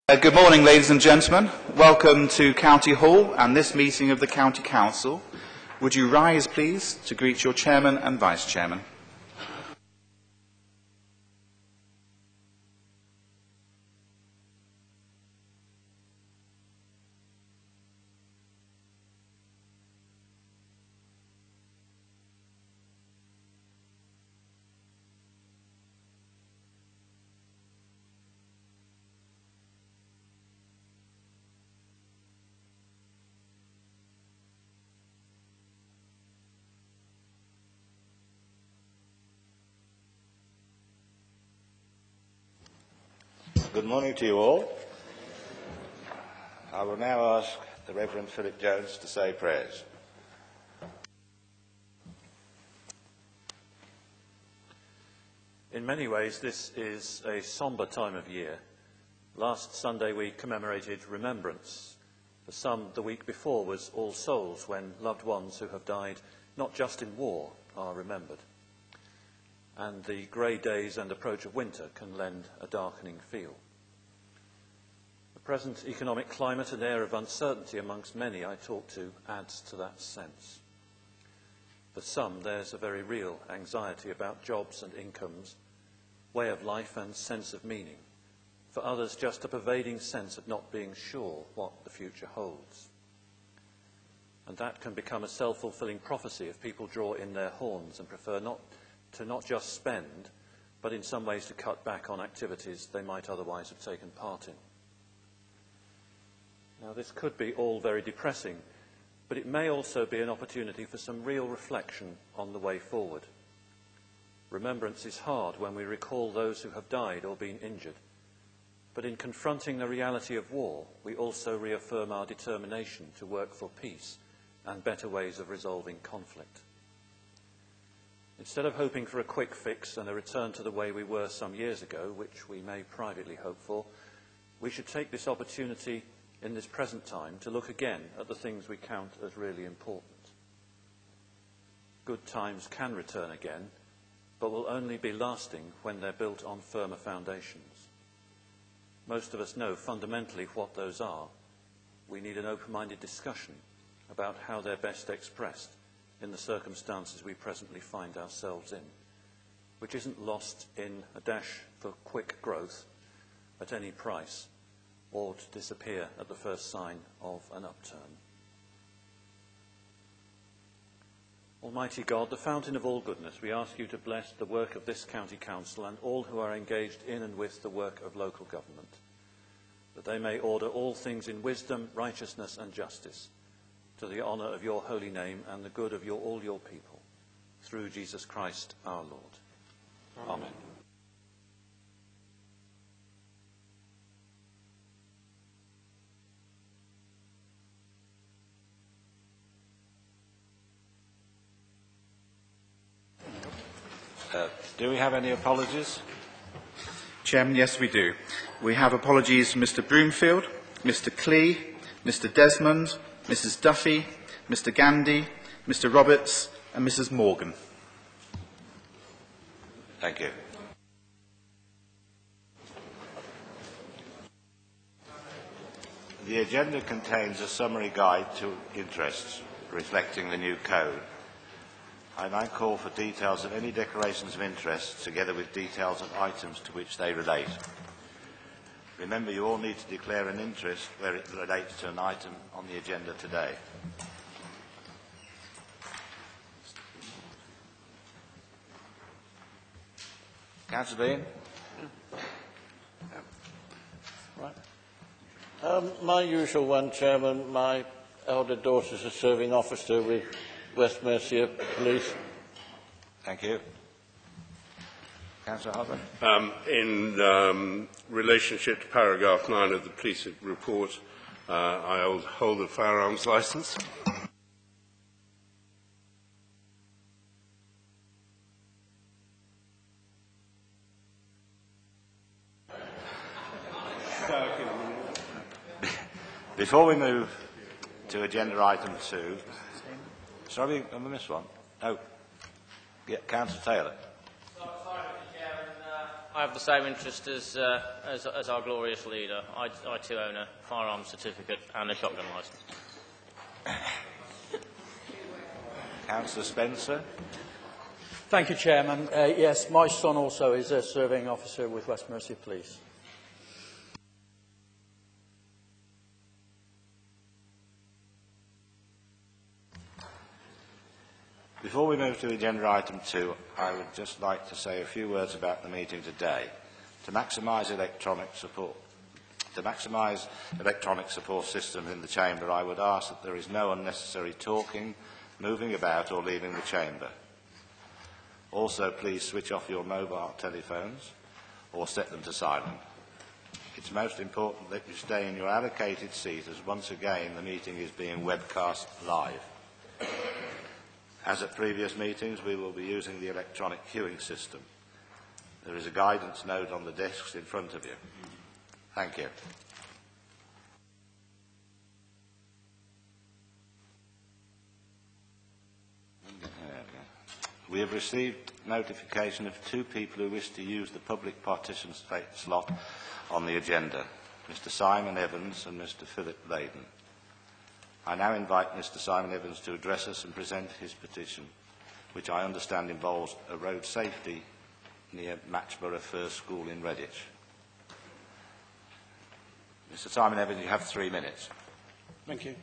Good morning, ladies and gentlemen. Welcome to County Hall and this meeting of the County Council. Would you rise, please, to greet your Chairman and Vice Chairman? Good morning to you all. I will now ask the Reverend Philip Jones to say prayers. In many ways, this is a sombre time of year. Last Sunday we commemorated Remembrance. For some, the week before was All Souls, when loved ones who have died not just in war are remembered. And the grey days and approach of winter can lend a darkening feel. The present economic climate and air of uncertainty amongst many I talk to adds to that sense. For some, there's a very real anxiety about jobs and incomes, way of life and sense of meaning. For others, just a pervading sense of not being sure what the future holds. And that can become a self-fulfilling prophecy if people draw in their horns and prefer not just spend, but in some ways to cut back on activities they might otherwise have taken part in. Now, this could be all very depressing, but it may also be an opportunity for some real reflection on the way forward. Remembrance is hard when we recall those who have died or been injured, but in confronting the reality of war, we also reaffirm our determination to work for peace and better ways of resolving conflict. Instead of hoping for a quick fix and a return to the way we were some years ago, which we may privately hope for, we should take this opportunity in this present time to look again at the things we count as really important. Good times can return again, but will only be lasting when they're built on firmer foundations. Most of us know fundamentally what those are. We need an open-minded discussion about how they're best expressed in the circumstances we presently find ourselves in, which isn't lost in a dash for quick growth at any price, or to disappear at the first sign of an upturn. Almighty God, the fountain of all goodness, we ask you to bless the work of this County Council and all who are engaged in and with the work of local government, that they may order all things in wisdom, righteousness and justice, to the honour of your holy name and the good of all your people, through Jesus Christ our Lord. Amen. Do we have any apologies? Chairman, yes we do. We have apologies from Mr Broomfield, Mr Clee, Mr Desmond, Mrs Duffy, Mr Gandy, Mr Roberts and Mrs Morgan. Thank you. The agenda contains a summary guide to interests reflecting the new code. I now call for details of any declarations of interest together with details of items to which they relate. Remember, you all need to declare an interest where it relates to an item on the agenda today. Councillor Bean? Right. My usual one, Chairman. My elder daughter's a serving officer with Worcestershire Police. Thank you. Councillor Harper? In relationship to paragraph 9 of the police report, I hold a firearms licence. Before we move to agenda item 2, sorry, I missed one. Oh, yeah, Councillor Taylor. Sorry, Mr. Chairman. I have the same interest as our glorious leader. I too own a firearms certificate and a shotgun licence. Councillor Spencer. Thank you, Chairman. Yes, my son also is a serving officer with West Mercia Police. Before we move to agenda item 2, I would just like to say a few words about the meeting today. To maximise electronic support systems in the chamber, I would ask that there is no unnecessary talking, moving about or leaving the chamber. Also, please switch off your mobile telephones or set them to silent. It's most important that you stay in your allocated seat, as once again the meeting is being webcast live. As at previous meetings, we will be using the electronic queuing system. There is a guidance note on the desks in front of you. Thank you. We have received notification of 2 people who wish to use the public participant slot on the agenda, Mr. Simon Evans and Mr. Philip Layden. I now invite Mr. Simon Evans to address us and present his petition, which I understand involves a road safety near Matchborough First School in Redditch. Mr. Simon Evans, you have 3 minutes. Thank you.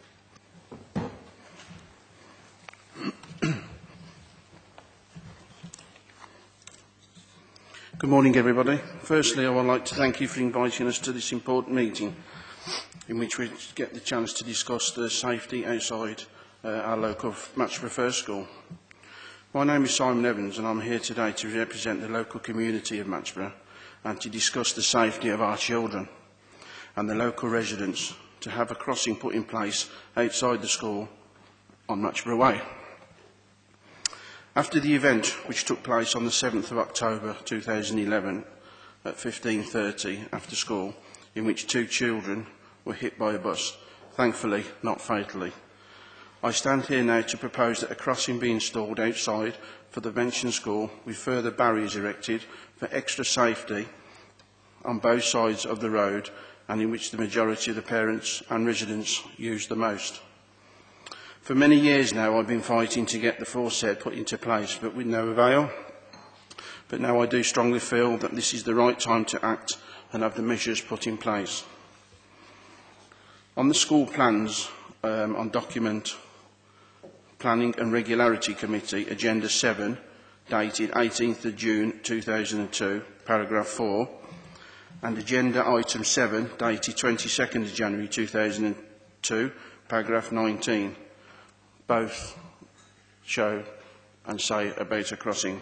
Good morning, everybody. Firstly, I would like to thank you for inviting us to this important meeting, in which we get the chance to discuss the safety outside our local Matchborough First School. My name is Simon Evans, and I'm here today to represent the local community of Matchborough and to discuss the safety of our children and the local residents to have a crossing put in place outside the school on Matchborough Way. After the event, which took place on the 7th of October 2011 at 15:30 after school, in which 2 children were hit by a bus, thankfully not fatally, I stand here now to propose that a crossing be installed outside for the mentioned school with further barriers erected for extra safety on both sides of the road, and in which the majority of the parents and residents use the most. For many years now, I've been fighting to get the aforesaid put into place, but with no avail. But now I do strongly feel that this is the right time to act and have the measures put in place. On the school plans, on document Planning and Regularity Committee, Agenda 7, dated 18th of June 2002, paragraph 4, and Agenda Item 7, dated 22nd of January 2002, paragraph 19. Both show and say about a crossing.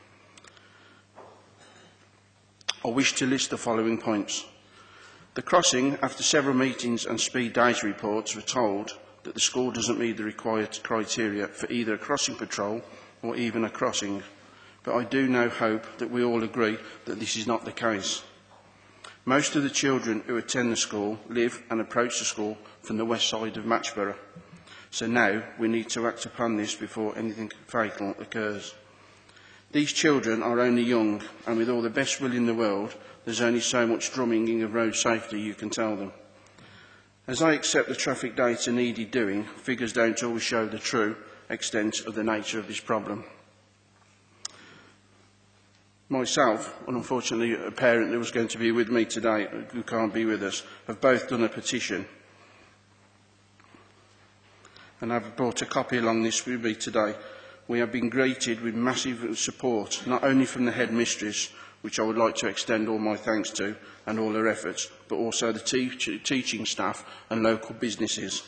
I wish to list the following points. The crossing, after several meetings and speed data reports, were told that the school doesn't meet the required criteria for either a crossing patrol or even a crossing. But I do now hope that we all agree that this is not the case. Most of the children who attend the school live and approach the school from the west side of Matchborough. So now we need to act upon this before anything fatal occurs. These children are only young, and with all the best will in the world, there's only so much drumming of road safety you can tell them. As I accept the traffic data needed doing, figures don't always show the true extent of the nature of this problem. Myself, and unfortunately a parent who was going to be with me today, who can't be with us, have both done a petition. And I've brought a copy along this with me today. We have been greeted with massive support, not only from the headmistress, which I would like to extend all my thanks to and all her efforts, but also the teaching staff and local businesses.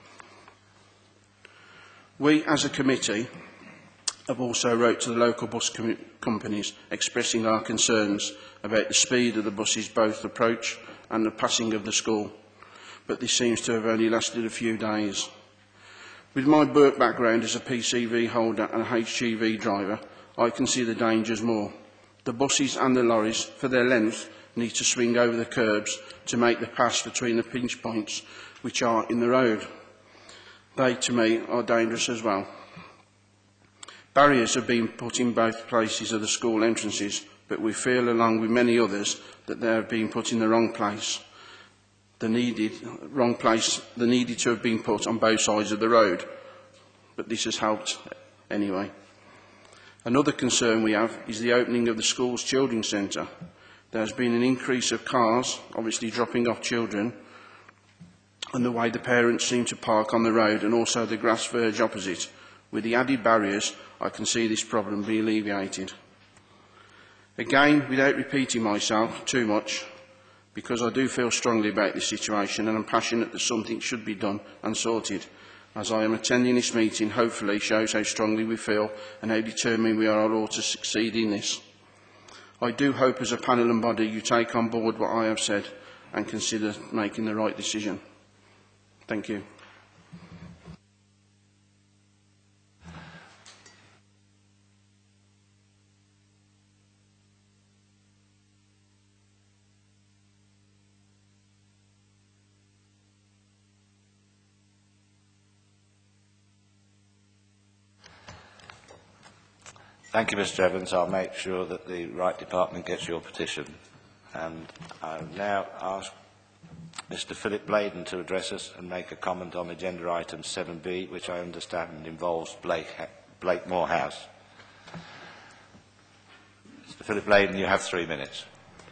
We, as a committee, have also wrote to the local bus companies expressing our concerns about the speed of the buses both approach and the passing of the school, but this seems to have only lasted a few days. With my work background as a PCV holder and a HGV driver, I can see the dangers more. The buses and the lorries, for their length, need to swing over the curbs to make the pass between the pinch points which are in the road. They, to me, are dangerous as well. Barriers have been put in both places of the school entrances but we feel, along with many others, that they have been put in the wrong place. They needed to have been put on both sides of the road, but this has helped anyway. Another concern we have is the opening of the school's children's centre. There has been an increase of cars, obviously dropping off children, and the way the parents seem to park on the road, and also the grass verge opposite. With the added barriers, I can see this problem be alleviated. Again, without repeating myself too much, because I do feel strongly about this situation and I'm passionate that something should be done and sorted. As I am attending this meeting, hopefully shows how strongly we feel and how determined we are all to succeed in this. I do hope as a panel and body you take on board what I have said and consider making the right decision. Thank you. Thank you, Mr. Evans. I'll make sure that the right department gets your petition. And I'll now ask Mr. Philip Bladen to address us and make a comment on agenda item 7B, which I understand involves Blakemore House. Mr. Philip Bladen, you have 3 minutes.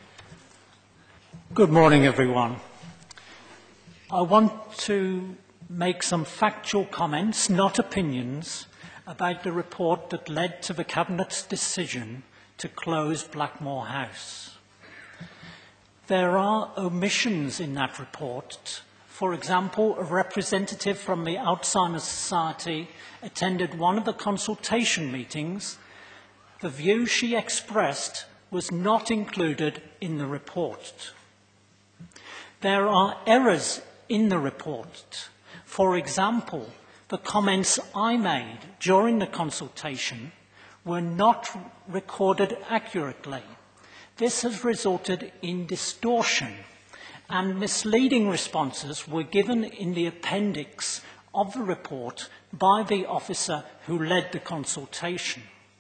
Good morning, everyone. I want to make some factual comments, not opinions, about the report that led to the Cabinet's decision to close Blakemore House. There are omissions in that report. For example, a representative from the Alzheimer's Society attended one of the consultation meetings. The view she expressed was not included in the report. There are errors in the report. For example, the comments I made during the consultation were not recorded accurately. This has resulted in distortion, and misleading responses were given in the appendix of the report by the officer who led the consultation.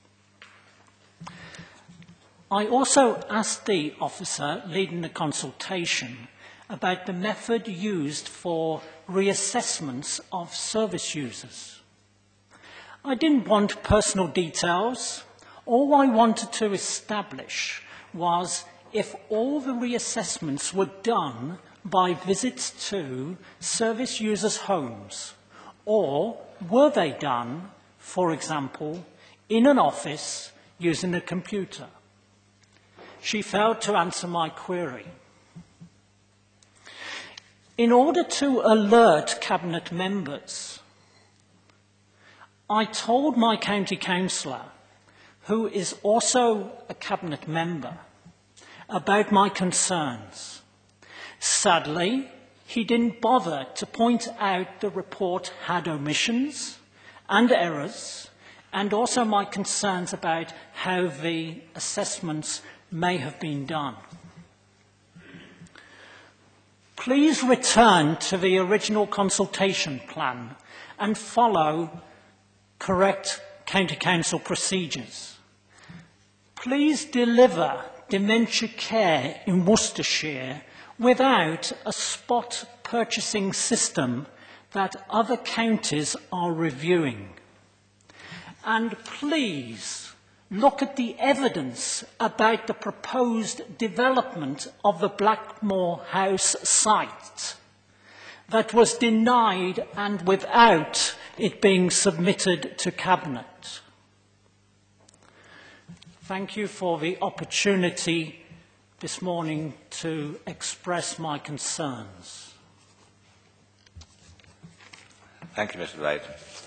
I also asked the officer leading the consultation about the method used for reassessments of service users. I didn't want personal details. All I wanted to establish was if all the reassessments were done by visits to service users' homes, or were they done, for example, in an office using a computer. She failed to answer my query. In order to alert Cabinet members, I told my county councillor, who is also a Cabinet member, about my concerns. Sadly, he didn't bother to point out the report had omissions and errors, and also my concerns about how the assessments may have been done. Please return to the original consultation plan and follow correct County Council procedures. Please deliver dementia care in Worcestershire without a spot purchasing system that other counties are reviewing. And please look at the evidence about the proposed development of the Blakemore House site that was denied and without it being submitted to Cabinet. Thank you for the opportunity this morning to express my concerns. Thank you, Mr. Blade.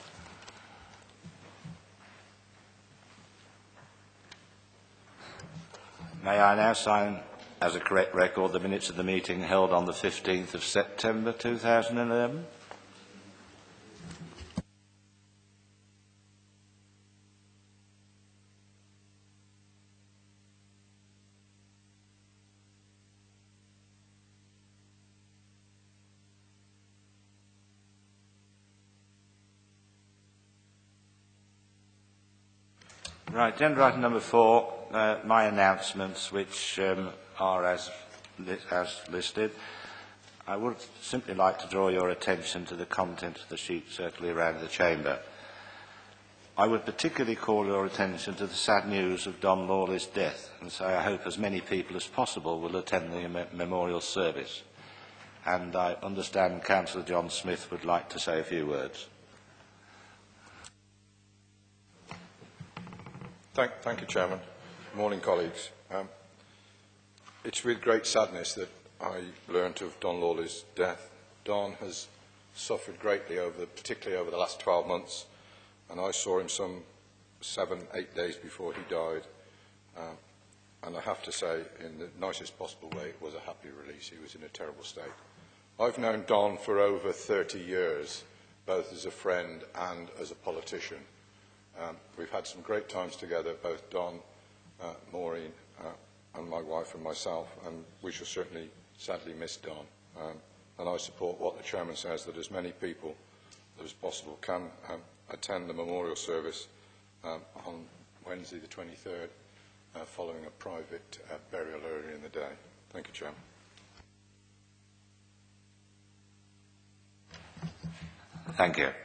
May I now sign as a correct record the minutes of the meeting held on the 15th of September 2011? Right, agenda item number 4, my announcements, which are as listed. I would simply like to draw your attention to the content of the sheet circulating around the chamber. I would particularly call your attention to the sad news of Don Lawley's death, and so I hope as many people as possible will attend the memorial service. And I understand Councillor John Smith would like to say a few words. Thank you, Chairman. Good morning, colleagues. It's with great sadness that I learnt of Don Lawley's death. Don has suffered greatly, particularly over the last 12 months, and I saw him some 7-8 days before he died. And I have to say, in the nicest possible way, it was a happy release. He was in a terrible state. I've known Don for over 30 years, both as a friend and as a politician. We've had some great times together, both Don, Maureen, and my wife and myself, and we shall certainly sadly miss Don. And I support what the Chairman says, that as many people as possible can attend the memorial service on Wednesday the 23rd, following a private burial earlier in the day. Thank you, Chairman. Thank you.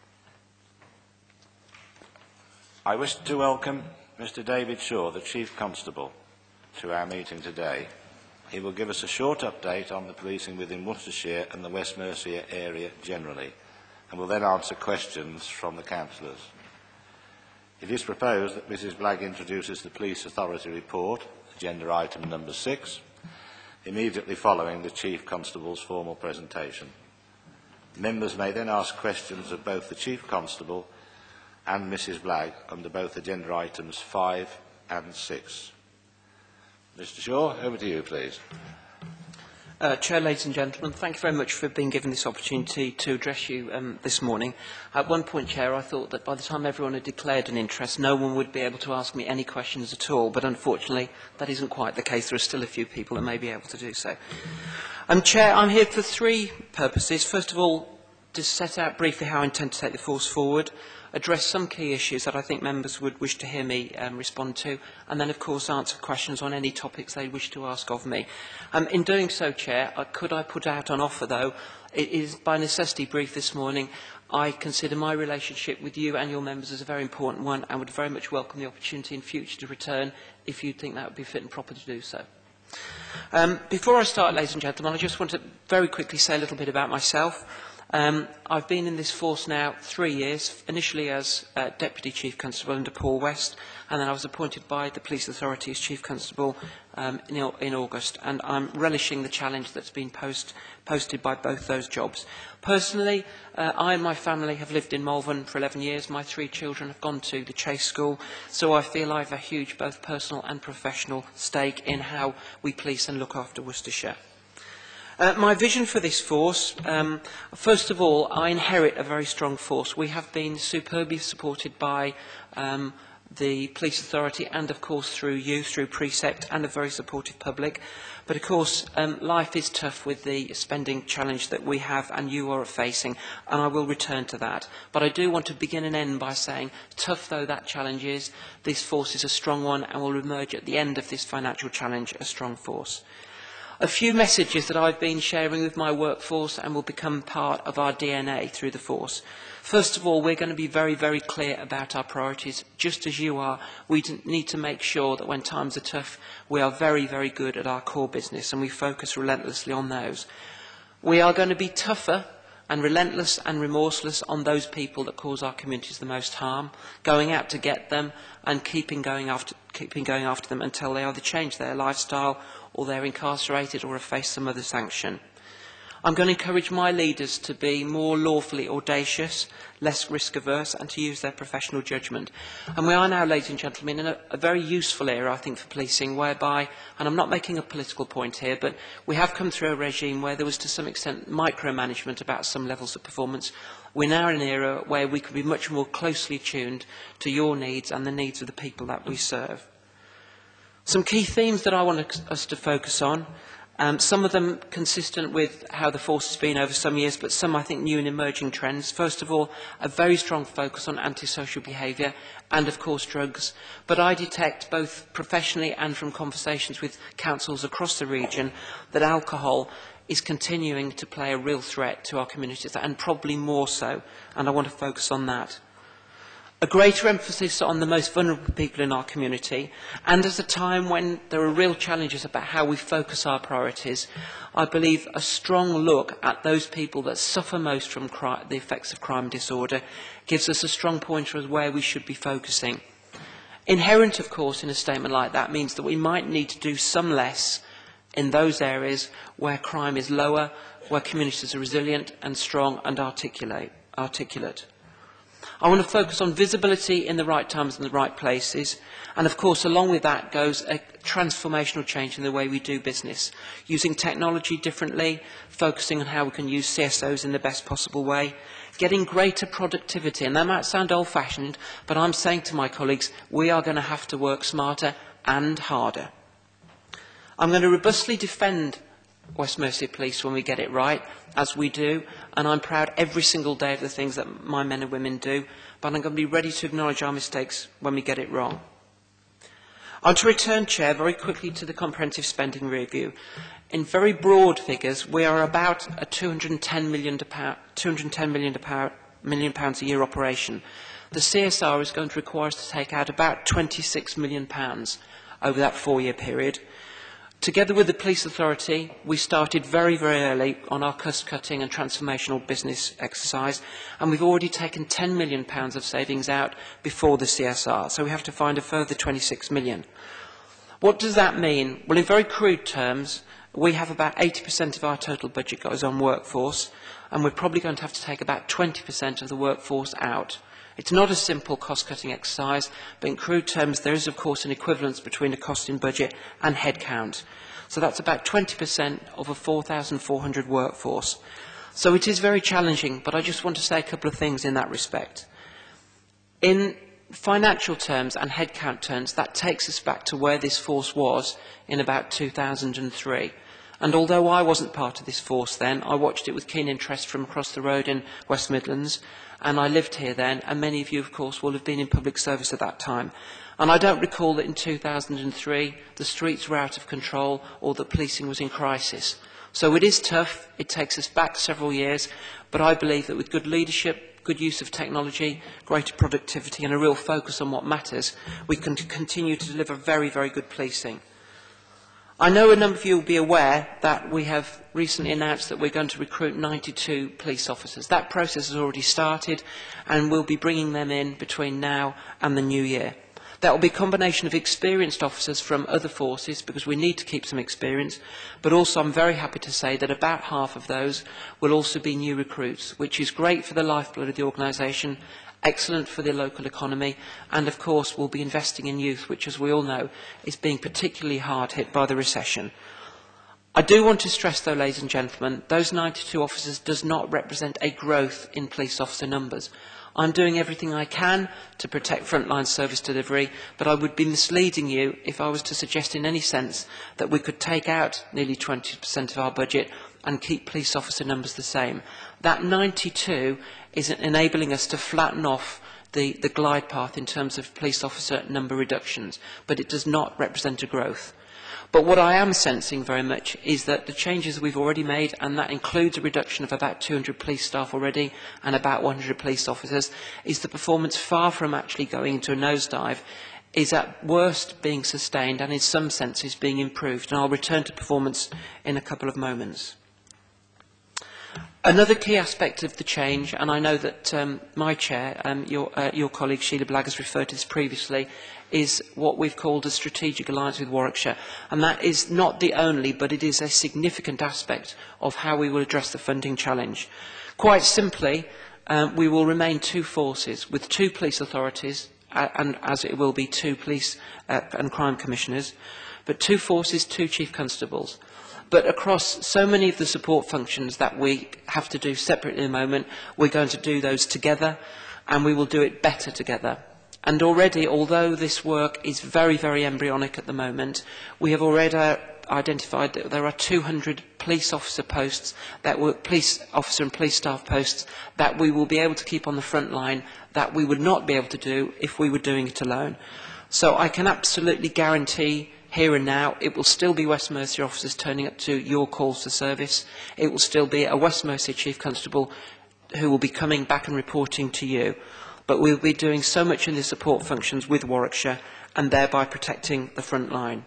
I wish to welcome Mr. David Shaw, the Chief Constable, to our meeting today. He will give us a short update on the policing within Worcestershire and the West Mercia area generally, and will then answer questions from the councillors. It is proposed that Mrs. Blagg introduces the Police Authority report, agenda item number 6, immediately following the Chief Constable's formal presentation. Members may then ask questions of both the Chief Constable and Mrs. Blagg under both agenda items 5 and 6. Mr. Shaw, over to you, please. Chair, ladies and gentlemen, thank you very much for being given this opportunity to address you this morning. At one point, Chair, I thought that by the time everyone had declared an interest, no one would be able to ask me any questions at all, but unfortunately, that isn't quite the case. There are still a few people that may be able to do so. Chair, I'm here for 3 purposes. First of all, to set out briefly how I intend to take the force forward, address some key issues that I think members would wish to hear me respond to, and then, of course, answer questions on any topics they wish to ask of me. In doing so, Chair, could I put out on offer, though, it is by necessity brief this morning. I consider my relationship with you and your members as a very important one, and would very much welcome the opportunity in future to return if you think that would be fit and proper to do so. Before I start, ladies and gentlemen, I just want to very quickly say a little bit about myself. I've been in this force now 3 years, initially as Deputy Chief Constable under Paul West, and then I was appointed by the Police Authority as Chief Constable in August, and I'm relishing the challenge that's been posted by both those jobs. Personally, I and my family have lived in Malvern for 11 years. My 3 children have gone to the Chase School, so I feel I have a huge both personal and professional stake in how we police and look after Worcestershire. My vision for this force, first of all, I inherit a very strong force. We have been superbly supported by the Police Authority and, of course, through you, through Precept, and a very supportive public. But, of course, life is tough with the spending challenge that we have and you are facing, and I will return to that. But I do want to begin and end by saying, tough though that challenge is, this force is a strong one and will emerge at the end of this financial challenge a strong force. A few messages that I've been sharing with my workforce and will become part of our DNA through the force. First of all, we're going to be very, very clear about our priorities. Just as you are, we need to make sure that when times are tough, we are very, very good at our core business and we focus relentlessly on those. We are going to be tougher and relentless and remorseless on those people that cause our communities the most harm, going out to get them and keeping going after them until they either change their lifestyle or they're incarcerated or have faced some other sanction. I'm going to encourage my leaders to be more lawfully audacious, less risk-averse, and to use their professional judgment. And we are now, ladies and gentlemen, in a very useful era, I think, for policing, whereby, and I'm not making a political point here, but we have come through a regime where there was, to some extent, micromanagement about some levels of performance. We're now in an era where we can be much more closely tuned to your needs and the needs of the people that we serve. Some key themes that I want us to focus on. Some of them consistent with how the force has been over some years, but some, I think, new and emerging trends. First of all, a very strong focus on antisocial behaviour and, of course, drugs. But I detect, both professionally and from conversations with councils across the region, that alcohol is continuing to play a real threat to our communities, and probably more so, and I want to focus on that. A greater emphasis on the most vulnerable people in our community, and at a time when there are real challenges about how we focus our priorities, I believe a strong look at those people that suffer most from the effects of crime and disorder gives us a strong pointer as where we should be focusing. Inherent, of course, in a statement like that means that we might need to do some less in those areas where crime is lower, where communities are resilient and strong and articulate. I want to focus on visibility in the right times and the right places, and of course along with that goes a transformational change in the way we do business, using technology differently, focusing on how we can use CSOs in the best possible way, getting greater productivity, and that might sound old-fashioned, but I'm saying to my colleagues, we are going to have to work smarter and harder. I'm going to robustly defend West Mercia Police when we get it right, as we do, and I'm proud every single day of the things that my men and women do, but I'm going to be ready to acknowledge our mistakes when we get it wrong. I want to return, Chair, very quickly to the comprehensive spending review. In very broad figures, we are about a £210 million a year operation. The CSR is going to require us to take out about £26 million over that 4-year period. Together with the Police Authority, we started very, very early on our cost-cutting and transformational business exercise, and we've already taken £10 million of savings out before the CSR, so we have to find a further £26 million. What does that mean? Well, in very crude terms, we have about 80% of our total budget goes on workforce, and we're probably going to have to take about 20% of the workforce out. It's not a simple cost-cutting exercise, but in crude terms, there is, of course, an equivalence between a cost-in budget and headcount. So that's about 20% of a 4,400 workforce. So it is very challenging, but I just want to say a couple of things in that respect. In financial terms and headcount terms, that takes us back to where this force was in about 2003. And although I wasn't part of this force then, I watched it with keen interest from across the road in West Midlands, and I lived here then, and many of you, of course, will have been in public service at that time. And I don't recall that in 2003 the streets were out of control or that policing was in crisis. So it is tough, it takes us back several years, but I believe that with good leadership, good use of technology, greater productivity and a real focus on what matters, we can continue to deliver very, very good policing. I know a number of you will be aware that we have recently announced that we're going to recruit 92 police officers. That process has already started, and we'll be bringing them in between now and the new year. That will be a combination of experienced officers from other forces, because we need to keep some experience, but also I'm very happy to say that about half of those will also be new recruits, which is great for the lifeblood of the organisation, excellent for the local economy, and of course we'll be investing in youth, which, as we all know, is being particularly hard hit by the recession. I do want to stress, though, ladies and gentlemen, those 92 officers does not represent a growth in police officer numbers. I'm doing everything I can to protect frontline service delivery, but I would be misleading you if I was to suggest in any sense that we could take out nearly 20% of our budget and keep police officer numbers the same. That 92 is enabling us to flatten off the glide path in terms of police officer number reductions, but it does not represent a growth. But what I am sensing very much is that the changes we've already made, and that includes a reduction of about 200 police staff already and about 100 police officers, is the performance far from actually going into a nosedive, is at worst being sustained and in some senses being improved. And I'll return to performance in a couple of moments. Another key aspect of the change, and I know that my chair, your colleague Sheila Blagg has referred to this previously, is what we've called a strategic alliance with Warwickshire. And that is not the only, but it is a significant aspect of how we will address the funding challenge. Quite simply, we will remain two forces with two police authorities, and as it will be two police and crime commissioners, but two forces, two chief constables. But across so many of the support functions that we have to do separately at the moment, we're going to do those together, and we will do it better together. And already, although this work is very, very embryonic at the moment, we have already identified that there are 200 police officer posts, police officer and police staff posts, that we will be able to keep on the front line that we would not be able to do if we were doing it alone. So I can absolutely guarantee here and now it will still be West Mercia officers turning up to your calls for service. It will still be a West Mercia Chief Constable who will be coming back and reporting to you. But we will be doing so much in the support functions with Warwickshire and thereby protecting the front line.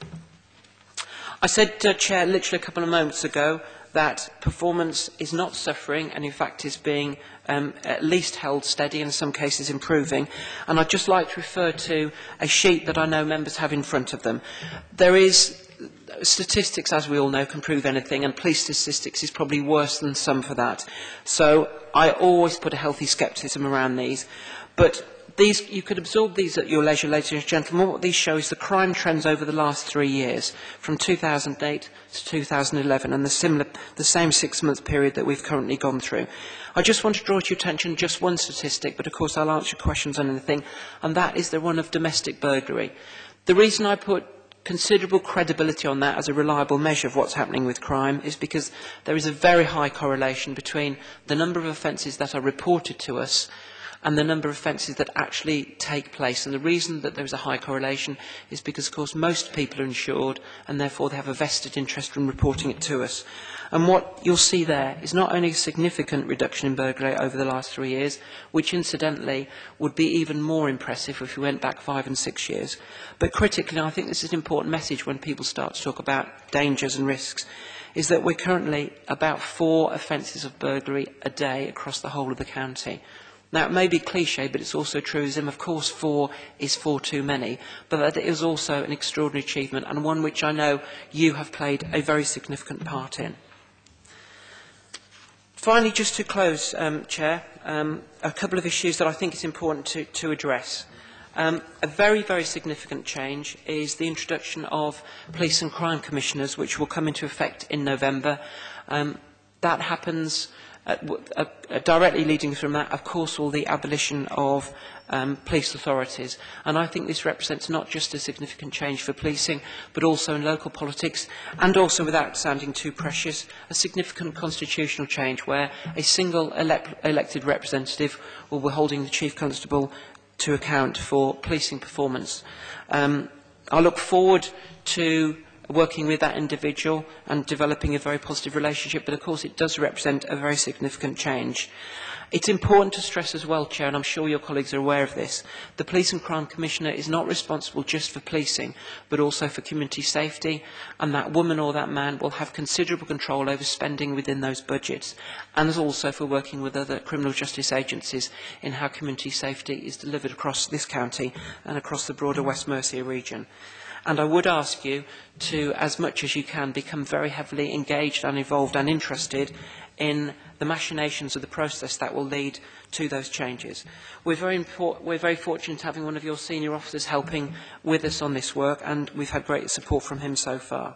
I said, Chair, literally a couple of moments ago that performance is not suffering and in fact is being at least held steady and in some cases improving. And I'd just like to refer to a sheet that I know members have in front of them. There is statistics, as we all know, can prove anything, and police statistics is probably worse than some for that. So I always put a healthy scepticism around these. But these, you could absorb these at your leisure, ladies and gentlemen. What these show is the crime trends over the last 3 years, from 2008 to 2011, and the same 6-month period that we've currently gone through. I just want to draw to your attention just one statistic, but of course I'll answer questions on anything, and that is the one of domestic burglary. The reason I put considerable credibility on that as a reliable measure of what's happening with crime is because there is a very high correlation between the number of offences that are reported to us and the number of offences that actually take place. And the reason that there is a high correlation is because, of course, most people are insured and therefore they have a vested interest in reporting it to us. And what you'll see there is not only a significant reduction in burglary over the last 3 years, which incidentally would be even more impressive if we went back 5 and 6 years, but critically, I think this is an important message when people start to talk about dangers and risks, is that we're currently about 4 offences of burglary a day across the whole of the county. Now, it may be cliche, but it's also truism. Of course, 4 is 4 too many, but that is also an extraordinary achievement and one which I know you have played a very significant part in. Finally, just to close, Chair, a couple of issues that I think it's important to address. A very, very significant change is the introduction of police and crime commissioners, which will come into effect in November. That happens directly leading from that, of course, will the abolition of police authorities. And I think this represents not just a significant change for policing, but also in local politics, and also, without sounding too precious, a significant constitutional change where a single elected representative will be holding the Chief Constable to account for policing performance. I look forward to working with that individual and developing a very positive relationship, but of course it does represent a very significant change. It's important to stress as well, Chair, and I'm sure your colleagues are aware of this, the Police and Crime Commissioner is not responsible just for policing, but also for community safety, and that woman or that man will have considerable control over spending within those budgets, and also for working with other criminal justice agencies in how community safety is delivered across this county and across the broader West Mercia region. And I would ask you to, as much as you can, become very heavily engaged and involved and interested in the machinations of the process that will lead to those changes. We're very fortunate having one of your senior officers helping with us on this work, and we've had great support from him so far.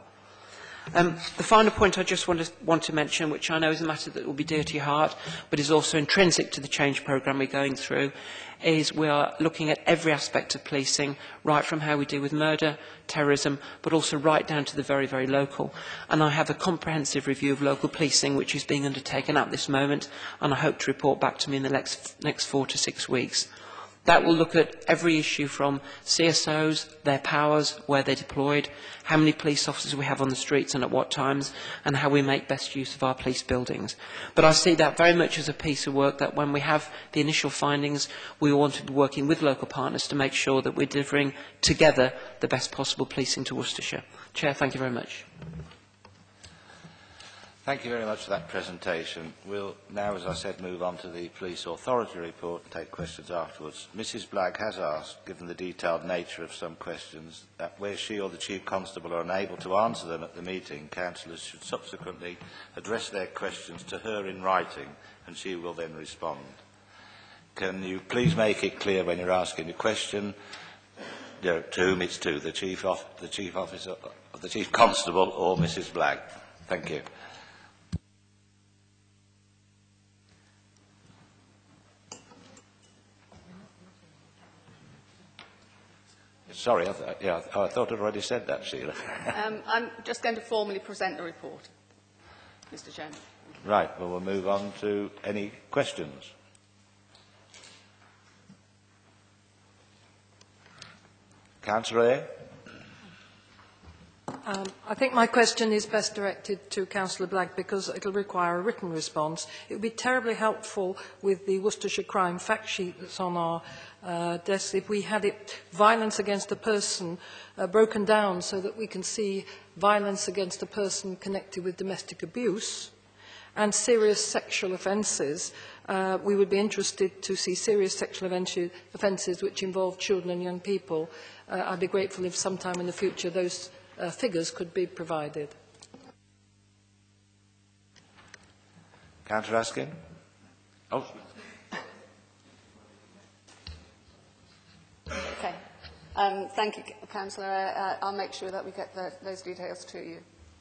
The final point I just want to mention, which I know is a matter that will be dear to your heart, but is also intrinsic to the change programme we're going through, is we are looking at every aspect of policing, right from how we deal with murder, terrorism, but also right down to the very, very local. And I have a comprehensive review of local policing, which is being undertaken at this moment, and I hope to report back to me in the next 4 to 6 weeks. That will look at every issue from CSOs, their powers, where they're deployed, how many police officers we have on the streets and at what times, and how we make best use of our police buildings. But I see that very much as a piece of work that when we have the initial findings, we want to be working with local partners to make sure that we're delivering together the best possible policing to Worcestershire. Chair, thank you very much. Thank you very much for that presentation. We'll now, as I said, move on to the Police Authority report and take questions afterwards. Mrs Blagg has asked, given the detailed nature of some questions, that where she or the Chief Constable are unable to answer them at the meeting, councillors should subsequently address their questions to her in writing, and she will then respond. Can you please make it clear when you're asking a question to whom it's to, the Chief Officer, the Chief Constable or Mrs Blagg? Thank you. Sorry, I thought I'd already said that, Sheila. I'm just going to formally present the report, Mr. Chairman. Right, well, we'll move on to any questions. Councillor Eyre? I think my question is best directed to Councillor Blagg because it will require a written response. It would be terribly helpful with the Worcestershire crime fact sheet that's on our desk if we had it violence against a person broken down so that we can see violence against a person connected with domestic abuse and serious sexual offences. We would be interested to see serious sexual offences which involve children and young people. I'd be grateful if sometime in the future those figures could be provided. Councillor Askin? Oh. Okay. Thank you, Councillor. I'll make sure that we get those details to you.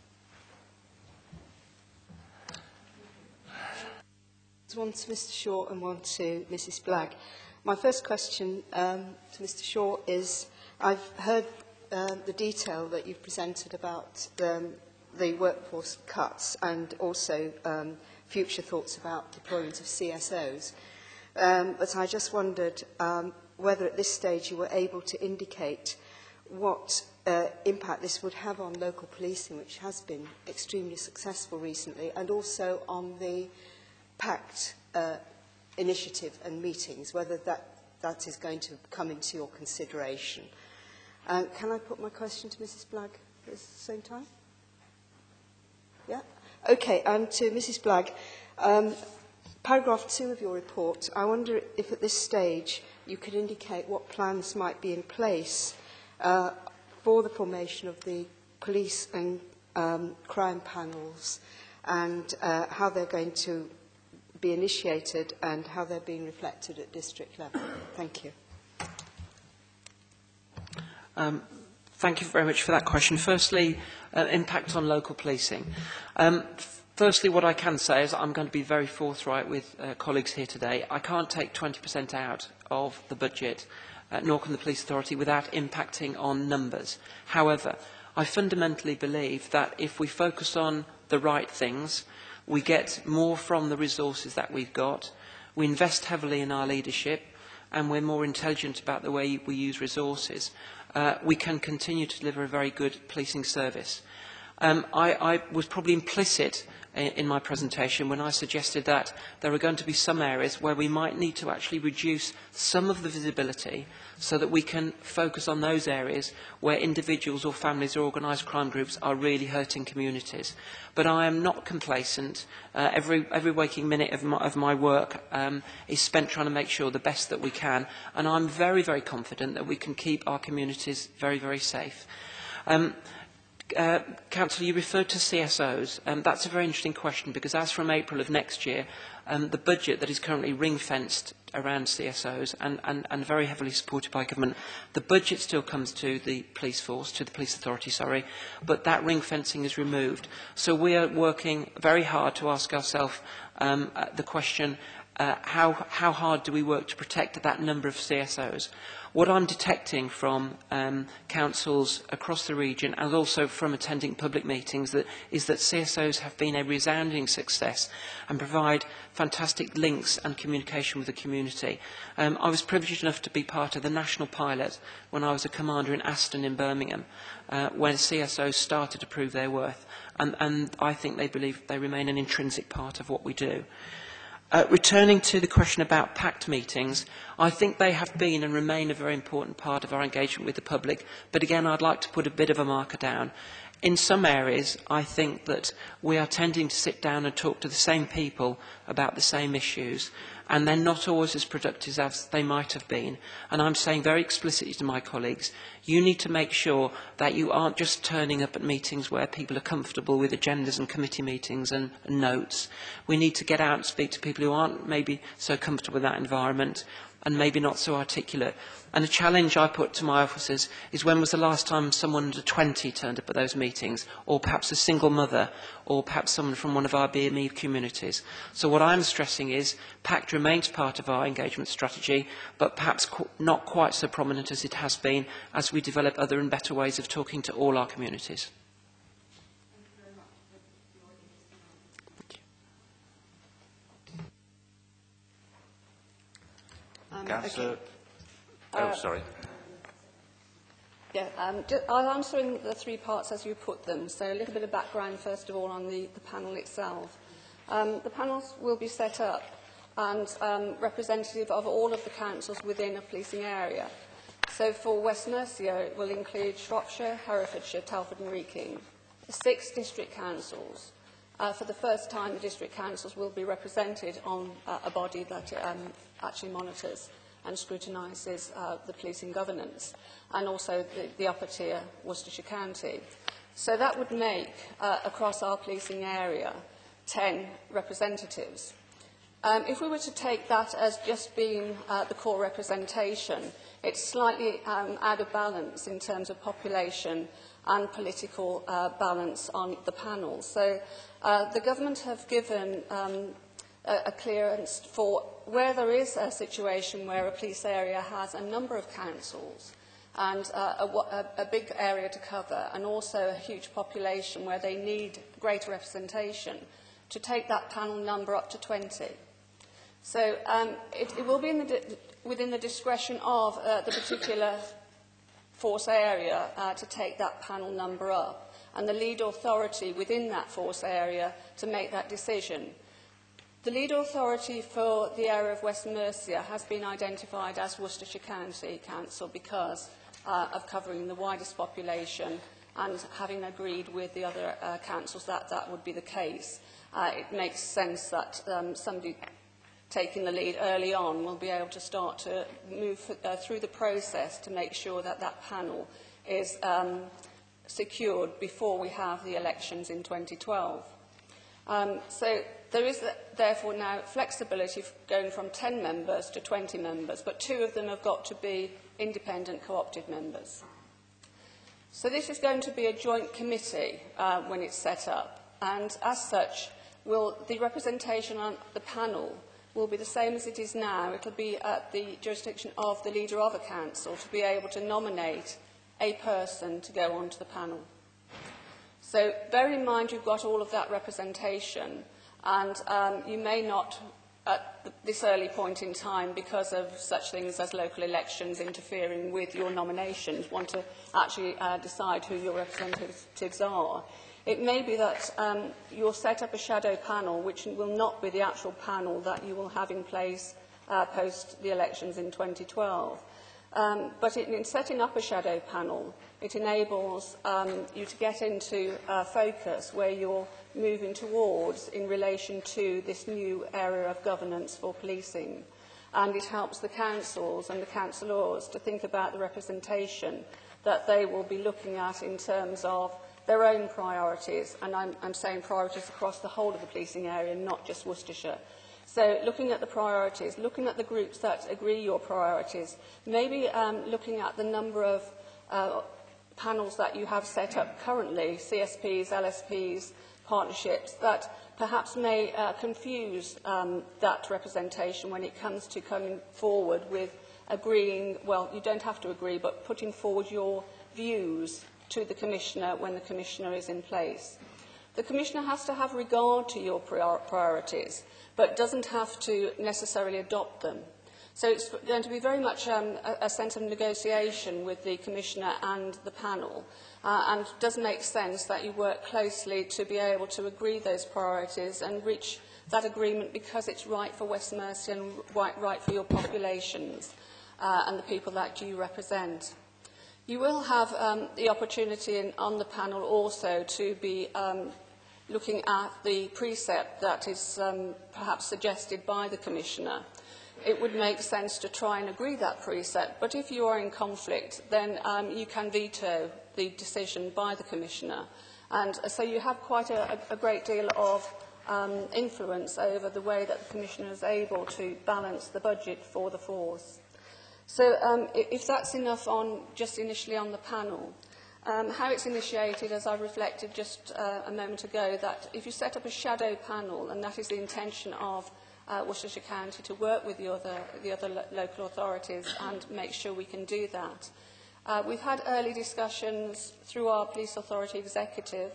One to Mr Shaw and one to Mrs Blagg. My first question to Mr Shaw is, I've heard the detail that you've presented about the workforce cuts and also future thoughts about deployment of CSOs. But I just wondered whether at this stage you were able to indicate what impact this would have on local policing, which has been extremely successful recently, and also on the PACT initiative and meetings, whether that is going to come into your consideration. Can I put my question to Mrs Blagg at the same time? Yeah? Okay, to Mrs Blagg, paragraph 2 of your report, I wonder if at this stage you could indicate what plans might be in place for the formation of the police and crime panels and how they're going to be initiated and how they're being reflected at district level. Thank you. Thank you very much for that question. Firstly, impact on local policing. Firstly, what I can say is I'm going to be very forthright with colleagues here today. I can't take 20% out of the budget, nor can the Police Authority, without impacting on numbers. However, I fundamentally believe that if we focus on the right things, we get more from the resources that we've got, we invest heavily in our leadership, and we're more intelligent about the way we use resources, we can continue to deliver a very good policing service. I was probably implicit in my presentation when I suggested that there are going to be some areas where we might need to actually reduce some of the visibility so that we can focus on those areas where individuals or families or organised crime groups are really hurting communities. But I am not complacent. Every waking minute of my work is spent trying to make sure the best that we can, and I'm very, very confident that we can keep our communities very, very safe. Councillor, you referred to CSOs. That's a very interesting question because as from April of next year, the budget that is currently ring-fenced around CSOs and very heavily supported by government, the budget still comes to the police force, to the police authority, sorry, but that ring-fencing is removed. So we are working very hard to ask ourselves the question, how hard do we work to protect that number of CSOs? What I'm detecting from councils across the region and also from attending public meetings is that CSOs have been a resounding success and provide fantastic links and communication with the community. I was privileged enough to be part of the national pilot when I was a commander in Aston in Birmingham, when CSOs started to prove their worth, and I think they believe they remain an intrinsic part of what we do. Returning to the question about PACT meetings, I think they have been and remain a very important part of our engagement with the public, but again I'd like to put a bit of a marker down. In some areas, I think that we are tending to sit down and talk to the same people about the same issues, and they're not always as productive as they might have been. And I'm saying very explicitly to my colleagues, you need to make sure that you aren't just turning up at meetings where people are comfortable with agendas and committee meetings and notes. We need to get out and speak to people who aren't maybe so comfortable with that environment. and maybe not so articulate. And a challenge I put to my officers is, when was the last time someone under 20 turned up at those meetings, or perhaps a single mother, or perhaps someone from one of our BME communities? So what I'm stressing is PACT remains part of our engagement strategy, but perhaps not quite so prominent as it has been as we develop other and better ways of talking to all our communities. Councillor. Sorry. Yeah, I'll answer in the three parts as you put them. So a little bit of background, first of all, on the panel itself. The panels will be set up and representative of all of the councils within a policing area. So for West Mercia, it will include Shropshire, Herefordshire, Telford and Wrekin. The 6 district councils. For the first time, the district councils will be represented on a body that actually monitors and scrutinises the policing governance, and also the upper tier, Worcestershire County. So that would make, across our policing area, 10 representatives. If we were to take that as just being the core representation, it's slightly out of balance in terms of population and political balance on the panel. So the government have given a clearance for where there is a situation where a police area has a number of councils and a big area to cover, and also a huge population where they need greater representation, to take that panel number up to 20. So it will be within the discretion of the particular force area to take that panel number up, and the lead authority within that force area to make that decision. The lead authority for the area of West Mercia has been identified as Worcestershire County Council because of covering the widest population, and having agreed with the other councils that that would be the case. It makes sense that somebody taking the lead early on will be able to start to move through the process to make sure that that panel is secured before we have the elections in 2012. So there is therefore now flexibility going from 10 members to 20 members, but 2 of them have got to be independent co-opted members. So this is going to be a joint committee when it's set up, and as such, the representation on the panel will be the same as it is now. It will be at the jurisdiction of the leader of a council to be able to nominate a person to go onto the panel. So bear in mind you've got all of that representation, and you may not, at this early point in time, because of such things as local elections interfering with your nominations, want to actually decide who your representatives are. It may be that you'll set up a shadow panel, which will not be the actual panel that you will have in place post the elections in 2012. But in setting up a shadow panel, it enables you to get into focus where you're moving towards in relation to this new area of governance for policing. And it helps the councils and the councillors to think about the representation that they will be looking at in terms of their own priorities, and I'm saying priorities across the whole of the policing area, not just Worcestershire. So looking at the priorities, looking at the groups that agree your priorities, maybe looking at the number of panels that you have set up currently, CSPs, LSPs, partnerships, that perhaps may confuse that representation when it comes to coming forward with agreeing, well, you don't have to agree, but putting forward your views to the Commissioner when the Commissioner is in place. The Commissioner has to have regard to your priorities, but doesn't have to necessarily adopt them. So it's going to be very much a sense of negotiation with the Commissioner and the panel, and it does make sense that you work closely to be able to agree those priorities and reach that agreement because it's right for West Mercia and right for your populations and the people that you represent. You will have the opportunity on the panel also to be looking at the precept that is perhaps suggested by the Commissioner. It would make sense to try and agree that precept, but if you are in conflict, then you can veto the decision by the Commissioner. And so you have quite a great deal of influence over the way that the Commissioner is able to balance the budget for the force. So if that's enough on just initially on the panel, how it's initiated, as I reflected just a moment ago, that if you set up a shadow panel, and that is the intention of Worcestershire County to work with the other local authorities and make sure we can do that. We've had early discussions through our Police Authority Executive.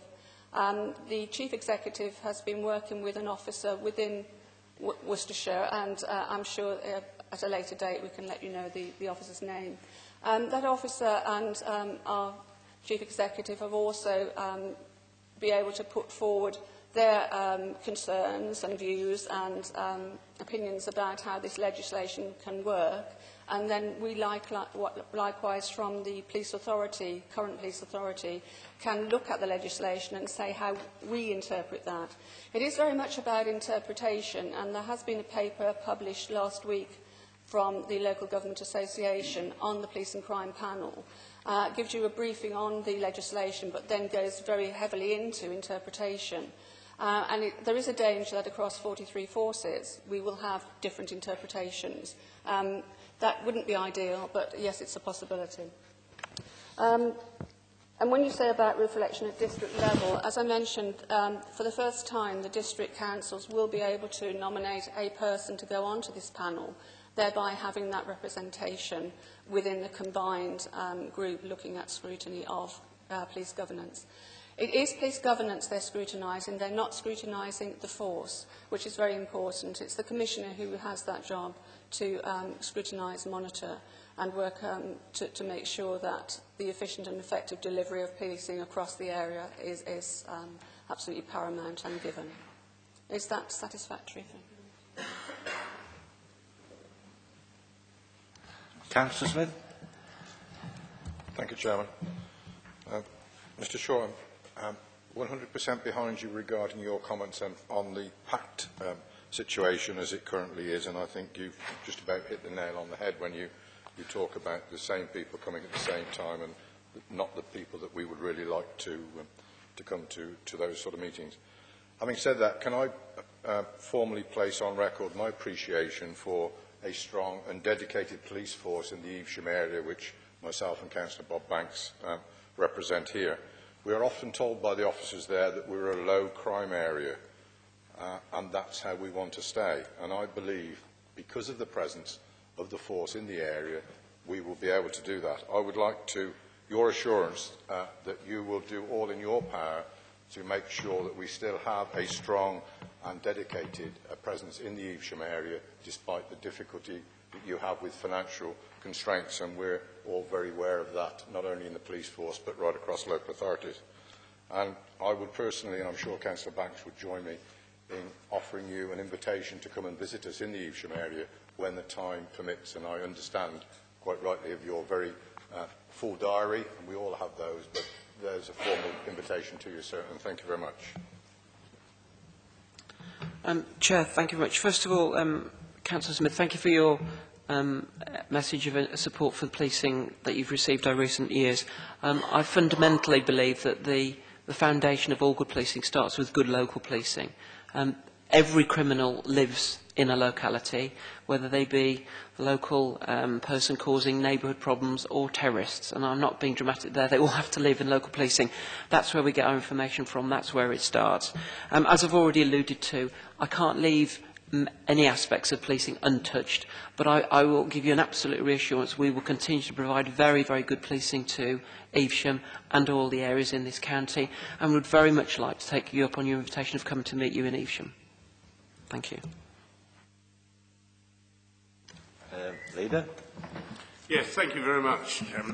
The Chief Executive has been working with an officer within Worcestershire, and I'm sure at a later date we can let you know the officer's name. That officer and our Chief Executive have also been able to put forward their concerns and views and opinions about how this legislation can work. And then we, likewise from the police authority, current police authority, can look at the legislation and say how we interpret that. It is very much about interpretation, and there has been a paper published last week from the Local Government Association on the Police and Crime Panel. It gives you a briefing on the legislation, but then goes very heavily into interpretation. There is a danger that across 43 forces we will have different interpretations. That wouldn't be ideal, but yes, it's a possibility. And when you say about reflection at district level, as I mentioned, for the first time, the district councils will be able to nominate a person to go onto this panel, thereby having that representation within the combined group looking at scrutiny of police governance. It is police governance they're scrutinising, they're not scrutinising the force, which is very important. It's the Commissioner who has that job to scrutinise, monitor and work to make sure that the efficient and effective delivery of policing across the area is absolutely paramount and given. Is that satisfactory? Councillor Smith. Thank you, Chairman. Mr Shaw, I'm 100% behind you regarding your comments on the pact situation as it currently is, and I think you've just about hit the nail on the head when you talk about the same people coming at the same time and not the people that we would really like to come to those sort of meetings. Having said that, can I formally place on record my appreciation for a strong and dedicated police force in the Evesham area, which myself and Councillor Bob Banks represent here. We are often told by the officers there that we're a low crime area, and that's how we want to stay. And I believe, because of the presence of the force in the area, we will be able to do that. I would like your assurance that you will do all in your power to make sure that we still have a strong and dedicated presence in the Evesham area, despite the difficulty that you have with financial constraints, and we're all very aware of that, not only in the police force, but right across local authorities. And I would personally, and I'm sure Councillor Banks would join me, in offering you an invitation to come and visit us in the Evesham area when the time permits. And I understand, quite rightly, of your very full diary, and we all have those, but there's a formal invitation to you, sir, and thank you very much. Chair, thank you very much. First of all, Councillor Smith, thank you for your message of support for the policing that you've received over recent years. I fundamentally believe that the foundation of all good policing starts with good local policing. Every criminal lives in a locality, whether they be the local person causing neighbourhood problems or terrorists. And I'm not being dramatic there, they all have to live in local policing. That's where we get our information from, that's where it starts. As I've already alluded to, I can't leave any aspects of policing untouched, but I will give you an absolute reassurance we will continue to provide very, very good policing to Evesham and all the areas in this county, and would very much like to take you up on your invitation of coming to meet you in Evesham. Thank you. Leader. Yes, thank you very much, Chairman.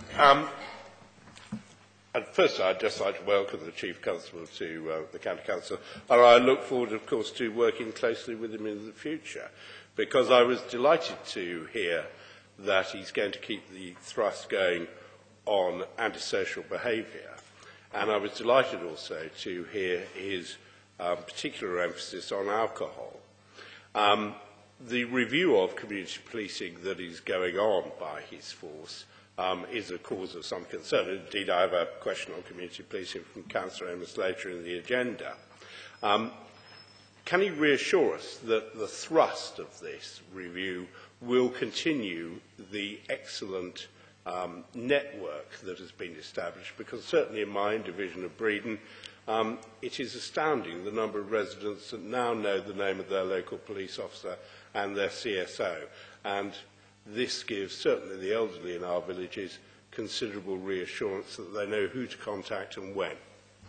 At first, I'd just like to welcome the Chief Constable to the County Council, and I look forward, of course, to working closely with him in the future, because I was delighted to hear that he's going to keep the thrust going on antisocial behaviour, and I was delighted also to hear his particular emphasis on alcohol. The review of community policing that is going on by his force is a cause of some concern. Indeed, I have a question on community policing from Councillor Amos later in the agenda. Can he reassure us that the thrust of this review will continue the excellent network that has been established? Because certainly in my own division of Breedon, it is astounding the number of residents that now know the name of their local police officer and their CSO. And this gives certainly the elderly in our villages considerable reassurance that they know who to contact and when.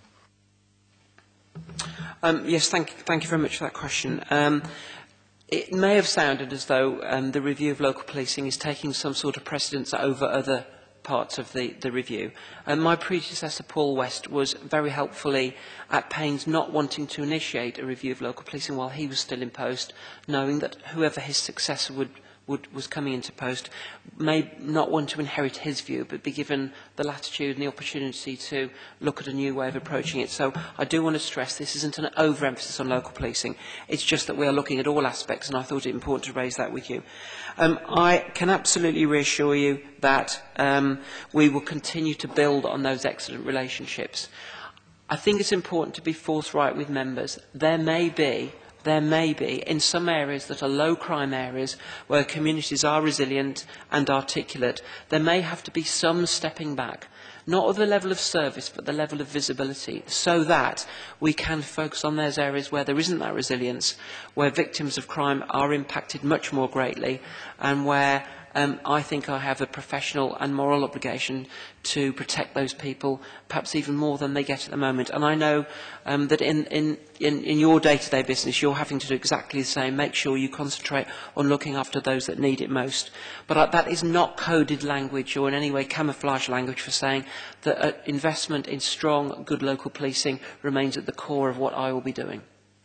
Yes, thank you very much for that question. It may have sounded as though the review of local policing is taking some sort of precedence over other parts of the review. My predecessor, Paul West, was very helpfully at pains not wanting to initiate a review of local policing while he was still in post, knowing that whoever his successor was coming into post may not want to inherit his view, but be given the latitude and the opportunity to look at a new way of approaching it. So I do want to stress this isn't an overemphasis on local policing. It's just that we are looking at all aspects, and I thought it important to raise that with you. I can absolutely reassure you that we will continue to build on those excellent relationships. I think it's important to be forthright with members. There may be in some areas that are low crime areas where communities are resilient and articulate, there may have to be some stepping back, not at the level of service but the level of visibility, so that we can focus on those areas where there isn't that resilience, where victims of crime are impacted much more greatly, and where I think I have a professional and moral obligation to protect those people, perhaps even more than they get at the moment. And I know that in your day-to-day business, you're having to do exactly the same. Make sure you concentrate on looking after those that need it most. But that is not coded language or in any way camouflage language for saying that investment in strong, good local policing remains at the core of what I will be doing.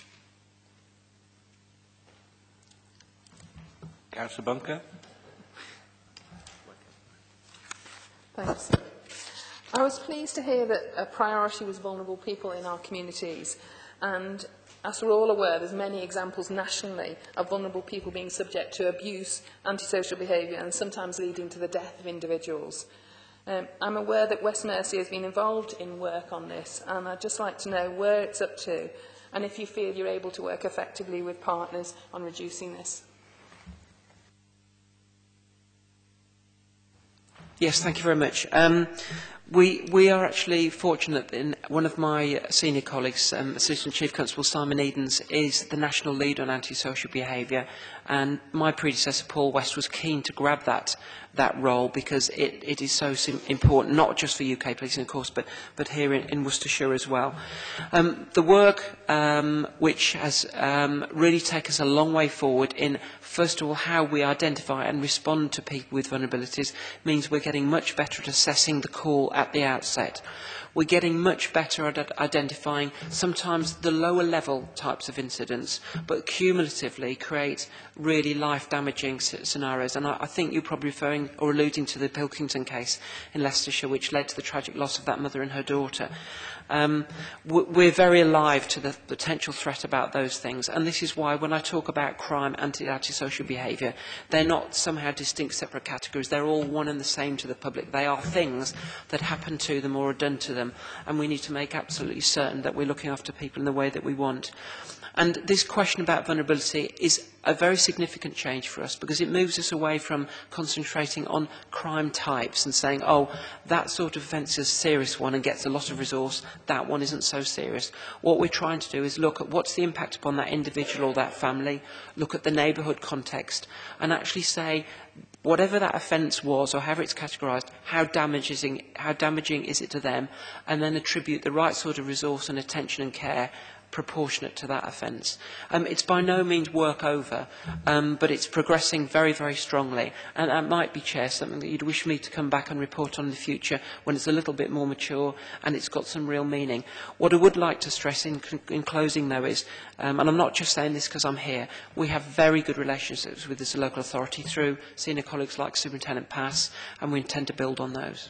Councillor Bunker. Thanks. I was pleased to hear that a priority was vulnerable people in our communities, and as we're all aware, there's many examples nationally of vulnerable people being subject to abuse, antisocial behaviour, and sometimes leading to the death of individuals. I'm aware that West Mercia has been involved in work on this, and I'd just like to know where it's up to, and if you feel you're able to work effectively with partners on reducing this. Yes, thank you very much. We are actually fortunate in one of my senior colleagues, Assistant Chief Constable Simon Edens, is the national lead on antisocial behaviour, and my predecessor Paul West was keen to grab that role because it is so important, not just for UK policing, of course, but here in Worcestershire as well. The work which has really taken us a long way forward in, first of all, how we identify and respond to people with vulnerabilities means we're getting much better at assessing the call at the outset. We're getting much better at identifying sometimes the lower level types of incidents, but cumulatively create really life-damaging scenarios. And I think you're probably referring or alluding to the Pilkington case in Leicestershire, which led to the tragic loss of that mother and her daughter. We're very alive to the potential threat about those things, and this is why when I talk about crime and antisocial behaviour, they're not somehow distinct separate categories. They're all one and the same to the public. They are things that happen to them or are done to them, and we need to make absolutely certain that we're looking after people in the way that we want. And this question about vulnerability is a very significant change for us because it moves us away from concentrating on crime types and saying, oh, that sort of offence is a serious one and gets a lot of resource, that one isn't so serious. What we're trying to do is look at what's the impact upon that individual or that family, look at the neighbourhood context, and actually say, whatever that offence was or however it's categorised, how damaging is it to them, and then attribute the right sort of resource and attention and care proportionate to that offence. It's by no means work over, but it's progressing very, very strongly. And that might be, Chair, something that you'd wish me to come back and report on in the future when it's a little bit more mature and it's got some real meaning. What I would like to stress in closing, though, is, and I'm not just saying this because I'm here, we have very good relationships with this local authority through senior colleagues like Superintendent Pass, and we intend to build on those.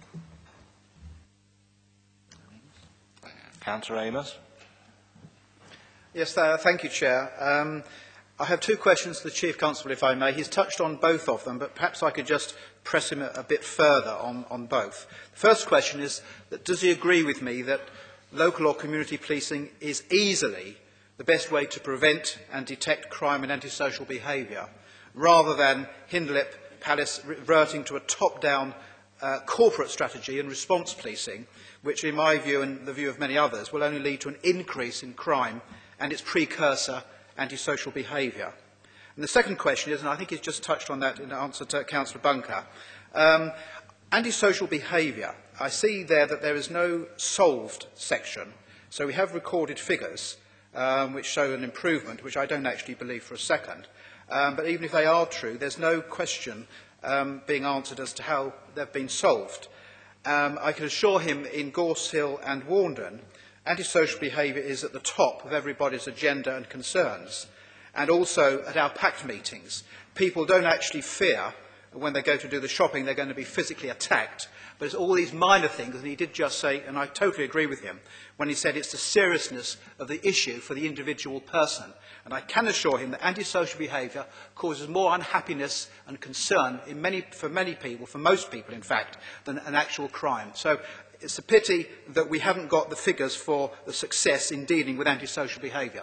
Councillor Amos. Yes, thank you, Chair. I have two questions to the Chief Constable, if I may. He's touched on both of them, but perhaps I could just press him a bit further on both. The first question is, that does he agree with me that local or community policing is easily the best way to prevent and detect crime and antisocial behaviour, rather than Hindlip Palace reverting to a top-down corporate strategy and response policing, which in my view and the view of many others will only lead to an increase in crime and its precursor, antisocial behaviour. And the second question is, and I think he's just touched on that in answer to Councillor Bunker, antisocial behaviour. I see there that there is no solved section. So we have recorded figures which show an improvement, which I don't actually believe for a second. But even if they are true, there's no question being answered as to how they've been solved. I can assure him in Gorse Hill and Warndon, antisocial behaviour is at the top of everybody's agenda and concerns. And also at our packed meetings, people don't actually fear when they go to do the shopping they're going to be physically attacked, but it's all these minor things, and he did just say, and I totally agree with him, when he said it's the seriousness of the issue for the individual person. And I can assure him that antisocial behaviour causes more unhappiness and concern for many people, for most people in fact, than an actual crime. So it's a pity that we haven't got the figures for the success in dealing with antisocial behaviour.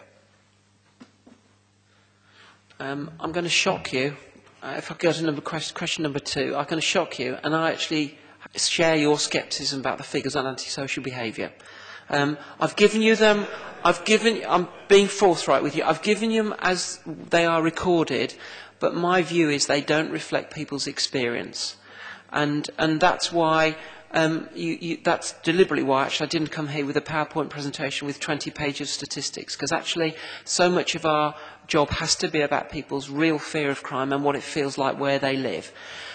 I'm going to shock you. If I go to question number 2, I'm going to shock you, and I actually share your scepticism about the figures on antisocial behaviour. I've given you them. I'm being forthright with you. I've given you them as they are recorded, but my view is they don't reflect people's experience, and that's why. That's deliberately why actually I didn't come here with a PowerPoint presentation with 20 pages of statistics, because actually so much of our job has to be about people's real fear of crime and what it feels like where they live.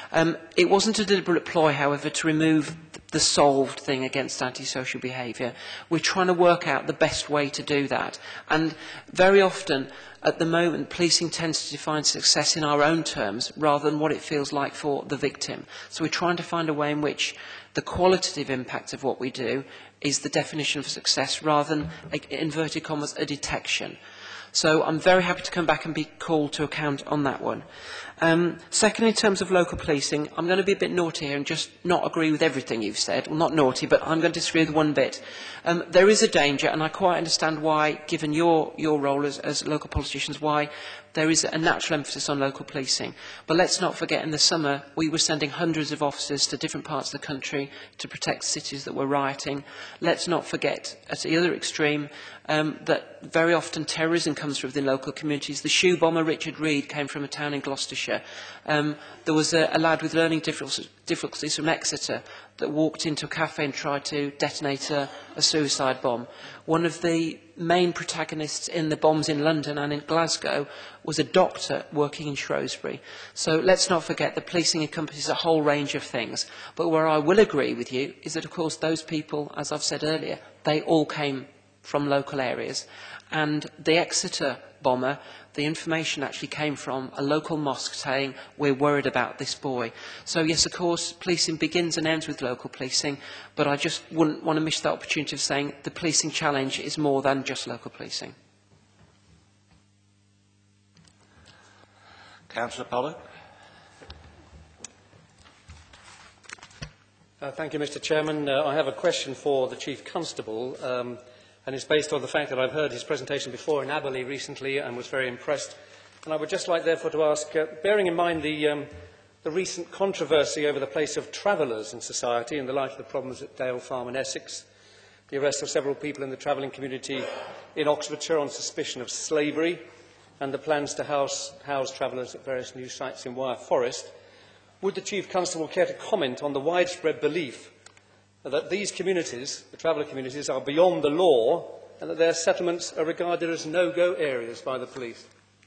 It wasn't a deliberate ploy, however, to remove the solved thing against antisocial behaviour. We're trying to work out the best way to do that. And very often, at the moment, policing tends to define success in our own terms rather than what it feels like for the victim. So we're trying to find a way in which the qualitative impact of what we do is the definition of success rather than, inverted commas, a detection. So I'm very happy to come back and be called to account on that one. Second, in terms of local policing, I'm going to be a bit naughty here and just not agree with everything you've said. Well, not naughty, but I'm going to disagree with one bit. There is a danger, and I quite understand why, given your role as local politicians, why there is a natural emphasis on local policing. But let's not forget, in the summer, we were sending hundreds of officers to different parts of the country to protect cities that were rioting. Let's not forget, at the other extreme, that very often terrorism comes from within local communities. The shoe bomber Richard Reed came from a town in Gloucestershire. There was a lad with learning difficulties from Exeter that walked into a cafe and tried to detonate a suicide bomb. One of the main protagonists in the bombs in London and in Glasgow was a doctor working in Shrewsbury. So let's not forget that policing encompasses a whole range of things. But where I will agree with you is that, of course, those people, as I've said earlier, they all came from local areas. And the Exeter bomber, the information actually came from a local mosque saying, we're worried about this boy. So yes, of course, policing begins and ends with local policing, but I just wouldn't want to miss the opportunity of saying the policing challenge is more than just local policing. Councillor Pollock. Thank you, Mr. Chairman. I have a question for the Chief Constable. And it's based on the fact that I've heard his presentation before in Aberley recently and was very impressed. And I would just like, therefore, to ask, bearing in mind the recent controversy over the place of travellers in society in the light of the problems at Dale Farm in Essex, the arrest of several people in the travelling community in Oxfordshire on suspicion of slavery, and the plans to house travellers at various new sites in Wyre Forest, would the Chief Constable care to comment on the widespread belief that these communities, the traveller communities, are beyond the law and that their settlements are regarded as no-go areas by the police?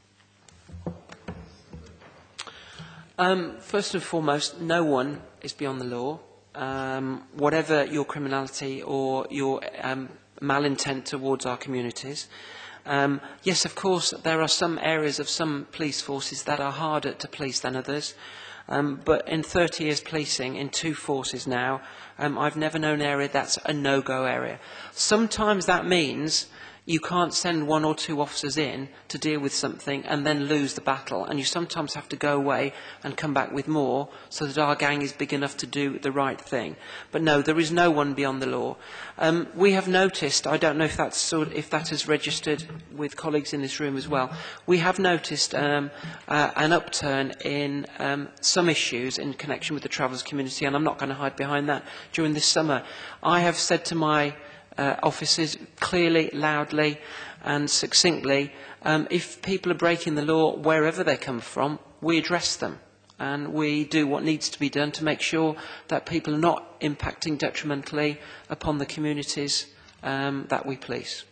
First and foremost, no one is beyond the law. Whatever your criminality or your malintent towards our communities. Yes, of course, there are some areas of some police forces that are harder to police than others. But in 30 years policing, in 2 forces now, I've never known an area that's a no-go area. Sometimes that means You can't send 1 or 2 officers in to deal with something and then lose the battle. And you sometimes have to go away and come back with more so that our gang is big enough to do the right thing. But no, there is no one beyond the law. We have noticed, I don't know if that has registered with colleagues in this room as well, we have noticed an upturn in some issues in connection with the Travellers community, and I'm not going to hide behind that. During this summer, I have said to my officers clearly, loudly and succinctly, if people are breaking the law wherever they come from, we address them and we do what needs to be done to make sure that people are not impacting detrimentally upon the communities that we police.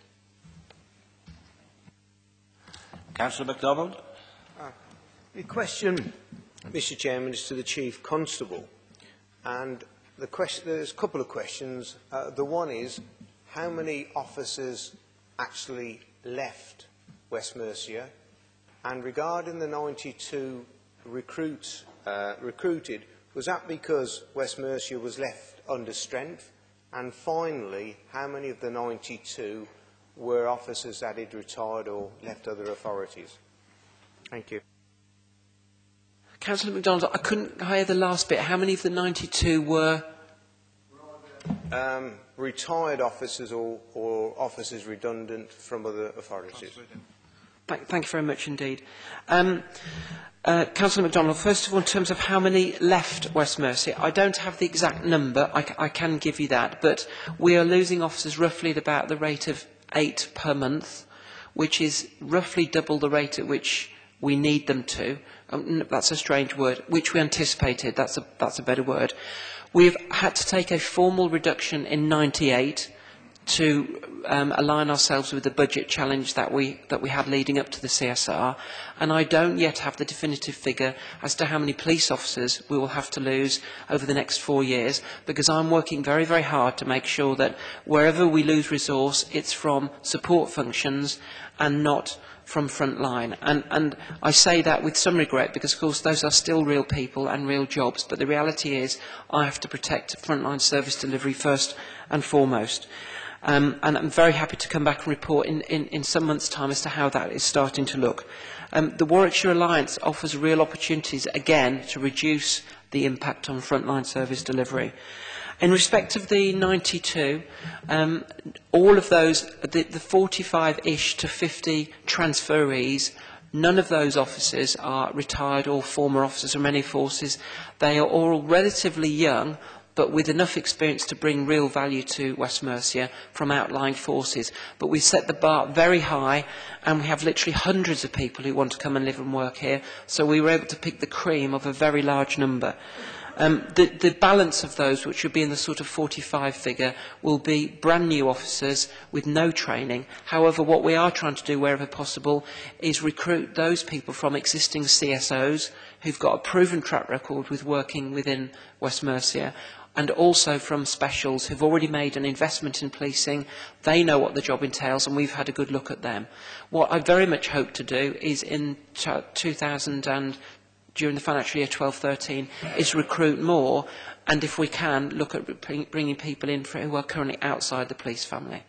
Councillor MacDonald. The question, Mr. Chairman, is to the Chief Constable, and there's a couple of questions. The one is, how many officers actually left West Mercia? And regarding the 92 recruits recruited, was that because West Mercia was left under strength? And finally, how many of the 92 were officers that had retired or left other authorities? Thank you. Councillor MacDonald, I couldn't hear the last bit. How many of the 92 were? Retired officers or officers redundant from other authorities. Thank you very much indeed. Councillor MacDonald, first of all, in terms of how many left West Mercia, I don't have the exact number. I can give you that, but we are losing officers roughly at about the rate of 8 per month, which is roughly double the rate at which we need them to. That's a strange word, which we anticipated. That's a better word. We've had to take a formal reduction in 98 to align ourselves with the budget challenge that we had leading up to the CSR, and I don't yet have the definitive figure as to how many police officers we will have to lose over the next 4 years, because I'm working very, very hard to make sure that wherever we lose resource, it's from support functions and not from frontline. And I say that with some regret because, of course, those are still real people and real jobs, but the reality is I have to protect frontline service delivery first and foremost. And I'm very happy to come back and report in some months' time as to how that is starting to look. The Warwickshire Alliance offers real opportunities, again, to reduce the impact on frontline service delivery. In respect of the 92, all of those, the 45-ish to 50 transferees, none of those officers are retired or former officers from any forces. They are all relatively young, but with enough experience to bring real value to West Mercia from outlying forces. But we set the bar very high, and we have literally hundreds of people who want to come and live and work here, so we were able to pick the cream of a very large number. The balance of those, which would be in the sort of 45 figure, will be brand new officers with no training. However, what we are trying to do wherever possible is recruit those people from existing CSOs who've got a proven track record with working within West Mercia, and also from specials who've already made an investment in policing. They know what the job entails, and we've had a good look at them. What I very much hope to do is in 2000 and during the financial year 12-13 is recruit more, and if we can, look at bringing people in who are currently outside the police family.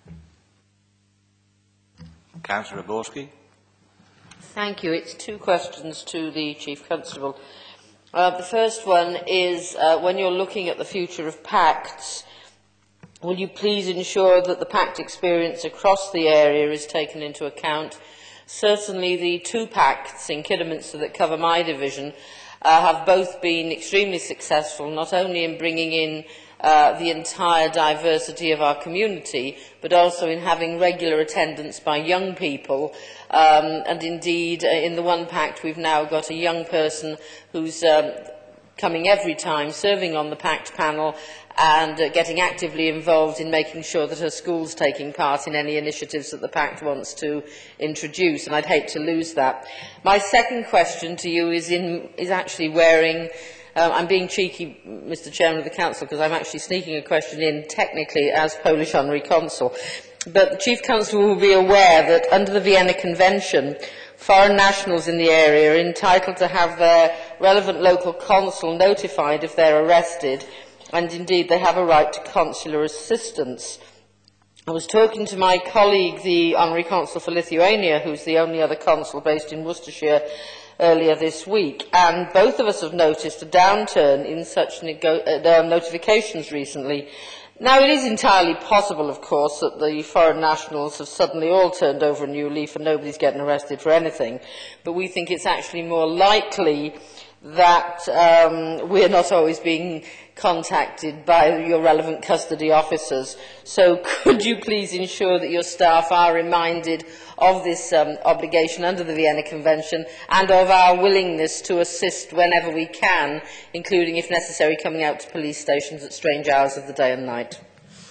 Councillor Borski. Thank you. It's 2 questions to the Chief Constable. The first one is, when you're looking at the future of pacts, will you please ensure that the pact experience across the area is taken into account? Certainly the 2 pacts in Kidderminster that cover my division have both been extremely successful, not only in bringing in the entire diversity of our community, but also in having regular attendance by young people. And indeed, in the one pact, we've now got a young person who's coming every time, serving on the pact panel and getting actively involved in making sure that her school's taking part in any initiatives that the pact wants to introduce, and I'd hate to lose that. My second question to you is actually wearing I'm being cheeky, Mr. Chairman of the Council, because I'm actually sneaking a question in technically as Polish Honorary Consul. But the Chief Constable will be aware that under the Vienna Convention, foreign nationals in the area are entitled to have their relevant local consul notified if they're arrested, and indeed they have a right to consular assistance. I was talking to my colleague, the Honorary Consul for Lithuania, who's the only other consul based in Worcestershire, earlier this week, and both of us have noticed a downturn in such notifications recently. Now, it is entirely possible, of course, that the foreign nationals have suddenly all turned over a new leaf and nobody's getting arrested for anything, but we think it's actually more likely that we're not always being contacted by your relevant custody officers. So could you please ensure that your staff are reminded of this obligation under the Vienna Convention and of our willingness to assist whenever we can, including, if necessary, coming out to police stations at strange hours of the day and night?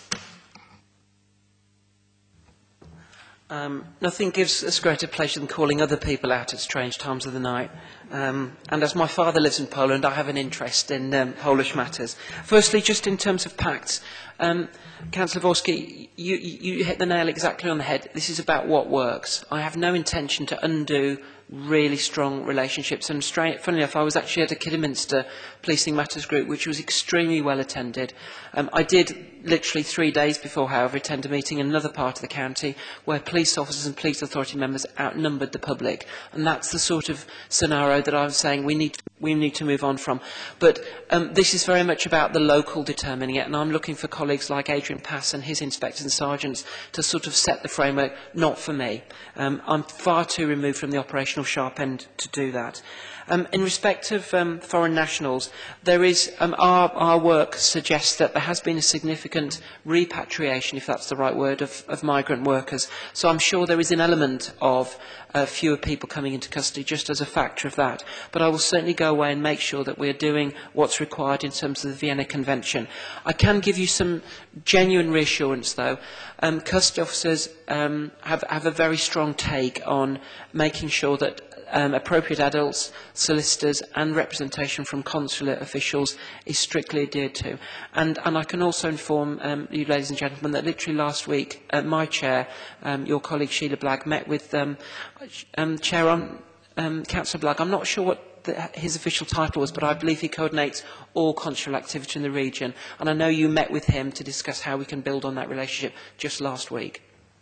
Nothing gives us greater pleasure than calling other people out at strange times of the night. And as my father lives in Poland, I have an interest in Polish matters. Firstly, just in terms of pacts, Councillor Vorsky, you hit the nail exactly on the head. This is about what works. I have no intention to undo really strong relationships. And funnily enough, I was actually at a Kidderminster Policing Matters group, which was extremely well attended. I did literally 3 days before, however, attend a meeting in another part of the county where police officers and police authority members outnumbered the public. And that's the sort of scenario that I'm saying we need to move on from. But this is very much about the local determining it, and I'm looking for colleagues like Adrian Pass and his inspectors and sergeants to sort of set the framework, not for me. I'm far too removed from the operational sharp end to do that. In respect of foreign nationals, there is, our work suggests that there has been a significant repatriation, if that's the right word, of migrant workers. So I'm sure there is an element of fewer people coming into custody just as a factor of that. But I will certainly go away and make sure that we are doing what's required in terms of the Vienna Convention. I can give you some genuine reassurance, though. Custody officers have a very strong take on making sure that appropriate adults, solicitors and representation from consular officials is strictly adhered to. And I can also inform you, ladies and gentlemen, that literally last week, my chair, your colleague Sheila Blagg, met with Chair on Councillor Blagg. I'm not sure what his official title was, but I believe he coordinates all consular activity in the region. And I know you met with him to discuss how we can build on that relationship just last week.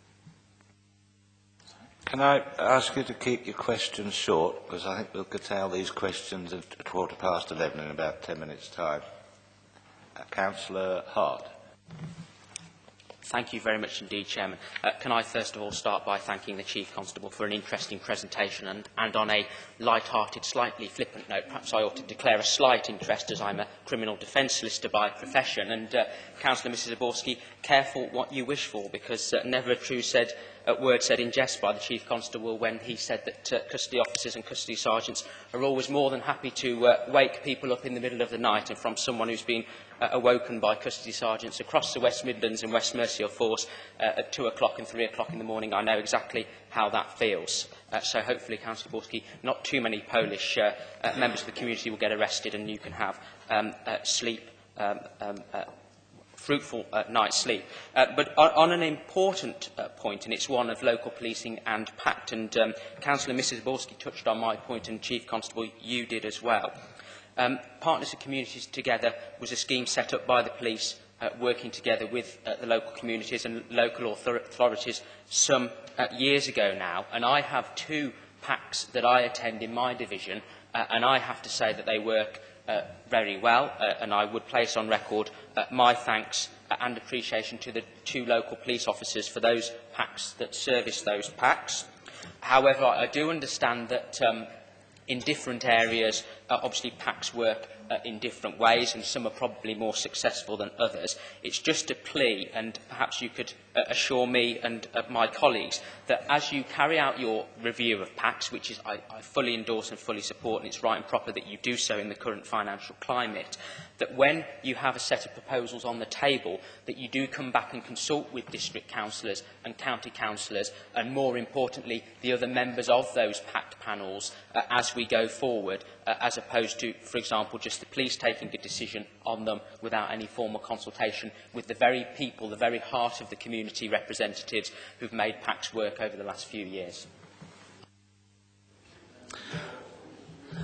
Can I ask you to keep your questions short, because I think we'll curtail these questions at 11:15 in about 10 minutes' time. Councillor Hart. Thank you very much indeed, Chairman. Can I first of all start by thanking the Chief Constable for an interesting presentation, and on a light-hearted, slightly flippant note, perhaps I ought to declare a slight interest, as I'm a criminal defence solicitor by profession. And Councillor Mrs Zaborski, careful what you wish for, because never a true word said in jest by the Chief Constable when he said that custody officers and custody sergeants are always more than happy to wake people up in the middle of the night. And from someone who's been awoken by custody sergeants across the West Midlands and West Mercia force at 2 o'clock and 3 o'clock in the morning, I know exactly how that feels. So hopefully, Councillor Zaborski, not too many Polish members of the community will get arrested, and you can have fruitful night's sleep. But on an important point, and it's one of local policing and pact, and Councillor Mrs Zaborski touched on my point, and Chief Constable, you did as well. Partners of Communities Together was a scheme set up by the police working together with the local communities and local authorities some years ago now. And I have 2 packs that I attend in my division, and I have to say that they work very well, and I would place on record my thanks and appreciation to the 2 local police officers for those packs that service those packs. However, I do understand that in different areas, obviously packs work in different ways, and some are probably more successful than others. It's just a plea, and perhaps you could assure me and my colleagues that as you carry out your review of packs, which is I fully endorse and fully support, and it's right and proper that you do so in the current financial climate, that when you have a set of proposals on the table, that you do come back and consult with district councillors and county councillors, and more importantly, the other members of those pact panels as we go forward, as opposed to, for example, just the police taking a decision on them without any formal consultation with the very people, the very heart of the community representatives who've made pacts work over the last few years.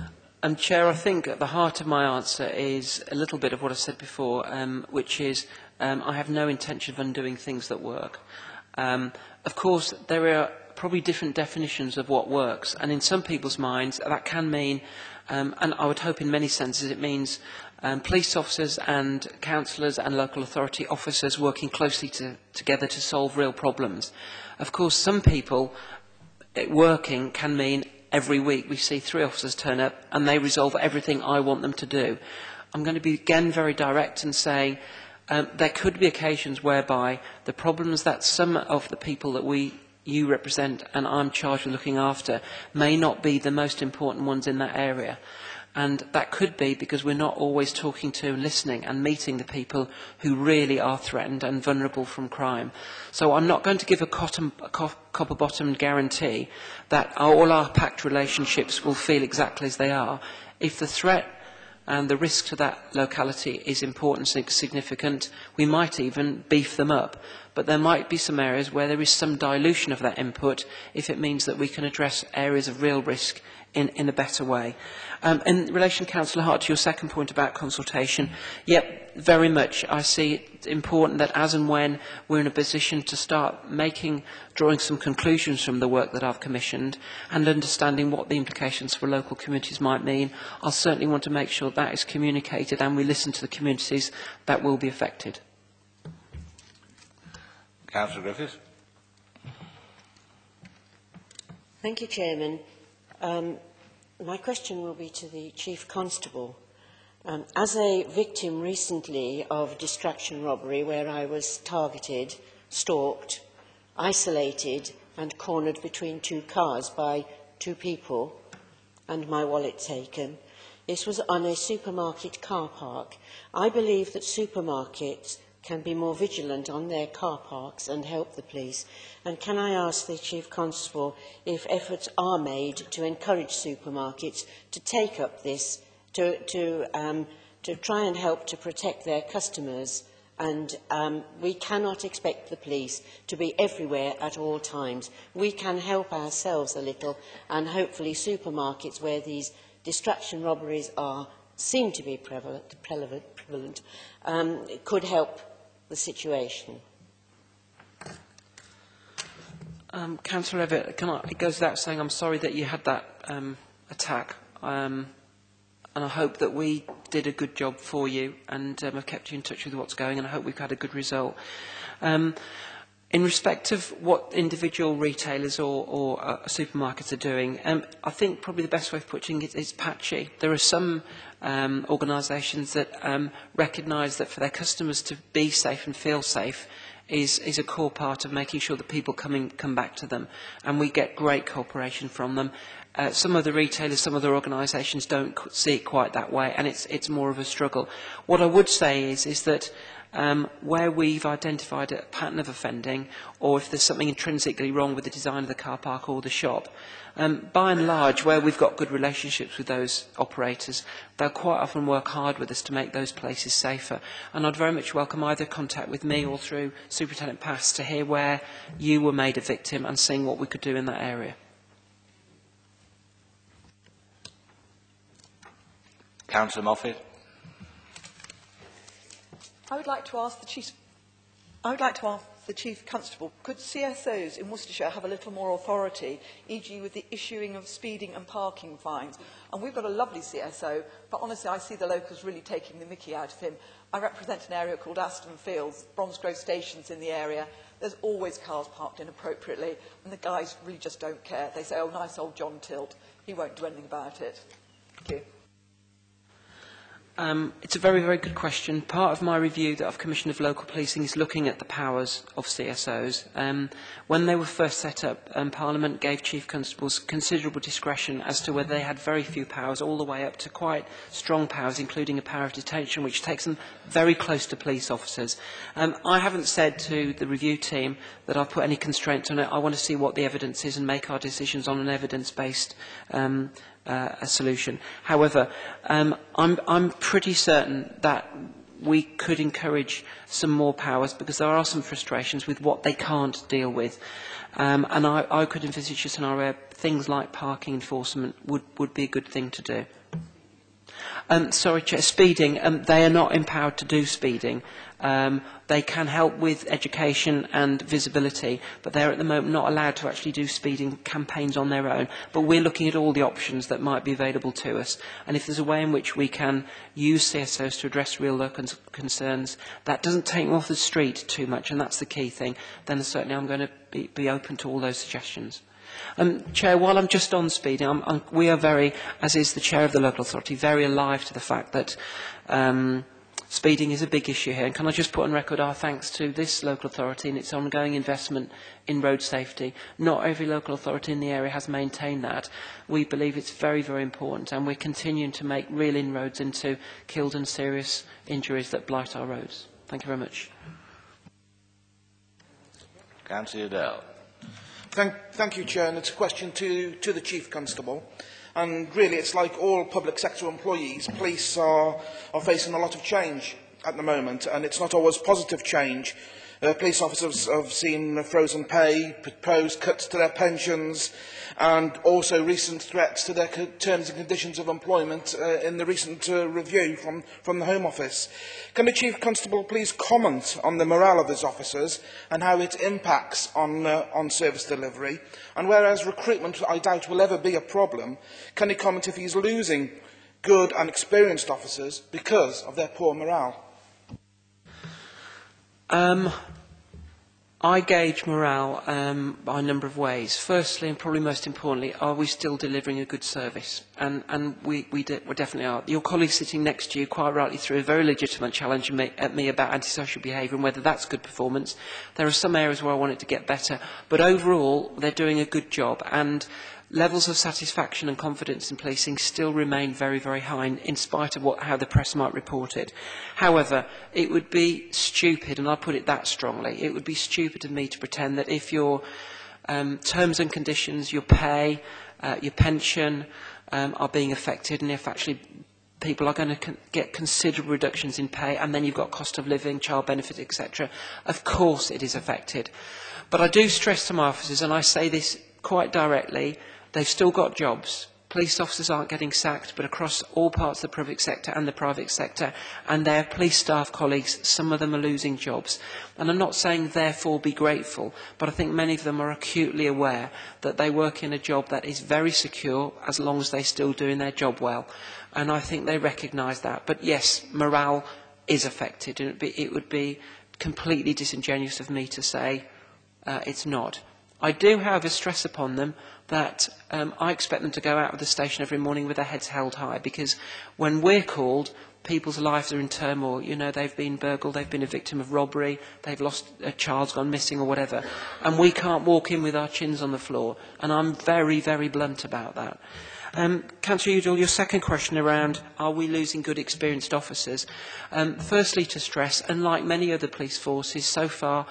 Chair, I think at the heart of my answer is a little bit of what I said before, which is I have no intention of undoing things that work. Of course, there are probably different definitions of what works, and in some people's minds that can mean, and I would hope in many senses it means police officers and councillors and local authority officers working closely together to solve real problems. Of course, some people working can mean every week we see 3 officers turn up and they resolve everything I want them to do. I'm going to be again very direct and say there could be occasions whereby the problems that some of the people that you represent and I'm charged with looking after may not be the most important ones in that area. And that could be because we're not always talking to, listening and meeting the people who really are threatened and vulnerable from crime. So I'm not going to give a copper-bottomed guarantee that all our pact relationships will feel exactly as they are. If the threat and the risk to that locality is important and significant, we might even beef them up. But there might be some areas where there is some dilution of that input if it means that we can address areas of real risk in a better way. In relation, Councillor Hart, to your second point about consultation, yep, very much. I see it important that as and when we're in a position to start drawing some conclusions from the work that I've commissioned and understanding what the implications for local communities might mean, I'll certainly want to make sure that is communicated and we listen to the communities that will be affected. Councillor Griffiths. Thank you, Chairman. My question will be to the Chief Constable. As a victim recently of distraction robbery where I was targeted, stalked, isolated and cornered between 2 cars by 2 people and my wallet taken, this was on a supermarket car park. I believe that supermarkets can be more vigilant on their car parks and help the police. And can I ask the Chief Constable if efforts are made to encourage supermarkets to take up this, to try and help to protect their customers? And we cannot expect the police to be everywhere at all times. We can help ourselves a little, and hopefully supermarkets where these distraction robberies seem to be prevalent could help the situation. Councillor Everett, it goes without saying I'm sorry that you had that attack, and I hope that we did a good job for you and have kept you in touch with what's going, and I hope we've had a good result. In respect of what individual retailers or supermarkets are doing, I think probably the best way of putting it is patchy. There are some organisations that recognise that for their customers to be safe and feel safe is a core part of making sure that people come back to them, and we get great cooperation from them. Some of the retailers, some of the organisations don't see it quite that way, and it's more of a struggle. What I would say is that where we've identified a pattern of offending, or if there's something intrinsically wrong with the design of the car park or the shop, by and large, where we've got good relationships with those operators, they'll quite often work hard with us to make those places safer. And I'd very much welcome either contact with me or through Superintendent Pass to hear where you were made a victim and seeing what we could do in that area. Councillor Moffat. I would like to ask the Chief Constable, could CSOs in Worcestershire have a little more authority, e.g. with the issuing of speeding and parking fines? And we've got a lovely CSO, but honestly I see the locals really taking the mickey out of him. I represent an area called Aston Fields, Bromsgrove Station's in the area. There's always cars parked inappropriately, and the guys really just don't care. They say, oh, nice old John Tilt, he won't do anything about it. Thank you. It's a very, very good question. Part of my review that I've commissioned of local policing is looking at the powers of CSOs. When they were first set up, Parliament gave Chief Constables considerable discretion as to whether they had very few powers, all the way up to quite strong powers, including a power of detention, which takes them very close to police officers. I haven't said to the review team that I've put any constraints on it. I want to see what the evidence is and make our decisions on an evidence-based a solution. However, I'm pretty certain that we could encourage some more powers because there are some frustrations with what they can't deal with. And I could envisage a scenario where things like parking enforcement would be a good thing to do. Sorry, Chair, speeding. They are not empowered to do speeding. They can help with education and visibility, but they're at the moment not allowed to actually do speeding campaigns on their own. But we're looking at all the options that might be available to us. And if there's a way in which we can use CSOs to address real concerns that doesn't take them off the street too much, and that's the key thing, then certainly I'm going to be open to all those suggestions. Chair, while I'm just on speeding, we are very, as is the Chair of the local authority, very alive to the fact that speeding is a big issue here. And can I just put on record our thanks to this local authority and its ongoing investment in road safety. Not every local authority in the area has maintained that. We believe it's very, very important, and we're continuing to make real inroads into killed and serious injuries that blight our roads. Thank you very much. Councillor Dell. Thank you, Chair, and it's a question to the Chief Constable. And really, it's like all public sector employees, police are facing a lot of change at the moment, and it's not always positive change. Police officers have seen frozen pay, proposed cuts to their pensions, and also recent threats to their terms and conditions of employment in the recent review from the Home Office. Can the Chief Constable please comment on the morale of his officers and how it impacts on service delivery? And whereas recruitment, I doubt, will ever be a problem, can he comment if he's losing good and experienced officers because of their poor morale? I gauge morale by a number of ways. Firstly, and probably most importantly, are we still delivering a good service? And we definitely are. Your colleague sitting next to you quite rightly threw a very legitimate challenge at me about antisocial behaviour and whether that's good performance. There are some areas where I want it to get better, but overall they're doing a good job, and levels of satisfaction and confidence in policing still remain very, very high, in spite of how the press might report it. However, it would be stupid, and I'll put it that strongly, it would be stupid of me to pretend that if your terms and conditions, your pay, your pension are being affected, and if actually people are going to get considerable reductions in pay, and then you've got cost of living, child benefits, etc., of course it is affected. But I do stress to my officers, and I say this quite directly, they've still got jobs. Police officers aren't getting sacked, but across all parts of the public sector and the private sector, and their police staff colleagues, some of them are losing jobs. And I'm not saying therefore be grateful, but I think many of them are acutely aware that they work in a job that is very secure as long as they're still doing their job well. And I think they recognise that. But yes, morale is affected, and it would be completely disingenuous of me to say it's not. I do, however, stress upon them that I expect them to go out of the station every morning with their heads held high, because when we're called, people's lives are in turmoil. You know, they've been burgled, they've been a victim of robbery, they've lost a child's gone missing or whatever, and we can't walk in with our chins on the floor, and I'm very, very blunt about that. Councillor Udall, your second question around are we losing good experienced officers? Firstly, to stress, unlike many other police forces, so far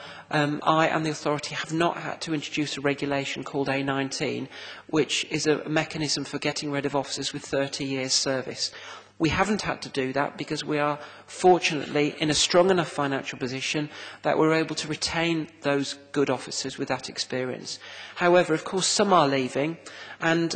I and the authority have not had to introduce a regulation called A19, which is a mechanism for getting rid of officers with 30 years service. We haven't had to do that because we are fortunately in a strong enough financial position that we're able to retain those good officers with that experience. However, of course, some are leaving, and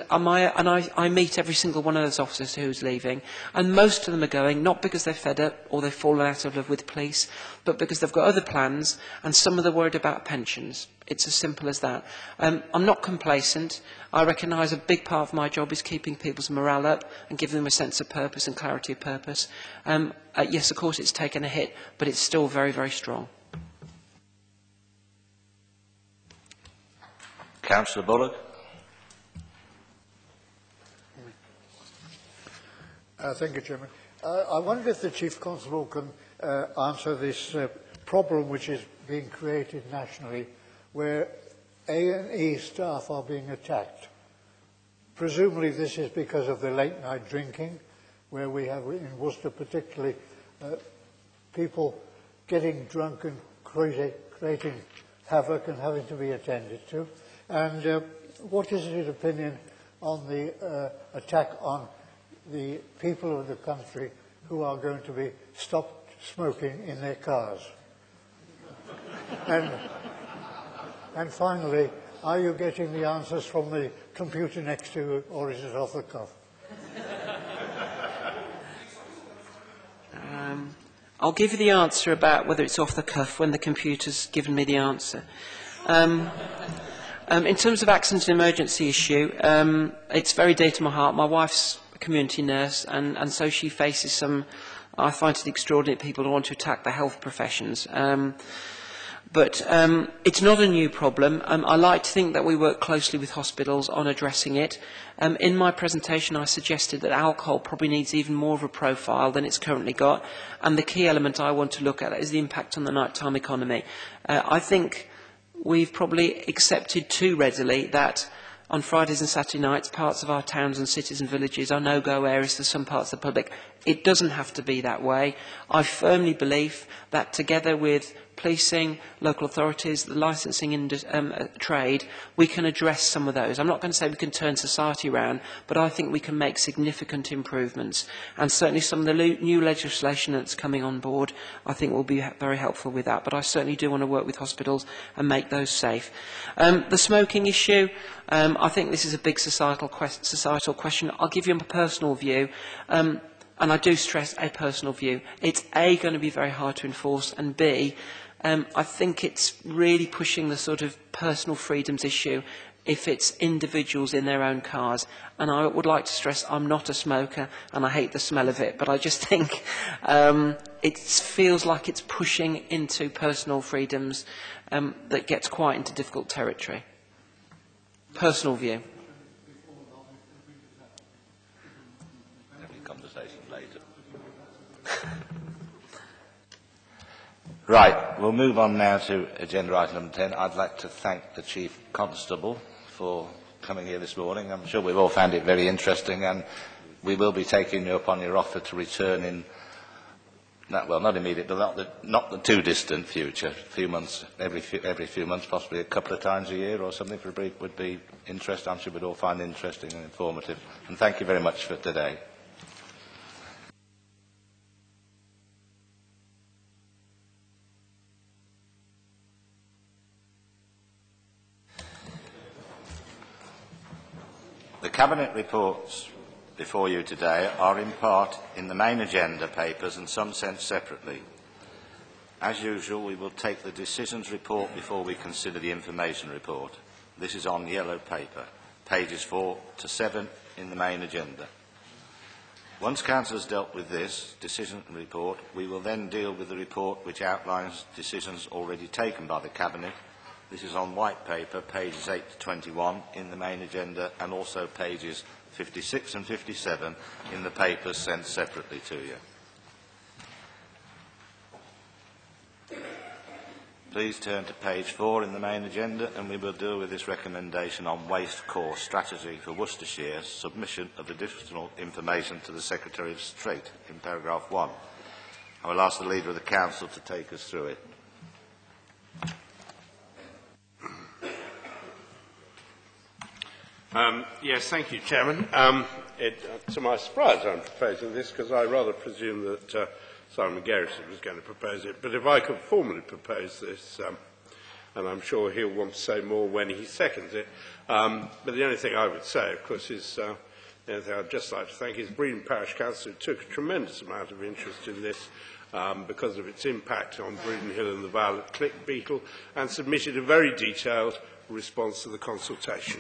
I meet every single one of those officers who's leaving, and most of them are going not because they're fed up or they've fallen out of love with police, but because they've got other plans, and some of them are worried about pensions. It's as simple as that. I'm not complacent. I recognise a big part of my job is keeping people's morale up and giving them a sense of purpose and clarity of purpose. Yes, of course, it's taken a hit, but it's still very, very strong. Councillor Bullock. Thank you, Chairman. I wonder if the Chief Constable can answer this problem which is being created nationally, where A&E staff are being attacked. Presumably this is because of the late night drinking, where we have in Worcester particularly people getting drunk and creating havoc and having to be attended to. And what is his opinion on the attack on the people of the country who are going to be stopped smoking in their cars? And finally, are you getting the answers from the computer next to you, or is it off the cuff? I'll give you the answer about whether it's off the cuff when the computer's given me the answer. In terms of accident and emergency issue, it's very dear to my heart. My wife's a community nurse, and so she faces some, I find it extraordinary, people who want to attack the health professions. But it's not a new problem. I like to think that we work closely with hospitals on addressing it. In my presentation, I suggested that alcohol probably needs even more of a profile than it's currently got. And the key element I want to look at is the impact on the nighttime economy. I think we've probably accepted too readily that on Fridays and Saturday nights, parts of our towns and cities and villages are no-go areas for some parts of the public. It doesn't have to be that way. I firmly believe that together with policing, local authorities, the licensing trade, we can address some of those. I'm not going to say we can turn society around, but I think we can make significant improvements. And certainly some of the new legislation that's coming on board, I think will be very helpful with that. But I certainly do want to work with hospitals and make those safe. The smoking issue, I think this is a big societal question. I'll give you a personal view. And I do stress a personal view. It's A, going to be very hard to enforce, and B, I think it's really pushing the sort of personal freedoms issue if it's individuals in their own cars. And I would like to stress I'm not a smoker and I hate the smell of it, but I just think it feels like it's pushing into personal freedoms that gets quite into difficult territory. Personal view. Conversation later. Right, we'll move on now to agenda item number 10. I'd like to thank the Chief Constable for coming here this morning. I'm sure we've all found it very interesting, and we will be taking you up on your offer to return in, not immediate, but not the too distant future. A few months, every few months, possibly a couple of times a year or something for a brief would be interesting. I'm sure we'd all find interesting and informative. And thank you very much for today. The Cabinet reports before you today are in part in the main agenda papers and some sent separately. As usual, we will take the decisions report before we consider the information report. This is on yellow paper, pages 4 to 7 in the main agenda. Once Council has dealt with this decision report, we will then deal with the report which outlines decisions already taken by the Cabinet. This is on white paper, pages 8 to 21 in the main agenda, and also pages 56 and 57 in the papers sent separately to you. Please turn to page 4 in the main agenda, and we will deal with this recommendation on waste course strategy for Worcestershire, submission of additional information to the Secretary of State in paragraph 1. I will ask the Leader of the Council to take us through it. Yes, thank you, Chairman. To my surprise, I'm proposing this because I rather presume that Simon Garrison was going to propose it. But if I could formally propose this, and I'm sure he'll want to say more when he seconds it, but the only thing I would say, of course, is the only thing I'd just like to thank is Breedon Parish Council, who took a tremendous amount of interest in this because of its impact on Breedon Hill and the violet click beetle, and submitted a very detailed response to the consultation.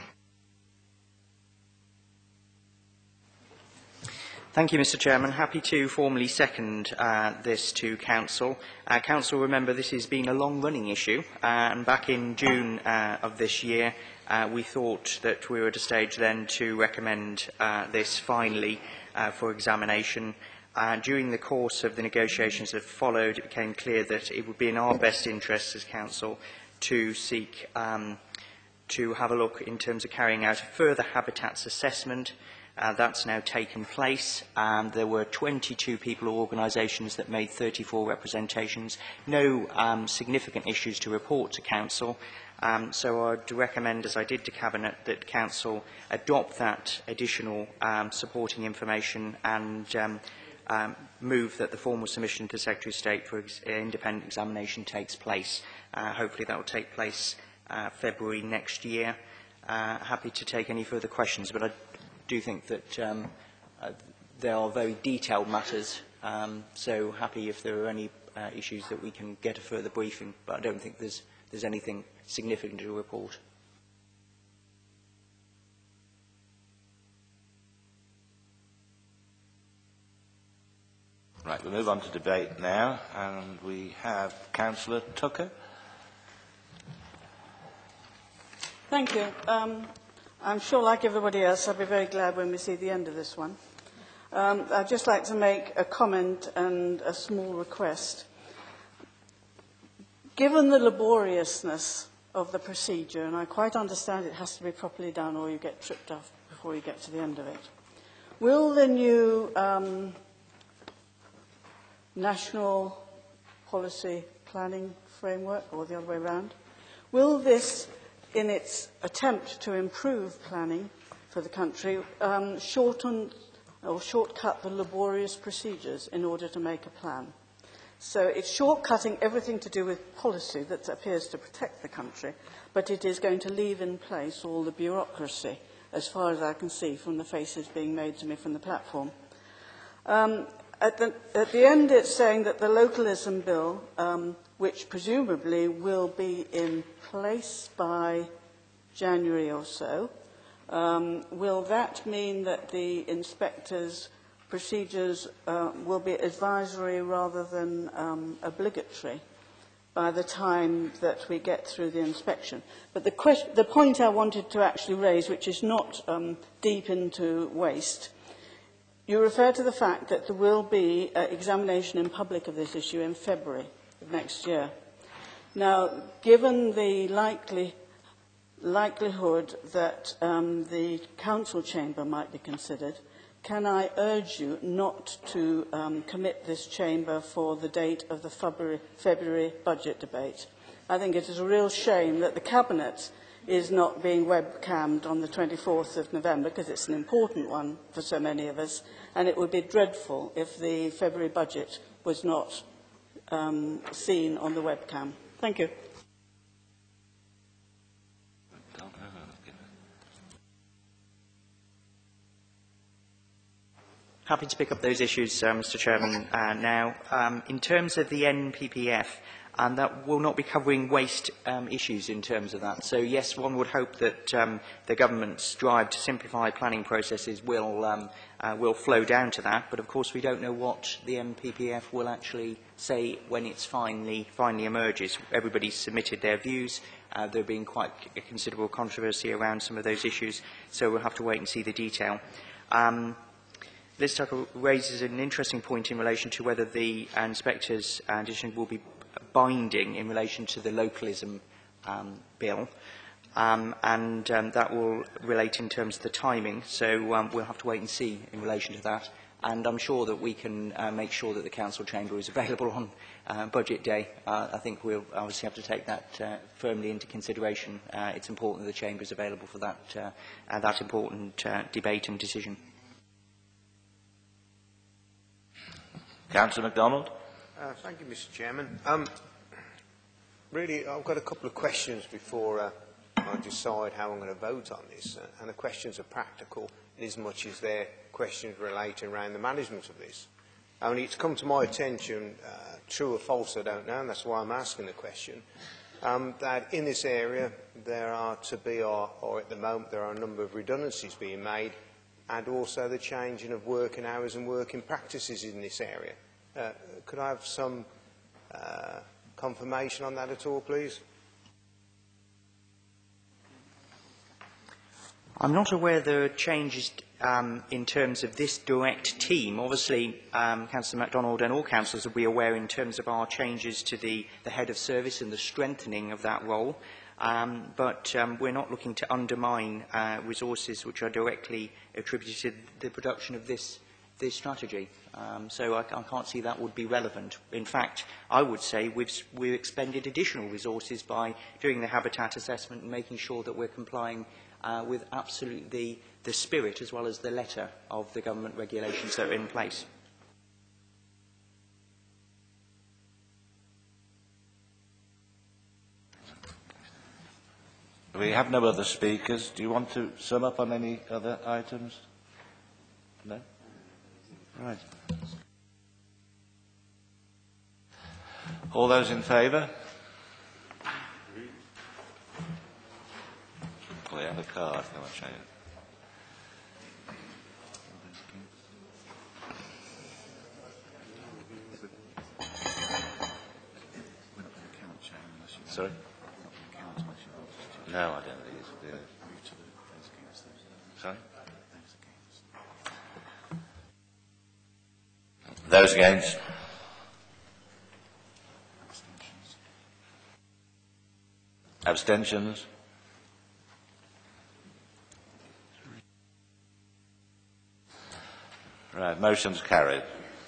Thank you, Mr. Chairman. Happy to formally second this to Council. Council, remember, this has been a long-running issue, and back in June of this year, we thought that we were at a stage then to recommend this finally for examination. During the course of the negotiations that followed, it became clear that it would be in our best interests as Council to seek to have a look in terms of carrying out a further habitats assessment. That's now taken place. There were 22 people or organisations that made 34 representations. No significant issues to report to Council. So I'd recommend, as I did to Cabinet, that Council adopt that additional supporting information and move that the formal submission to the Secretary of State for independent examination takes place. Hopefully that will take place February next year. Happy to take any further questions, but I do think that there are very detailed matters So happy if there are any issues that we can get a further briefing, but I don't think there's anything significant to report. Right, we'll move on to debate now, and we have Councillor Tucker. Thank you. I'm sure, like everybody else, I'll be very glad when we see the end of this one. I'd just like to make a comment and a small request. Given the laboriousness of the procedure, and I quite understand it has to be properly done or you get tripped off before you get to the end of it, will the new national policy planning framework, or the other way around, will this, in its attempt to improve planning for the country, shorten or shortcut the laborious procedures in order to make a plan? So it's shortcutting everything to do with policy that appears to protect the country, but it is going to leave in place all the bureaucracy, as far as I can see from the faces being made to me from the platform. At the end, it's saying that the localism bill, which presumably will be in place by January or so, will that mean that the inspectors' procedures will be advisory rather than obligatory by the time that we get through the inspection? But the point I wanted to actually raise, which is not deep into waste, you refer to the fact that there will be examination in public of this issue in February of next year. Now, given the likelihood that the council chamber might be considered, can I urge you not to commit this chamber for the date of the February budget debate? I think it is a real shame that the Cabinet is not being webcammed on the 24th of November, because it's an important one for so many of us, and it would be dreadful if the February budget was not seen on the webcam. Thank you. Happy to pick up those issues, Mr. Chairman, now. In terms of the NPPF, that will not be covering waste issues in terms of that. So, yes, one would hope that the government's drive to simplify planning processes will flow down to that. But, of course, we don't know what the NPPF will actually say when it finally emerges. Everybody's submitted their views. There have been quite a considerable controversy around some of those issues, so we'll have to wait and see the detail. Liz Tucker raises an interesting point in relation to whether the inspectors' decision will be binding in relation to the localism bill, and that will relate in terms of the timing. So we'll have to wait and see in relation to that. And I'm sure that we can make sure that the council chamber is available on budget day. I think we'll obviously have to take that firmly into consideration. It's important that the chamber is available for that important debate and decision. Councillor MacDonald. Thank you, Mr. Chairman. Really, I've got a couple of questions before I decide how I'm going to vote on this. And the questions are practical in as much as they're questions relating around the management of this. Only it's come to my attention, true or false, I don't know, and that's why I'm asking the question, that in this area there are to be, or at the moment there are a number of redundancies being made, and also the changing of working hours and working practices in this area. Could I have some confirmation on that at all, please? I'm not aware there are changes in terms of this direct team. Obviously, Councillor MacDonald and all councillors will be aware in terms of our changes to the head of service and the strengthening of that role. But we're not looking to undermine resources which are directly attributed to the production of this strategy. So I can't see that would be relevant. In fact, I would say we've expended additional resources by doing the habitat assessment and making sure that we're complying with absolutely the spirit as well as the letter of the government regulations that are in place. We have no other speakers. Do you want to sum up on any other items? No? Right. All those in favour? We have a card. Come on, show you. Sorry? No, I don't think it's... Sorry? Those against? Abstentions? Right, motion's carried.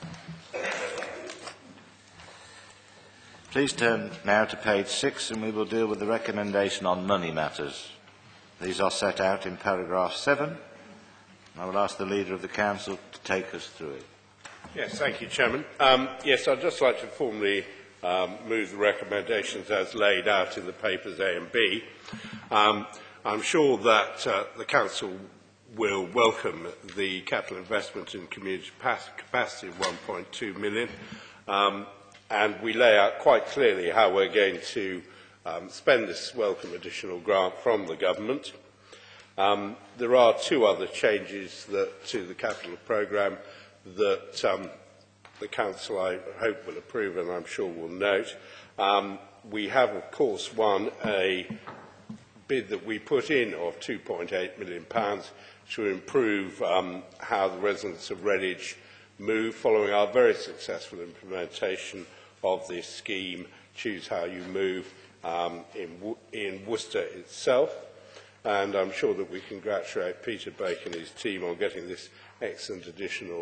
Please turn now to page 6 and we will deal with the recommendation on money matters. These are set out in paragraph 7. I will ask the Leader of the Council to take us through it. Yes, thank you, Chairman. Yes, I'd just like to formally move the recommendations as laid out in the papers A and B. I'm sure that the Council will welcome the capital investment in community capacity of 1.2 million. And we lay out quite clearly how we're going to spend this welcome additional grant from the government. There are two other changes to the capital programme that the Council, I hope, will approve and I'm sure will note. We have, of course, won a bid that we put in of £2.8 million to improve how the residents of Redditch move following our very successful implementation of this scheme, Choose How You Move, in Worcester itself. And I'm sure that we congratulate Peter Baker and his team on getting this excellent additional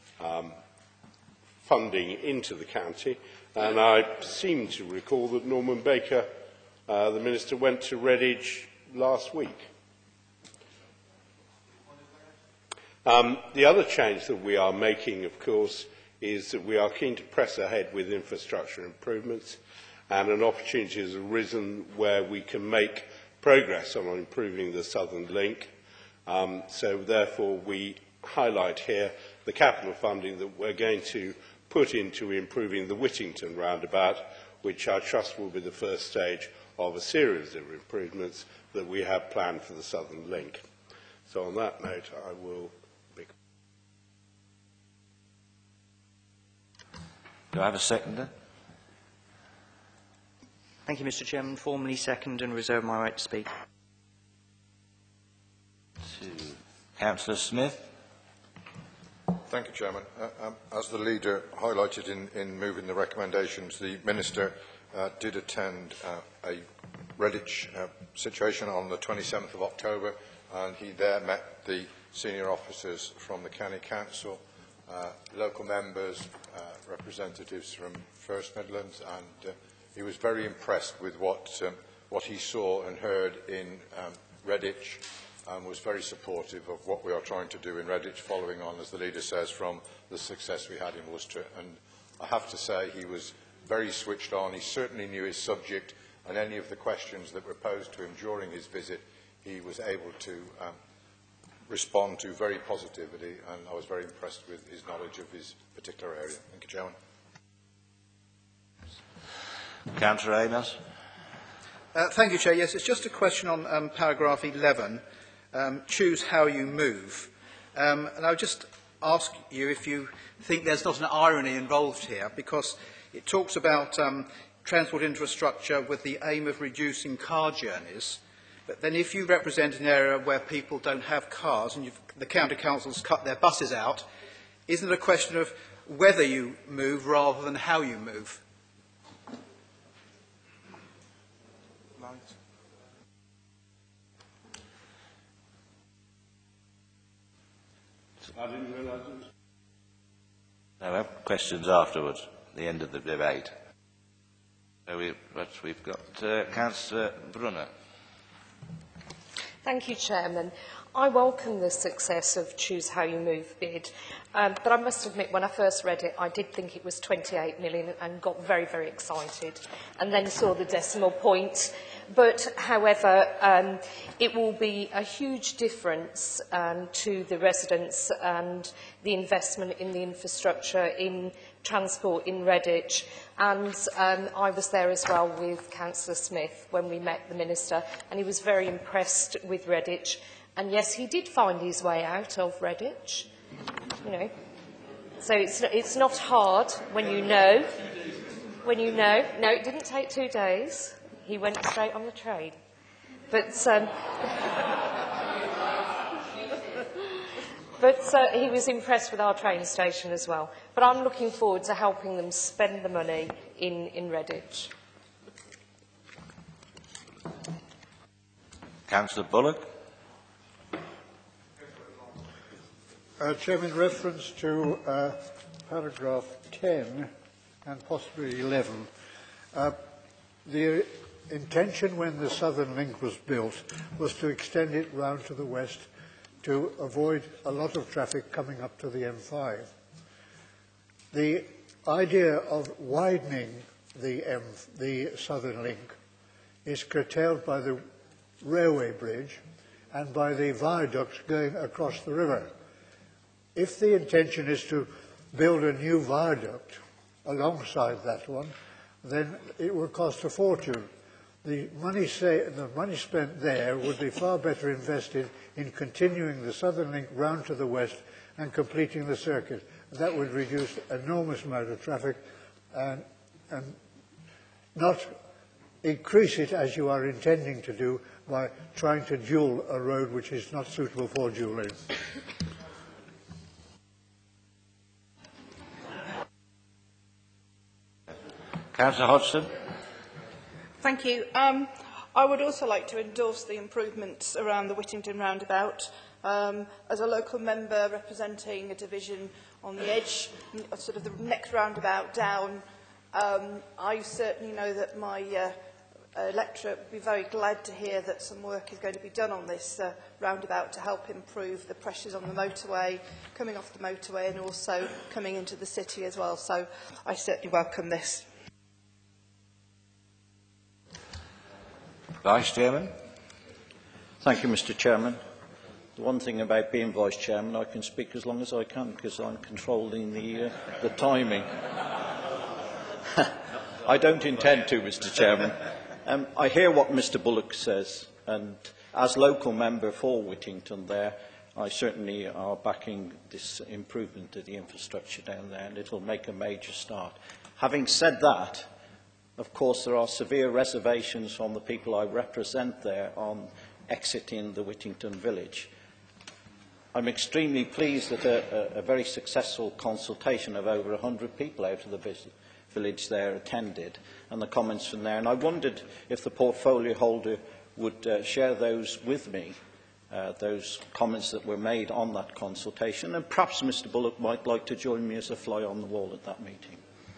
funding into the county. And I seem to recall that Norman Baker, the Minister, went to Redditch last week. The other change that we are making, of course, is that we are keen to press ahead with infrastructure improvements, and an opportunity has arisen where we can make progress on improving the Southern Link. So therefore we highlight here the capital funding that we're going to put into improving the Whittington roundabout, which I trust will be the first stage of a series of improvements that we have planned for the Southern Link. So on that note, I will... Do I have a seconder? Thank you, Mr. Chairman. Formally second and reserve my right to speak. To Councillor Smith. Thank you, Chairman. As the Leader highlighted in moving the recommendations, the Minister did attend a Redditch situation on the 27th of October, and he there met the senior officers from the County Council, local members, representatives from First Midlands, and he was very impressed with what he saw and heard in Redditch, and was very supportive of what we are trying to do in Redditch, following on, as the Leader says, from the success we had in Worcester. And I have to say he was very switched on. He certainly knew his subject, and any of the questions that were posed to him during his visit, he was able to respond to very positively, and I was very impressed with his knowledge of his particular area. Thank you, Chairman. Councillor Amos. Thank you, Chair. Yes, it's just a question on paragraph 11, choose how you move. And I would just ask you if you think there's not an irony involved here, because it talks about transport infrastructure with the aim of reducing car journeys. But then if you represent an area where people don't have cars and the county councils cut their buses out, isn't it a question of whether you move rather than how you move? I didn't realise it was... No, we have questions afterwards, at the end of the debate. So we've got Councillor Brunner. Thank you, Chairman. I welcome the success of Choose How You Move bid, but I must admit when I first read it I did think it was 28 million and got very, very excited and then saw the decimal point. But however, it will be a huge difference to the residents and the investment in the infrastructure, in transport in Redditch, and I was there as well with Councillor Smith when we met the Minister, and he was very impressed with Redditch. And yes, he did find his way out of Redditch, you know. So it's not hard when you know. When you know. No, it didn't take 2 days. He went straight on the train. But he was impressed with our train station as well. But I'm looking forward to helping them spend the money in Redditch. Councillor Bullock. Chairman, in reference to paragraph 10 and possibly 11, the intention when the Southern Link was built was to extend it round to the west to avoid a lot of traffic coming up to the M5. The idea of widening the Southern Link is curtailed by the railway bridge and by the viaducts going across the river. If the intention is to build a new viaduct alongside that one, then it will cost a fortune. The money spent there would be far better invested in continuing the Southern Link round to the west and completing the circuit. That would reduce an enormous amount of traffic and not increase it as you are intending to do by trying to dual a road which is not suitable for dualling. Councillor Hodgson. Thank you. I would also like to endorse the improvements around the Whittington roundabout. As a local member representing a division on the edge, sort of the next roundabout down, I certainly know that my electorate would be very glad to hear that some work is going to be done on this roundabout to help improve the pressures on the motorway, coming off the motorway and also coming into the city as well. So I certainly welcome this. Vice Chairman. Thank you, Mr. Chairman. The one thing about being Vice Chairman, I can speak as long as I can because I'm controlling the timing. I don't intend to, Mr. Chairman. I hear what Mr. Bullock says, and as local member for Whittington there, I certainly are backing this improvement to the infrastructure down there, and it will make a major start. Having said that, of course, there are severe reservations from the people I represent there on exiting the Whittington village. I'm extremely pleased that a very successful consultation of over 100 people out of the village there attended, and the comments from there. And I wondered if the portfolio holder would share those with me, those comments that were made on that consultation, and perhaps Mr. Bullock might like to join me as a fly on the wall at that meeting.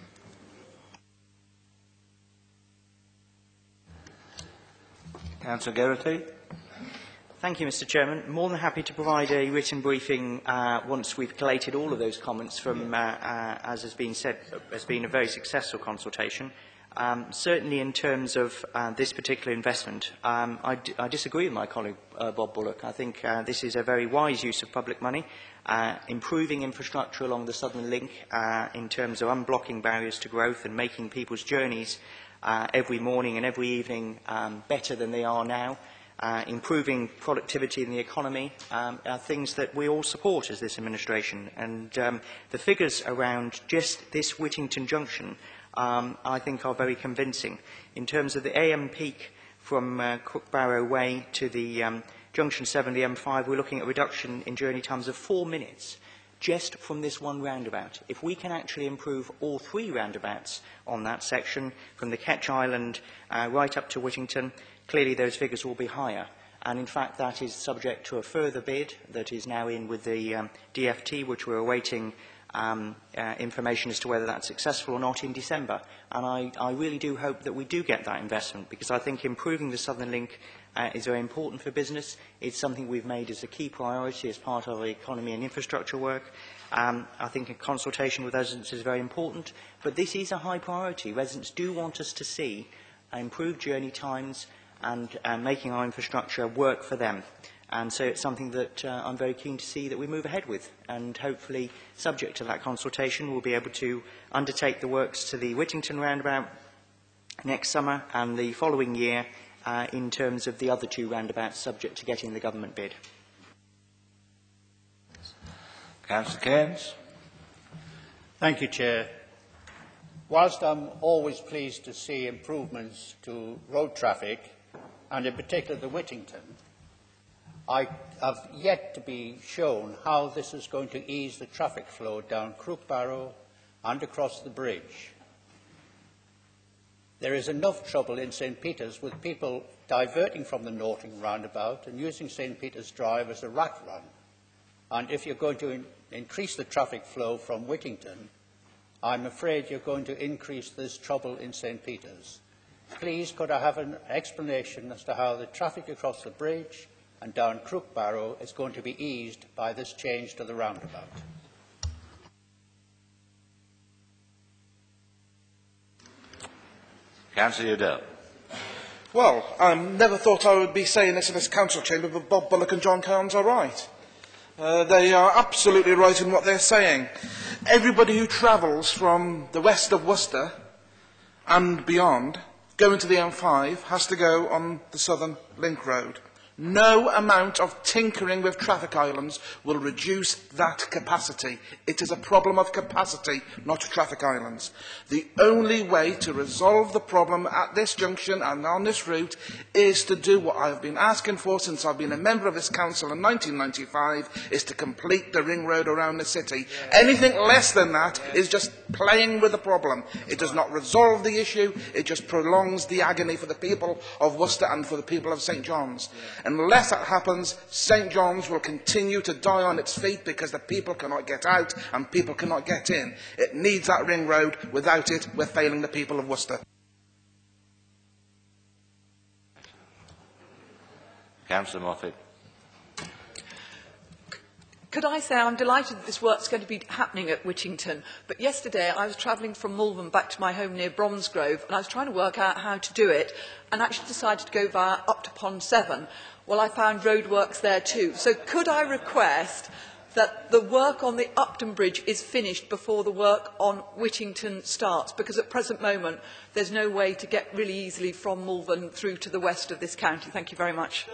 Councillor Geraghty. Thank you, Mr. Chairman. More than happy to provide a written briefing once we've collated all of those comments from, as has been said, has been a very successful consultation. Certainly in terms of this particular investment, I disagree with my colleague Bob Bullock. I think this is a very wise use of public money, improving infrastructure along the Southern Link in terms of unblocking barriers to growth and making people's journeys every morning and every evening better than they are now. Improving productivity in the economy are things that we all support as this administration. And the figures around just this Whittington junction, I think, are very convincing. In terms of the AM peak from Cookbarrow Way to the junction 7, the M5, we're looking at a reduction in journey times of 4 minutes just from this one roundabout. If we can actually improve all 3 roundabouts on that section, from the Ketch Island right up to Whittington, clearly those figures will be higher. And in fact, that is subject to a further bid that is now in with the DFT, which we're awaiting information as to whether that's successful or not in December. And I really do hope that we do get that investment, because I think improving the Southern Link is very important for business. It's something we've made as a key priority as part of our economy and infrastructure work. I think a consultation with residents is very important, but this is a high priority. Residents do want us to see improved journey times and making our infrastructure work for them. And so it's something that I'm very keen to see that we move ahead with. And hopefully, subject to that consultation, we'll be able to undertake the works to the Whittington roundabout next summer and the following year in terms of the other two roundabouts, subject to getting the government bid. Councillor Cairns. Thank you, Chair. Whilst I'm always pleased to see improvements to road traffic, and in particular the Whittington, I have yet to be shown how this is going to ease the traffic flow down Crookbarrow and across the bridge. There is enough trouble in St Peter's with people diverting from the Norton roundabout and using St Peter's Drive as a rat run. And if you're going to increase the traffic flow from Whittington, I'm afraid you're going to increase this trouble in St Peter's. Please, could I have an explanation as to how the traffic across the bridge and down Crookbarrow is going to be eased by this change to the roundabout? Councillor Udell. Well, I never thought I would be saying this in this council chamber, but Bob Bullock and John Cairns are right. They are absolutely right in what they're saying. Everybody who travels from the west of Worcester and beyond, going to the M5, has to go on the Southern Link Road. No amount of tinkering with traffic islands will reduce that capacity. It is a problem of capacity, not traffic islands. The only way to resolve the problem at this junction and on this route is to do what I have been asking for since I've been a member of this council in 1995, is to complete the ring road around the city. Anything less than that is just playing with the problem. It does not resolve the issue, it just prolongs the agony for the people of Worcester and for the people of St John's. Unless that happens, St John's will continue to die on its feet because the people cannot get out and people cannot get in. It needs that ring road. Without it, we're failing the people of Worcester. Councillor Moffat. Could I say I'm delighted that this work's going to be happening at Whittington, but yesterday I was travelling from Malvern back to my home near Bromsgrove, and I was trying to work out how to do it, and actually decided to go via up to Pond 7. Well, I found roadworks there too. So could I request that the work on the Upton Bridge is finished before the work on Whittington starts? Because at present moment, there's no way to get really easily from Malvern through to the west of this county. Thank you very much.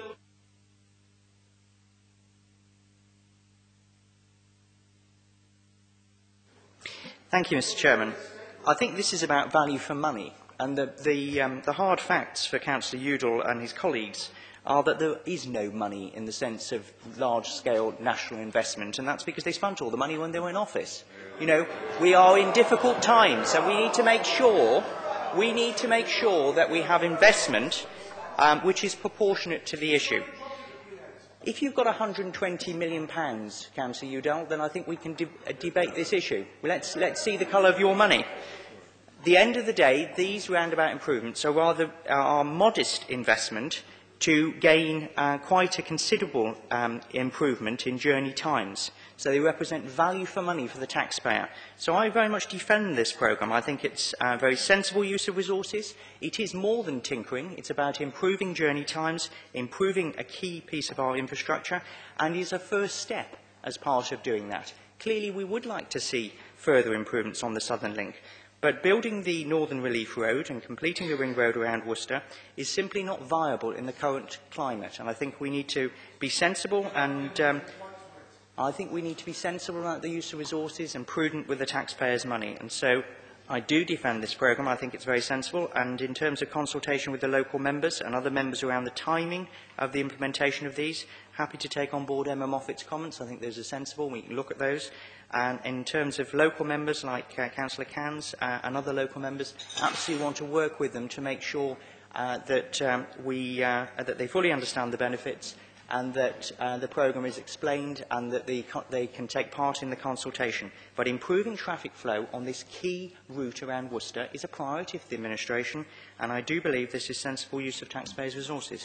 Thank you, Mr. Chairman. I think this is about value for money, and the hard facts for Councillor Udall and his colleagues are that there is no money in the sense of large-scale national investment, and that's because they spent all the money when they were in office. You know, we are in difficult times, and we need to make sure that we have investment which is proportionate to the issue. If you've got £120 million, Councillor Udall, then I think we can debate this issue. Let's see the colour of your money. At the end of the day, these roundabout improvements are rather modest investment to gain quite a considerable improvement in journey times. So they represent value for money for the taxpayer. So I very much defend this programme. I think it's a very sensible use of resources. It is more than tinkering. It's about improving journey times, improving a key piece of our infrastructure, and is a first step as part of doing that. Clearly, we would like to see further improvements on the Southern Link. But building the Northern Relief Road and completing the ring road around Worcester is simply not viable in the current climate. And I think we need to be sensible, and I think we need to be sensible about the use of resources and prudent with the taxpayers' money. And so I do defend this programme. I think it's very sensible. And in terms of consultation with the local members and other members around the timing of the implementation of these, happy to take on board Emma Moffat's comments. I think those are sensible. We can look at those. And in terms of local members like Councillor Cairns and other local members, absolutely want to work with them to make sure that they fully understand the benefits, and that the programme is explained, and that they can take part in the consultation. But improving traffic flow on this key route around Worcester is a priority for the administration, and I do believe this is sensible use of taxpayers' resources.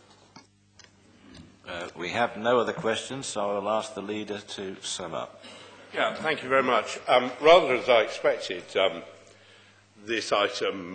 We have no other questions, so I will ask the leader to sum up. Yeah, thank you very much. Rather as I expected, this item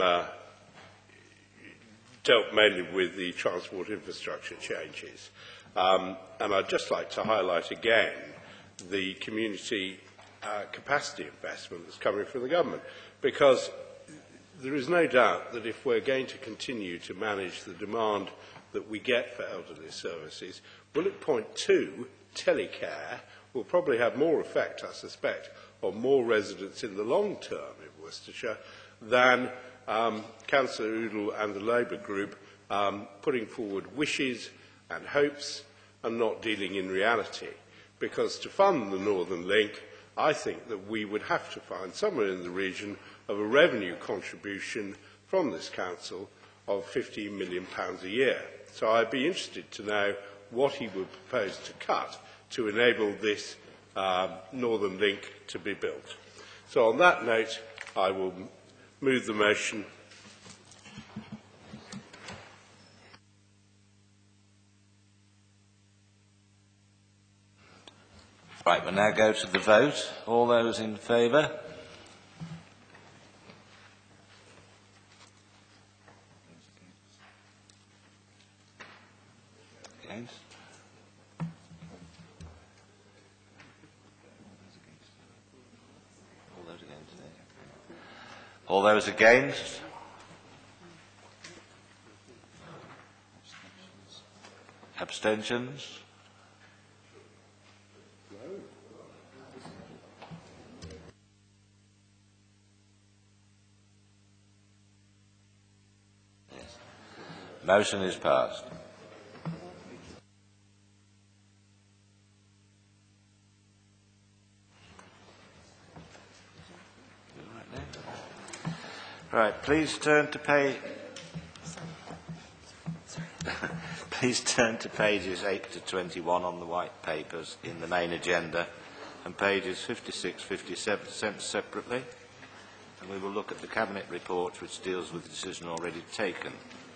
dealt mainly with the transport infrastructure changes. And I'd just like to highlight again the community capacity investment that's coming from the government, because there is no doubt that if we're going to continue to manage the demand that we get for elderly services, bullet point 2, telecare, will probably have more effect, I suspect, on more residents in the long term in Worcestershire than Councillor Udall and the Labour group putting forward wishes and hopes and not dealing in reality. Because to fund the Northern Link, I think that we would have to find somewhere in the region of a revenue contribution from this council of £15 million a year. So I'd be interested to know what he would propose to cut to enable this Northern Link to be built. So on that note, I will move the motion. Right, we'll now go to the vote. All those in favour? Against? All those against? All those against? Abstentions? Motion is passed. Right, please turn to page. Please turn to pages 8 to 21 on the white papers in the main agenda, and pages 56, 57 sent separately. And we will look at the Cabinet report, which deals with the decision already taken.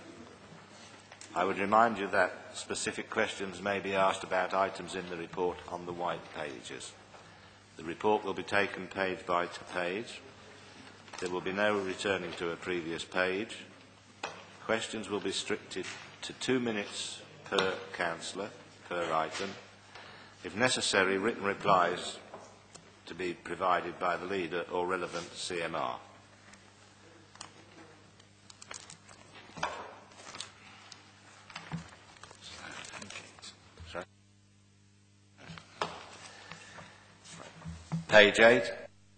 I would remind you that specific questions may be asked about items in the report on the white pages. The report will be taken page by page. There will be no returning to a previous page. Questions will be restricted to 2 minutes per councillor, per item. If necessary, written replies to be provided by the leader or relevant CMR. Page 8.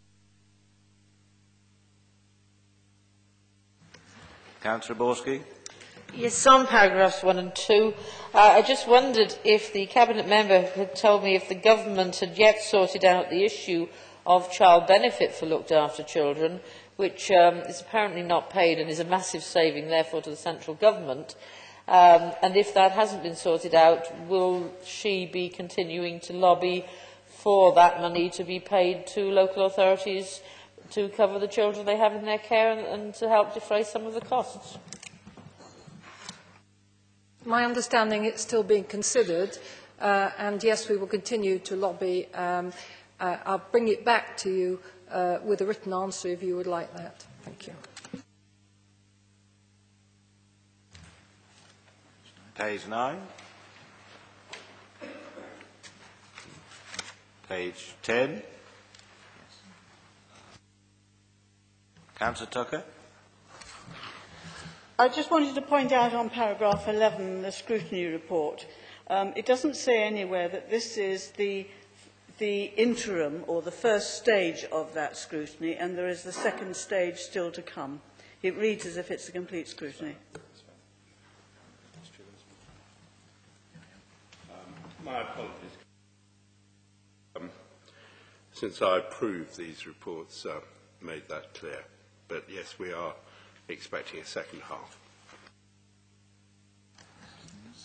Councillor Borski. Yes, on paragraphs 1 and 2, I just wondered if the Cabinet member had told me if the government had yet sorted out the issue of child benefit for looked after children, which is apparently not paid and is a massive saving, therefore, to the central government. And if that hasn't been sorted out, will she be continuing to lobby for that money to be paid to local authorities to cover the children they have in their care and to help defray some of the costs? My understanding it's still being considered, and yes, we will continue to lobby. I'll bring it back to you with a written answer if you would like that. Thank you. Page 9. Page 10. Councillor Tucker. I just wanted to point out on paragraph 11, the scrutiny report. It doesn't say anywhere that this is the interim or the first stage of that scrutiny, and there is the second stage still to come. It reads as if it's a complete scrutiny. My apologies. Since I approved these reports, made that clear. But yes, we are expecting a second half.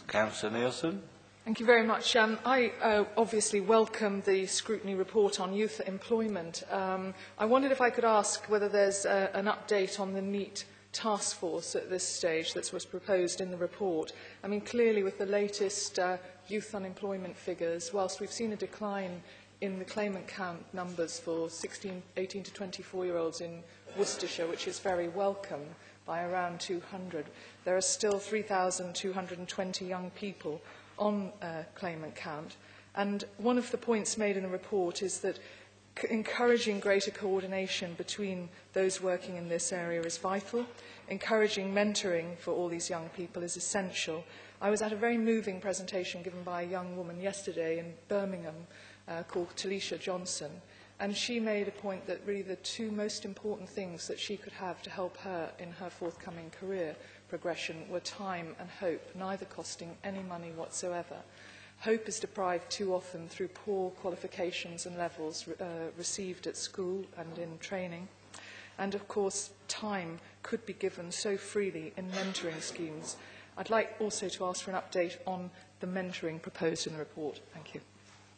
Councillor Nielsen. Thank you very much. I obviously welcome the scrutiny report on youth employment. I wondered if I could ask whether there's an update on the NEAT task force at this stage that was proposed in the report. I mean, clearly with the latest youth unemployment figures, whilst we've seen a decline in the claimant count numbers for 18 to 24-year-olds in Worcestershire, which is very welcome, by around 200, there are still 3,220 young people on claimant count. And one of the points made in the report is that encouraging greater coordination between those working in this area is vital. Encouraging mentoring for all these young people is essential. I was at a very moving presentation given by a young woman yesterday in Birmingham called Talisha Johnson, and she made a point that really the two most important things that she could have to help her in her forthcoming career progression were time and hope, neither costing any money whatsoever. Hope is deprived too often through poor qualifications and levels received at school and in training. And of course, time could be given so freely in mentoring schemes. I'd like also to ask for an update on the mentoring proposed in the report. Thank you.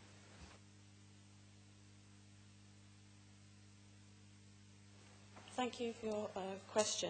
Thank you for your question.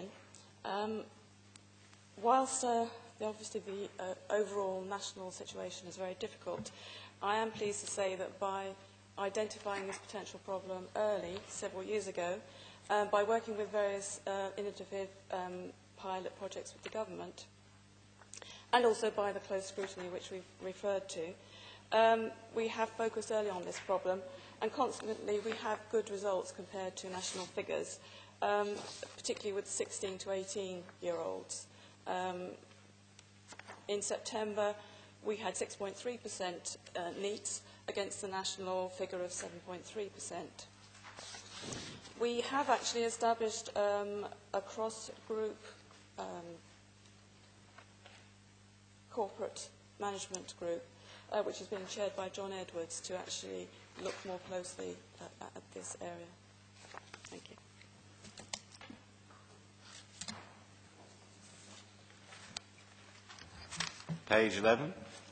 Whilst obviously the overall national situation is very difficult, I am pleased to say that by identifying this potential problem early, several years ago, by working with various innovative pilot projects with the government, and also by the close scrutiny which we've referred to, we have focused early on this problem, and consequently we have good results compared to national figures, particularly with 16 to 18-year-olds. In September, we had 6.3% NEETs against the national figure of 7.3%. We have actually established a cross-group corporate management group, which is being chaired by John Edwards, to actually look more closely at this area. Thank you. Page 11.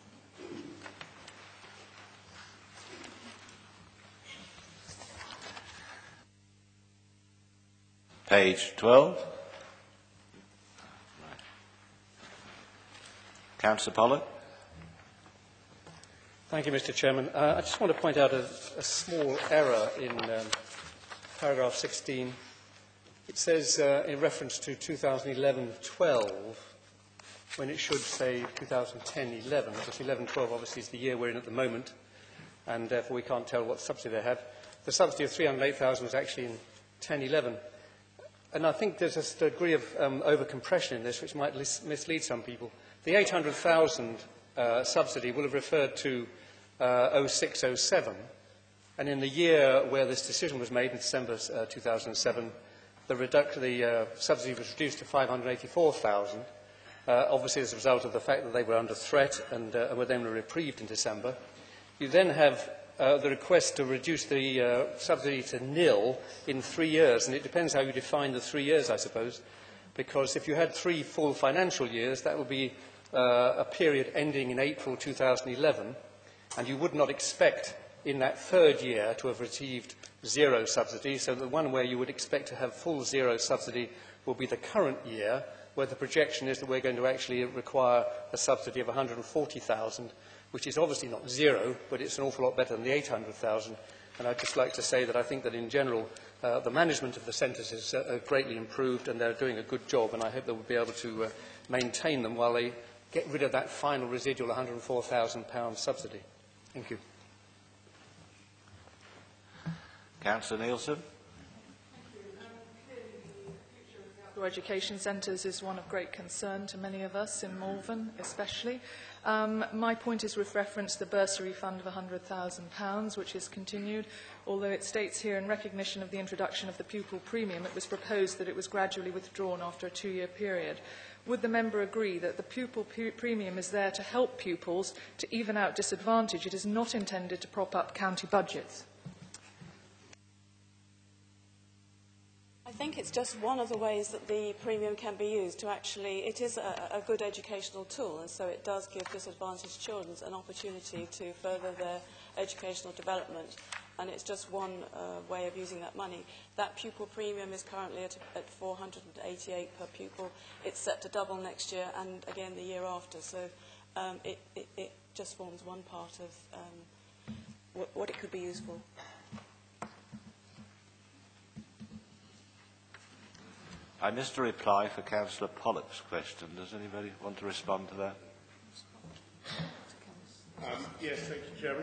Page 12. Councillor Pollock. Thank you, Mr. Chairman. I just want to point out a small error in paragraph 16. It says, in reference to 2011-12, when it should say 2010-11, because 11-12 obviously is the year we're in at the moment, and therefore we can't tell what subsidy they have. The subsidy of 308,000 was actually in 10-11. And I think there's a degree of over-compression in this, which might mislead some people. The 800,000 subsidy will have referred to 06-07, and in the year where this decision was made, in December 2007, the subsidy was reduced to 584,000. Obviously as a result of the fact that they were under threat and were then reprieved in December. You then have the request to reduce the subsidy to nil in 3 years, and it depends how you define the 3 years, I suppose, because if you had 3 full financial years, that would be a period ending in April 2011, and you would not expect in that third year to have received zero subsidy, so the one where you would expect to have full zero subsidy will be the current year, where the projection is that we're going to actually require a subsidy of 140,000, which is obviously not zero, but it's an awful lot better than the 800,000. And I'd just like to say that I think that in general, the management of the centres is greatly improved, and they're doing a good job, and I hope they will be able to maintain them while they get rid of that final residual £104,000 subsidy. Thank you. Councillor Nielsen. Education centres is one of great concern to many of us in Malvern especially. My point is with reference to the bursary fund of £100,000, which is continued, although it states here in recognition of the introduction of the pupil premium, it was proposed that it was gradually withdrawn after a 2-year period. Would the member agree that the pupil premium is there to help pupils to even out disadvantage? It is not intended to prop up county budgets. I think it's just one of the ways that the premium can be used to actually, it is a good educational tool, and so it does give disadvantaged children an opportunity to further their educational development, and it's just one way of using that money. That pupil premium is currently at 488 per pupil. It's set to double next year and again the year after, so it just forms one part of what it could be used for. I missed a reply for Councillor Pollock's question. Does anybody want to respond to that? Yes, thank you, Chairman.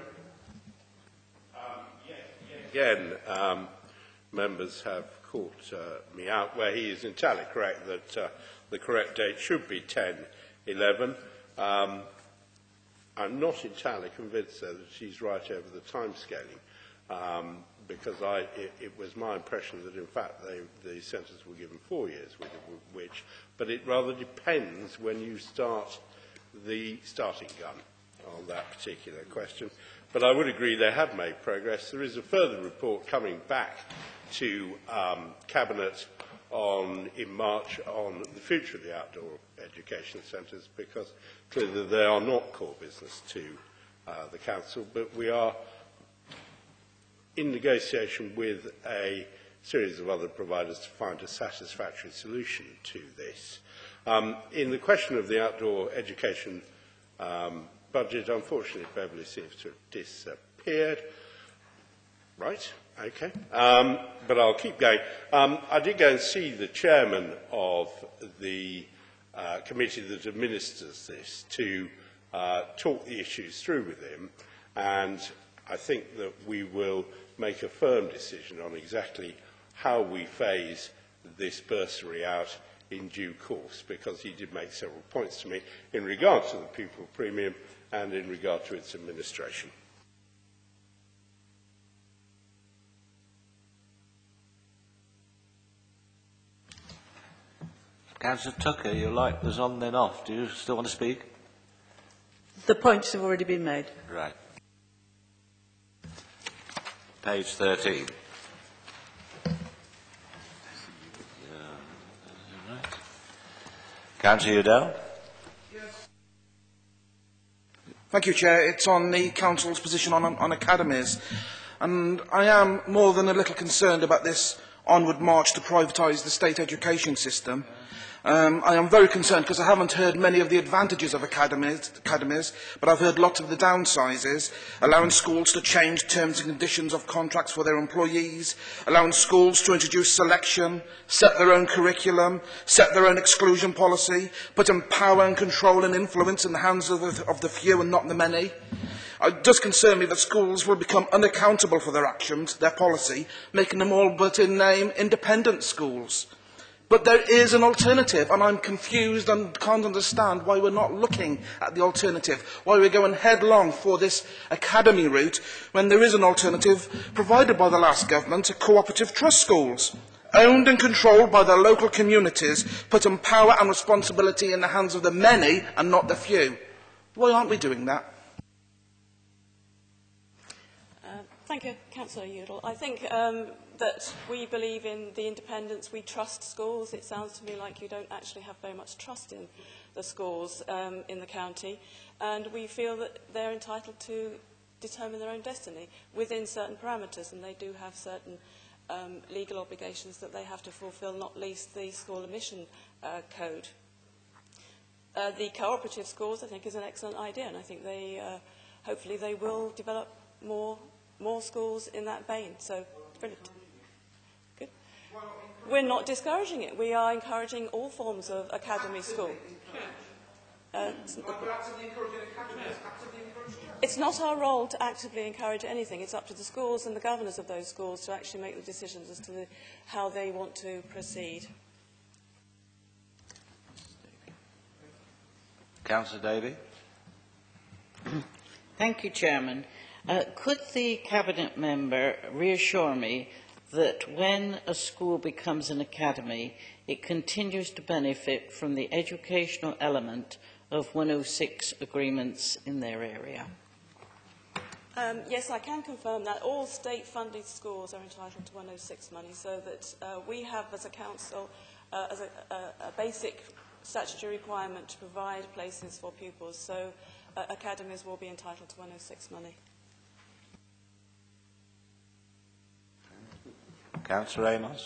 Again, members have caught me out where he is entirely correct that the correct date should be 10/11. I'm not entirely convinced, though, that she's right over the timescaling, because it was my impression that, in fact, the centres were given 4 years, but it rather depends when you start the starting gun on that particular question. But I would agree they have made progress. There is a further report coming back to Cabinet in March on the future of the outdoor education centres, because clearly they are not core business to the Council, but we are in negotiation with a series of other providers to find a satisfactory solution to this. In the question of the outdoor education budget, unfortunately, Beverley seems to have disappeared. Right, okay. But I'll keep going. I did go and see the chairman of the committee that administers this to talk the issues through with him, and I think that we will make a firm decision on exactly how we phase this bursary out in due course, because he did make several points to me in regard to the pupil premium and in regard to its administration. Councillor Tucker, your light was on then off. Do you still want to speak? The points have already been made. Right. Page 13. Councillor Udell. Thank you, Chair. It's on the Council's position on academies. And I am more than a little concerned about this onward march to privatise the state education system. I am very concerned because I haven't heard many of the advantages of academies, but I've heard lots of the downsides, allowing schools to change terms and conditions of contracts for their employees, allowing schools to introduce selection, set their own curriculum, set their own exclusion policy, putting power and control and influence in the hands of the few and not the many. It does concern me that schools will become unaccountable for their actions, their policy, making them all but in name independent schools. But there is an alternative, and I'm confused and can't understand why we're not looking at the alternative, why we're going headlong for this academy route when there is an alternative provided by the last government, cooperative trust schools, owned and controlled by their local communities, putting power and responsibility in the hands of the many and not the few. Why aren't we doing that? Thank you, Councillor Udall. I think that we believe in the independence. We trust schools. It sounds to me like you don't actually have very much trust in the schools in the county, and we feel that they're entitled to determine their own destiny within certain parameters, and they do have certain legal obligations that they have to fulfil, not least the school admission code. The cooperative schools, I think, is an excellent idea, and I think they, hopefully they will develop more schools in that vein. So, brilliant. Good. We're not discouraging it. We are encouraging all forms of academy school. It's not our role to actively encourage anything. It's up to the schools and the governors of those schools to actually make the decisions as to how they want to proceed. Councillor Davey. Thank you, Chairman. Could the Cabinet member reassure me that when a school becomes an academy, it continues to benefit from the educational element of 106 agreements in their area? Yes, I can confirm that all state-funded schools are entitled to 106 money, so that we have, as a council, as a basic statutory requirement to provide places for pupils, so academies will be entitled to 106 money. Councillor Amos.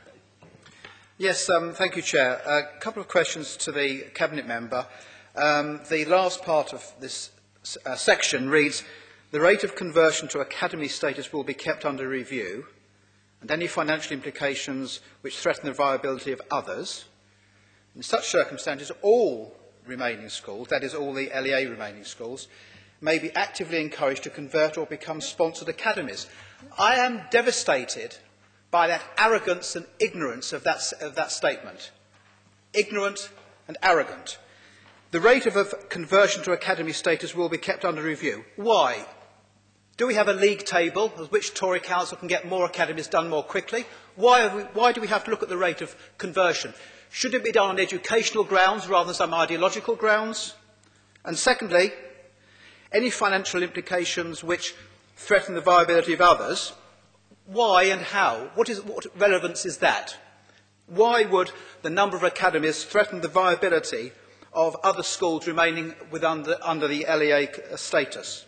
Yes, thank you, Chair. A couple of questions to the Cabinet Member. The last part of this section reads, the rate of conversion to academy status will be kept under review, and any financial implications which threaten the viability of others. In such circumstances, all remaining schools, that is, all the LEA remaining schools, may be actively encouraged to convert or become sponsored academies. I am devastated by that arrogance and ignorance of that statement. Ignorant and arrogant. The rate of conversion to academy status will be kept under review. Why? Do we have a league table of which Tory council can get more academies done more quickly? Why do we have to look at the rate of conversion? Should it be done on educational grounds rather than some ideological grounds? And secondly, any financial implications which threaten the viability of others, why and how? What relevance is that? Why would the number of academies threaten the viability of other schools remaining under the LEA status?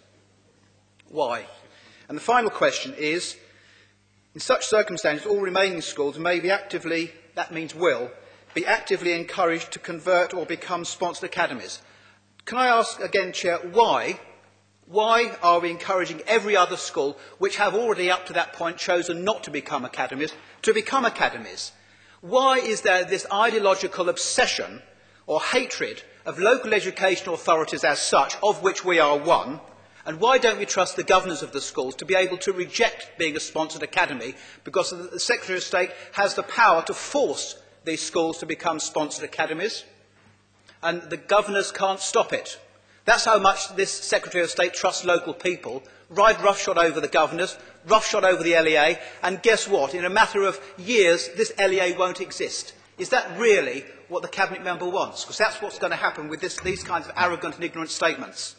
Why? And the final question is, in such circumstances, all remaining schools may be actively, that means will, be actively encouraged to convert or become sponsored academies. Can I ask again, Chair, why? Why are we encouraging every other school, which have already up to that point chosen not to become academies, to become academies? Why is there this ideological obsession or hatred of local education authorities as such, of which we are one? And why don't we trust the governors of the schools to be able to reject being a sponsored academy, because the Secretary of State has the power to force these schools to become sponsored academies, and the governors can't stop it? That's how much this Secretary of State trusts local people. Ride roughshod over the governors, roughshod over the LEA, and guess what? In a matter of years, this LEA won't exist. Is that really what the Cabinet Member wants? Because that's what's going to happen with these kinds of arrogant and ignorant statements.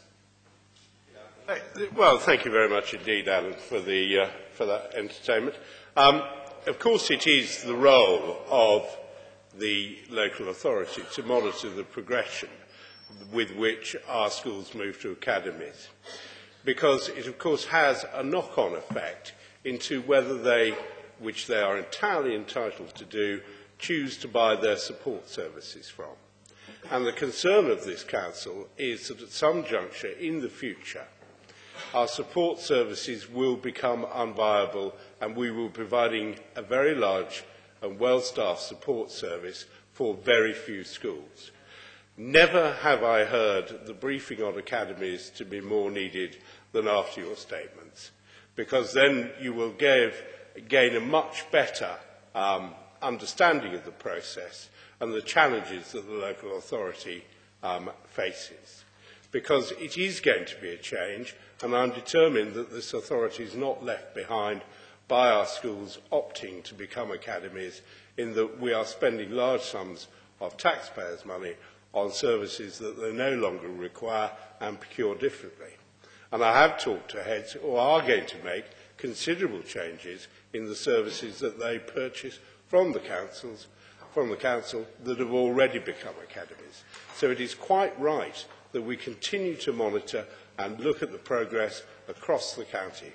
Well, thank you very much indeed, Alan, for that entertainment. Of course, it is the role of the local authority to monitor the progression with which our schools move to academies, because it, of course, has a knock-on effect into whether they, which they are entirely entitled to do, choose to buy their support services from. And the concern of this council is that at some juncture in the future, our support services will become unviable and we will be providing a very large and well-staffed support service for very few schools. Never have I heard the briefing on academies to be more needed than after your statements, because then you will gain a much better understanding of the process and the challenges that the local authority faces. Because it is going to be a change, and I'm determined that this authority is not left behind by our schools opting to become academies, in that we are spending large sums of taxpayers' money on services that they no longer require and procure differently. And I have talked to heads who are going to make considerable changes in the services that they purchase from the council that have already become academies. So it is quite right that we continue to monitor and look at the progress across the county.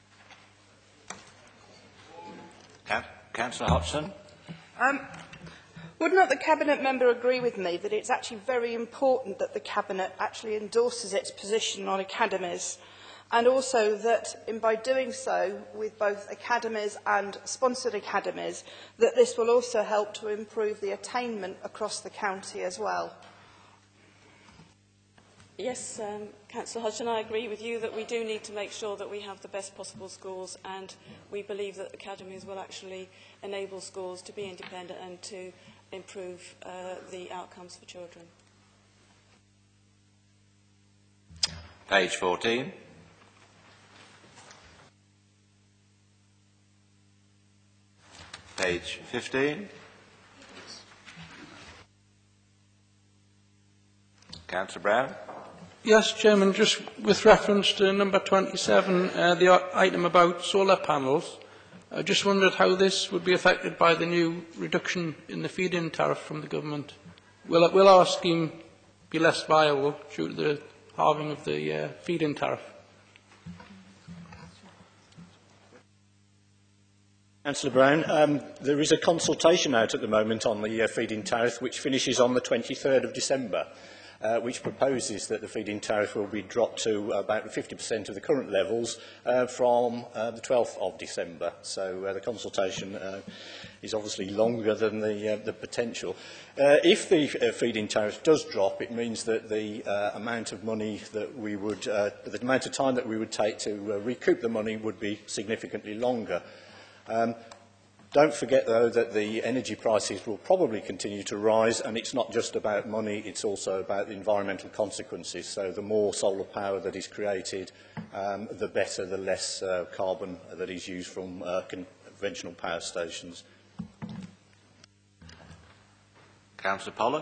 Councillor Hodgson. Would not the Cabinet Member agree with me that it's actually very important that the Cabinet actually endorses its position on academies, and also that by doing so with both academies and sponsored academies, that this will also help to improve the attainment across the county as well? Yes, Councillor Hodgson, I agree with you that we do need to make sure that we have the best possible schools, and we believe that academies will actually enable schools to be independent and to improve the outcomes for children. Page 14. Page 15. Councillor Brown. Yes, Chairman, just with reference to number 27, the item about solar panels, I just wondered how this would be affected by the new reduction in the feed-in tariff from the government. Will our scheme be less viable due to the halving of the feed-in tariff? Councillor Brown, there is a consultation out at the moment on the feed-in tariff, which finishes on the 23rd of December, which proposes that the feed-in tariff will be dropped to about 50% of the current levels from the 12th of December. So the consultation is obviously longer than the potential. If the feed-in tariff does drop, it means that the amount of money that we would, the amount of time that we would take to recoup the money would be significantly longer. Don't forget, though, that the energy prices will probably continue to rise, and it's not just about money, it's also about the environmental consequences. So the more solar power that is created, the better, the less carbon that is used from conventional power stations. Councillor Pollock.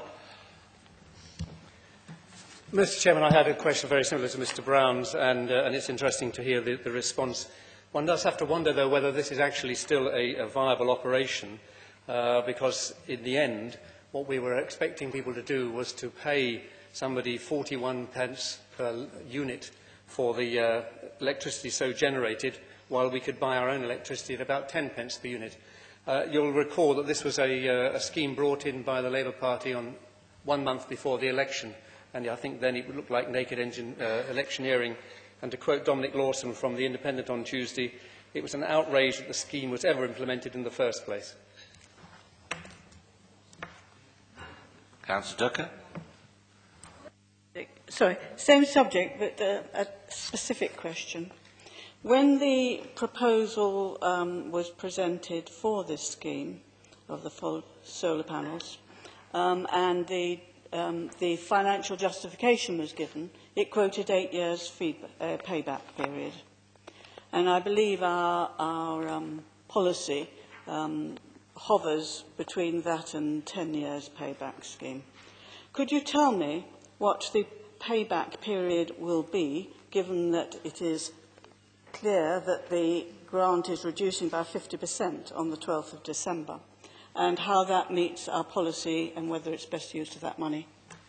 Mr. Chairman, I had a question very similar to Mr. Brown's, and it's interesting to hear the response. One does have to wonder, though, whether this is actually still a viable operation, because in the end, what we were expecting people to do was to pay somebody 41 pence per unit for the electricity so generated, while we could buy our own electricity at about 10 pence per unit. You'll recall that this was a scheme brought in by the Labour Party on 1 month before the election, and I think then it would look like naked electioneering. And to quote Dominic Lawson from The Independent on Tuesday, it was an outrage that the scheme was ever implemented in the first place. Councillor Ducker. Sorry, same subject, but a specific question. When the proposal was presented for this scheme of the solar panels, and the financial justification was given, it quoted 8 years payback period. And I believe our policy hovers between that and 10 years payback scheme. Could you tell me what the payback period will be, given that it is clear that the grant is reducing by 50% on the 12th of December, and how that meets our policy and whether it's best use of that money?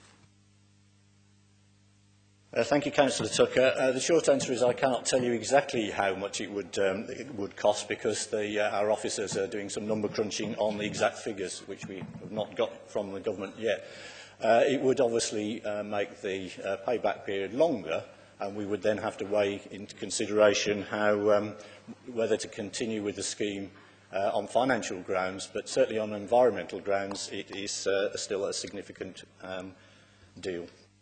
Thank you, Councillor Tucker. The short answer is I cannot tell you exactly how much it would cost, because our officers are doing some number crunching on the exact figures, which we have not got from the government yet. It would obviously make the payback period longer, and we would then have to weigh into consideration how, whether to continue with the scheme on financial grounds, but certainly on environmental grounds it is still a significant deal.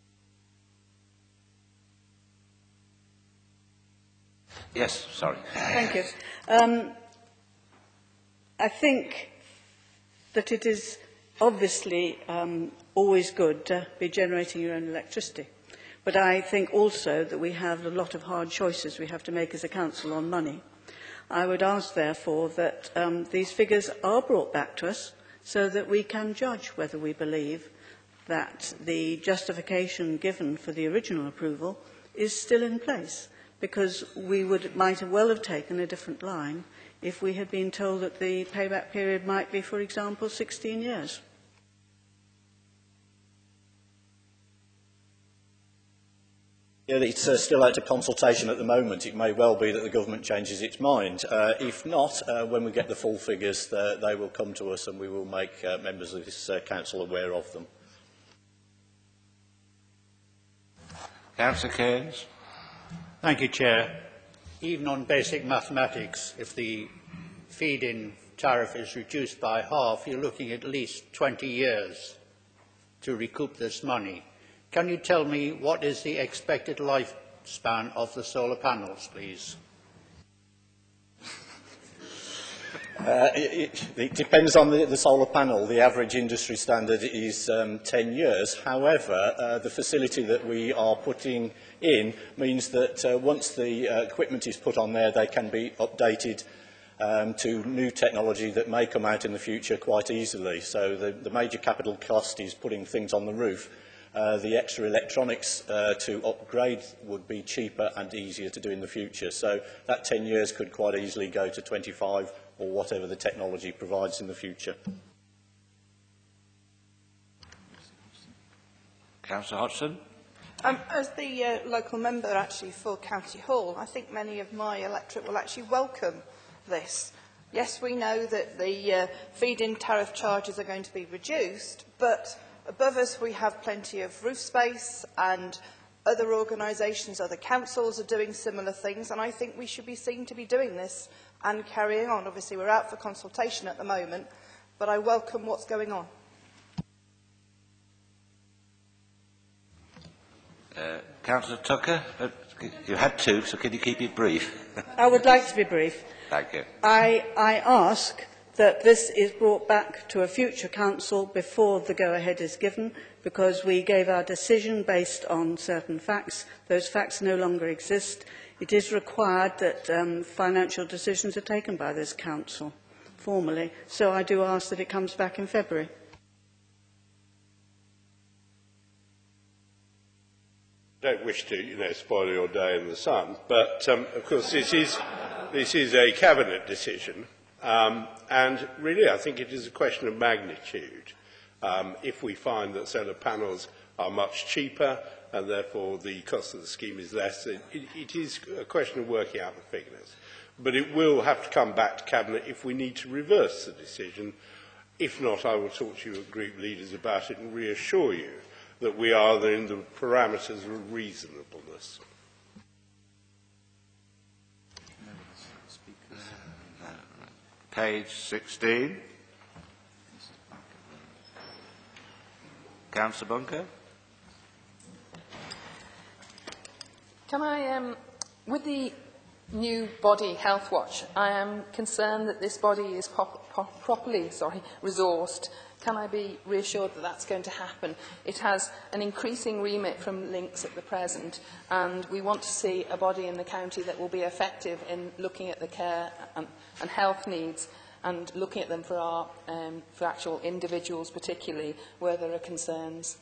Yes, sorry. Thank you. I think that it is obviously always good to be generating your own electricity. But I think also that we have a lot of hard choices we have to make as a council on money. I would ask, therefore, that these figures are brought back to us so that we can judge whether we believe that the justification given for the original approval is still in place. Because we might well have taken a different line if we had been told that the payback period might be, for example, 16 years. Yeah, it's still out of consultation at the moment. It may well be that the government changes its mind. If not, when we get the full figures, they will come to us and we will make members of this council aware of them. Councillor Cairns. Thank you, Chair. Even on basic mathematics, if the feed-in tariff is reduced by half, you're looking at least 20 years to recoup this money. Can you tell me what is the expected lifespan of the solar panels, please? It depends on the solar panel. The average industry standard is 10 years. However, the facility that we are putting in means that once the equipment is put on there, they can be updated to new technology that may come out in the future quite easily. So the major capital cost is putting things on the roof. the extra electronics to upgrade would be cheaper and easier to do in the future. So that 10 years could quite easily go to 25 or whatever the technology provides in the future. Councillor Hodgson. As the local member actually for County Hall, I think many of my electorate will actually welcome this. Yes, we know that the feed-in tariff charges are going to be reduced, but above us we have plenty of roof space, and other organisations, other councils are doing similar things, and I think we should be seen to be doing this and carrying on. Obviously we're out for consultation at the moment, but I welcome what's going on. Councillor Tucker, you had two, so can you keep it brief? I would like to be brief. Thank you. I ask that this is brought back to a future council before the go-ahead is given, because we gave our decision based on certain facts. Those facts no longer exist. It is required that financial decisions are taken by this council formally. So I do ask that it comes back in February. Don't wish to, spoil your day in the sun, but of course this is a cabinet decision, and really I think it is a question of magnitude. If we find that solar panels are much cheaper and therefore the cost of the scheme is less, it is a question of working out the figures. But it will have to come back to cabinet if we need to reverse the decision. If not, I will talk to you at group leaders about it and reassure you that we are in the parameters of reasonableness. Page 16. Councillor Bunker. Can I, with the new body, Health Watch, I am concerned that this body is properly resourced. Can I be reassured that that's going to happen? It has an increasing remit from links at the present, and we want to see a body in the county that will be effective in looking at the care and health needs and looking at them for actual individuals, particularly where there are concerns.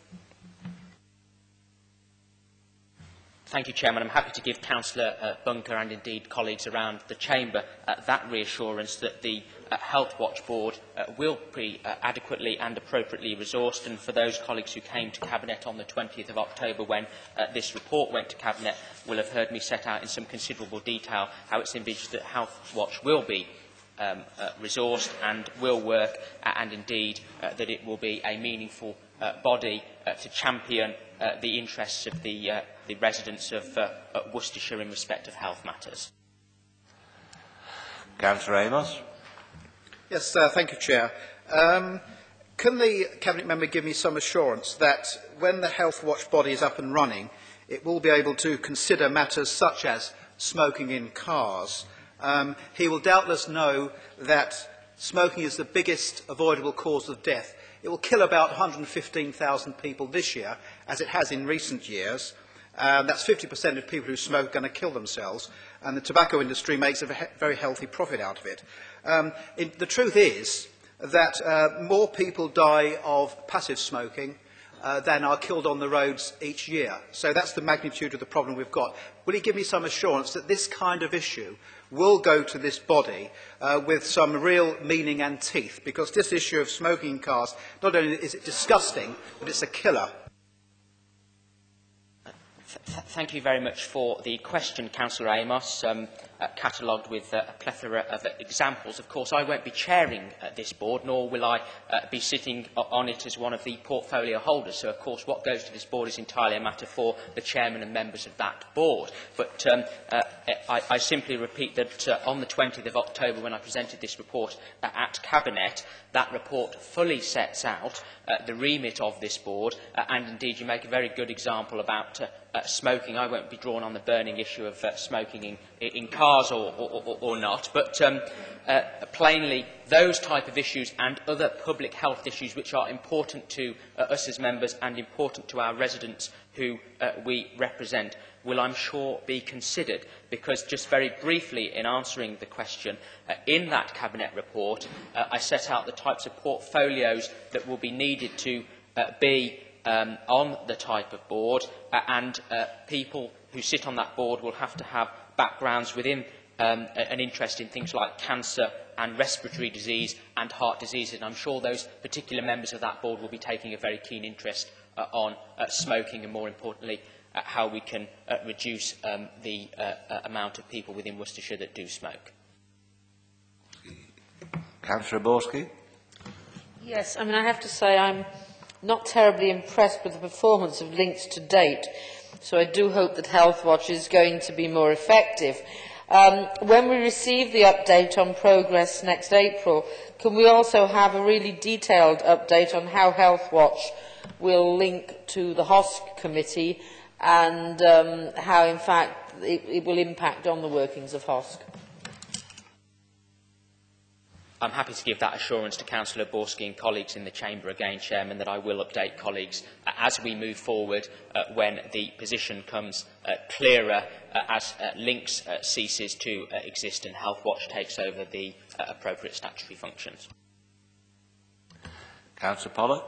Thank you, Chairman. I'm happy to give Councillor Bunker and indeed colleagues around the Chamber that reassurance that the Health Watch Board will be adequately and appropriately resourced. And for those colleagues who came to Cabinet on the 20th of October when this report went to Cabinet will have heard me set out in some considerable detail how it's envisaged that Health Watch will be resourced and will work, and indeed that it will be a meaningful body to champion the interests of the residents of Worcestershire in respect of health matters. Councillor Amos. Yes, thank you, Chair. Can the Cabinet member give me some assurance that when the Health Watch body is up and running, it will be able to consider matters such as smoking in cars? He will doubtless know that smoking is the biggest avoidable cause of death. It will kill about 115,000 people this year, as it has in recent years. That's 50% of people who smoke are going to kill themselves, and the tobacco industry makes a very healthy profit out of it. The truth is that more people die of passive smoking than are killed on the roads each year. So that's the magnitude of the problem we've got. Will he give me some assurance that this kind of issue will go to this body with some real meaning and teeth? Because this issue of smoking in cars, not only is it disgusting, but it's a killer. Thank you very much for the question, Councillor Amos, catalogued with a plethora of examples. Of course, I won't be chairing this board, nor will I be sitting on it as one of the portfolio holders. So, of course, what goes to this board is entirely a matter for the chairman and members of that board. But I simply repeat that on the 20th of October, when I presented this report at Cabinet, that report fully sets out the remit of this board, and indeed you make a very good example about smoking. I won't be drawn on the burning issue of smoking in cars or not, but plainly those type of issues and other public health issues which are important to us as members and important to our residents who we represent will, I'm sure, be considered, because just very briefly in answering the question, in that Cabinet report I set out the types of portfolios that will be needed to be on the type of board, and people who sit on that board will have to have backgrounds within an interest in things like cancer and respiratory disease and heart disease, and I'm sure those particular members of that board will be taking a very keen interest on smoking and, more importantly, how we can reduce the amount of people within Worcestershire that do smoke. Councillor Borski. Yes, I mean, I have to say I'm not terribly impressed with the performance of links to date, so I do hope that Healthwatch is going to be more effective. When we receive the update on progress next April, can we also have a really detailed update on how Healthwatch will link to the HOSC committee and how, in fact, it will impact on the workings of HOSC? I'm happy to give that assurance to Councillor Borski and colleagues in the Chamber again, Chairman, that I will update colleagues as we move forward when the position comes clearer as links ceases to exist and Healthwatch takes over the appropriate statutory functions. Councillor Pollock.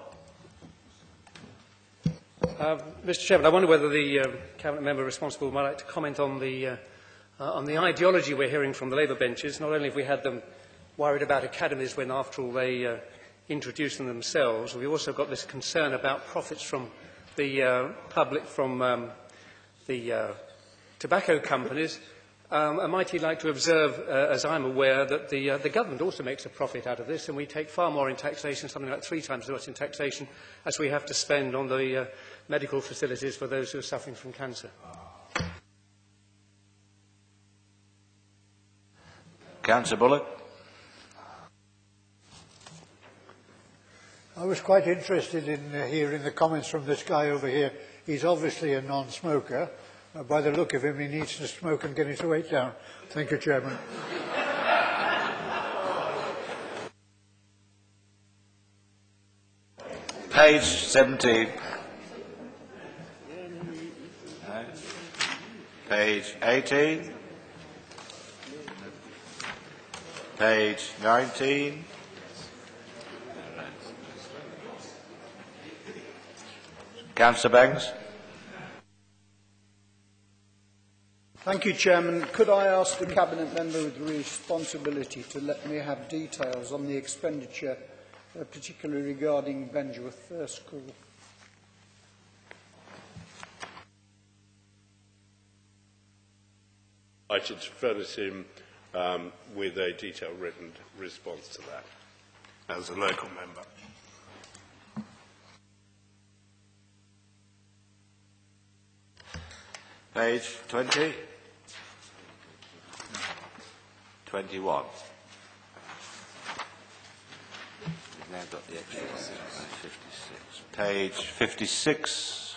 Mr. Chairman, I wonder whether the Cabinet member responsible might like to comment on the ideology we're hearing from the Labour benches. Not only have we had them worried about academies when, after all, they introduce them themselves, we've also got this concern about profits from the public, from the tobacco companies. And might he like to observe, as I'm aware, that the government also makes a profit out of this, and we take far more in taxation, something like 3 times as much in taxation, as we have to spend on the medical facilities for those who are suffering from cancer. Councillor Bullock. I was quite interested in hearing the comments from this guy over here. He's obviously a non-smoker. By the look of him, he needs to smoke and get his weight down. Thank you, Chairman. Page 17. Page 18. Page 19. Councillor Banks. Thank you, Chairman. Could I ask the Cabinet member with the responsibility to let me have details on the expenditure, particularly regarding Benjaworth School? I should furnish him with a detailed written response to that as a local member. Page 20. 21. We've now got the extra 56. Page 56.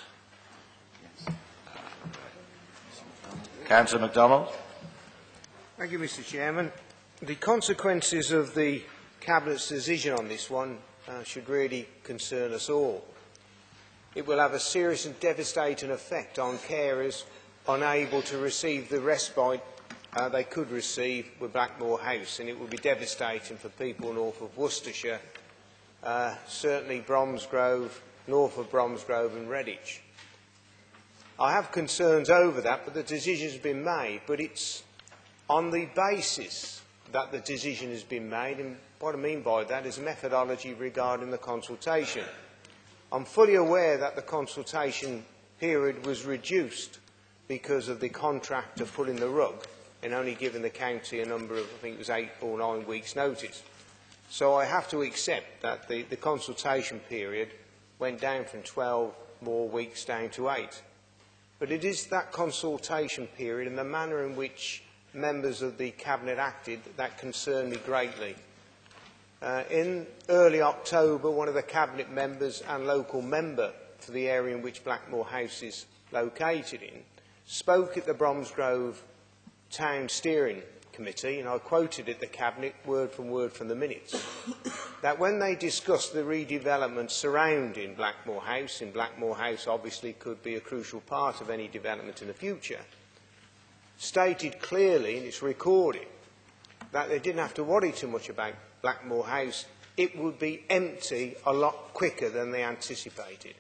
Councillor MacDonald. Thank you, Mr. Chairman. The consequences of the Cabinet's decision on this one should really concern us all. It will have a serious and devastating effect on carers unable to receive the respite they could receive with Blackmore House, and it will be devastating for people north of Worcestershire, certainly Bromsgrove, north of Bromsgrove and Redditch. I have concerns over that, but the decision has been made, but it's on the basis that the decision has been made, and what I mean by that is a methodology regarding the consultation. I'm fully aware that the consultation period was reduced because of the contractor pulling the rug and only giving the county a number of, I think it was 8 or 9 weeks' notice. So I have to accept that the consultation period went down from 12 more weeks down to 8. But it is that consultation period and the manner in which members of the Cabinet acted that concerned me greatly. In early October, one of the Cabinet members and local member for the area in which Blackmore House is located in spoke at the Bromsgrove Town Steering Committee, and I quoted at the Cabinet word from the minutes, that when they discussed the redevelopment surrounding Blackmore House, and Blackmore House obviously could be a crucial part of any development in the future, stated clearly, and it's recorded, that they didn't have to worry too much about Blackmore House. It would be empty a lot quicker than they anticipated.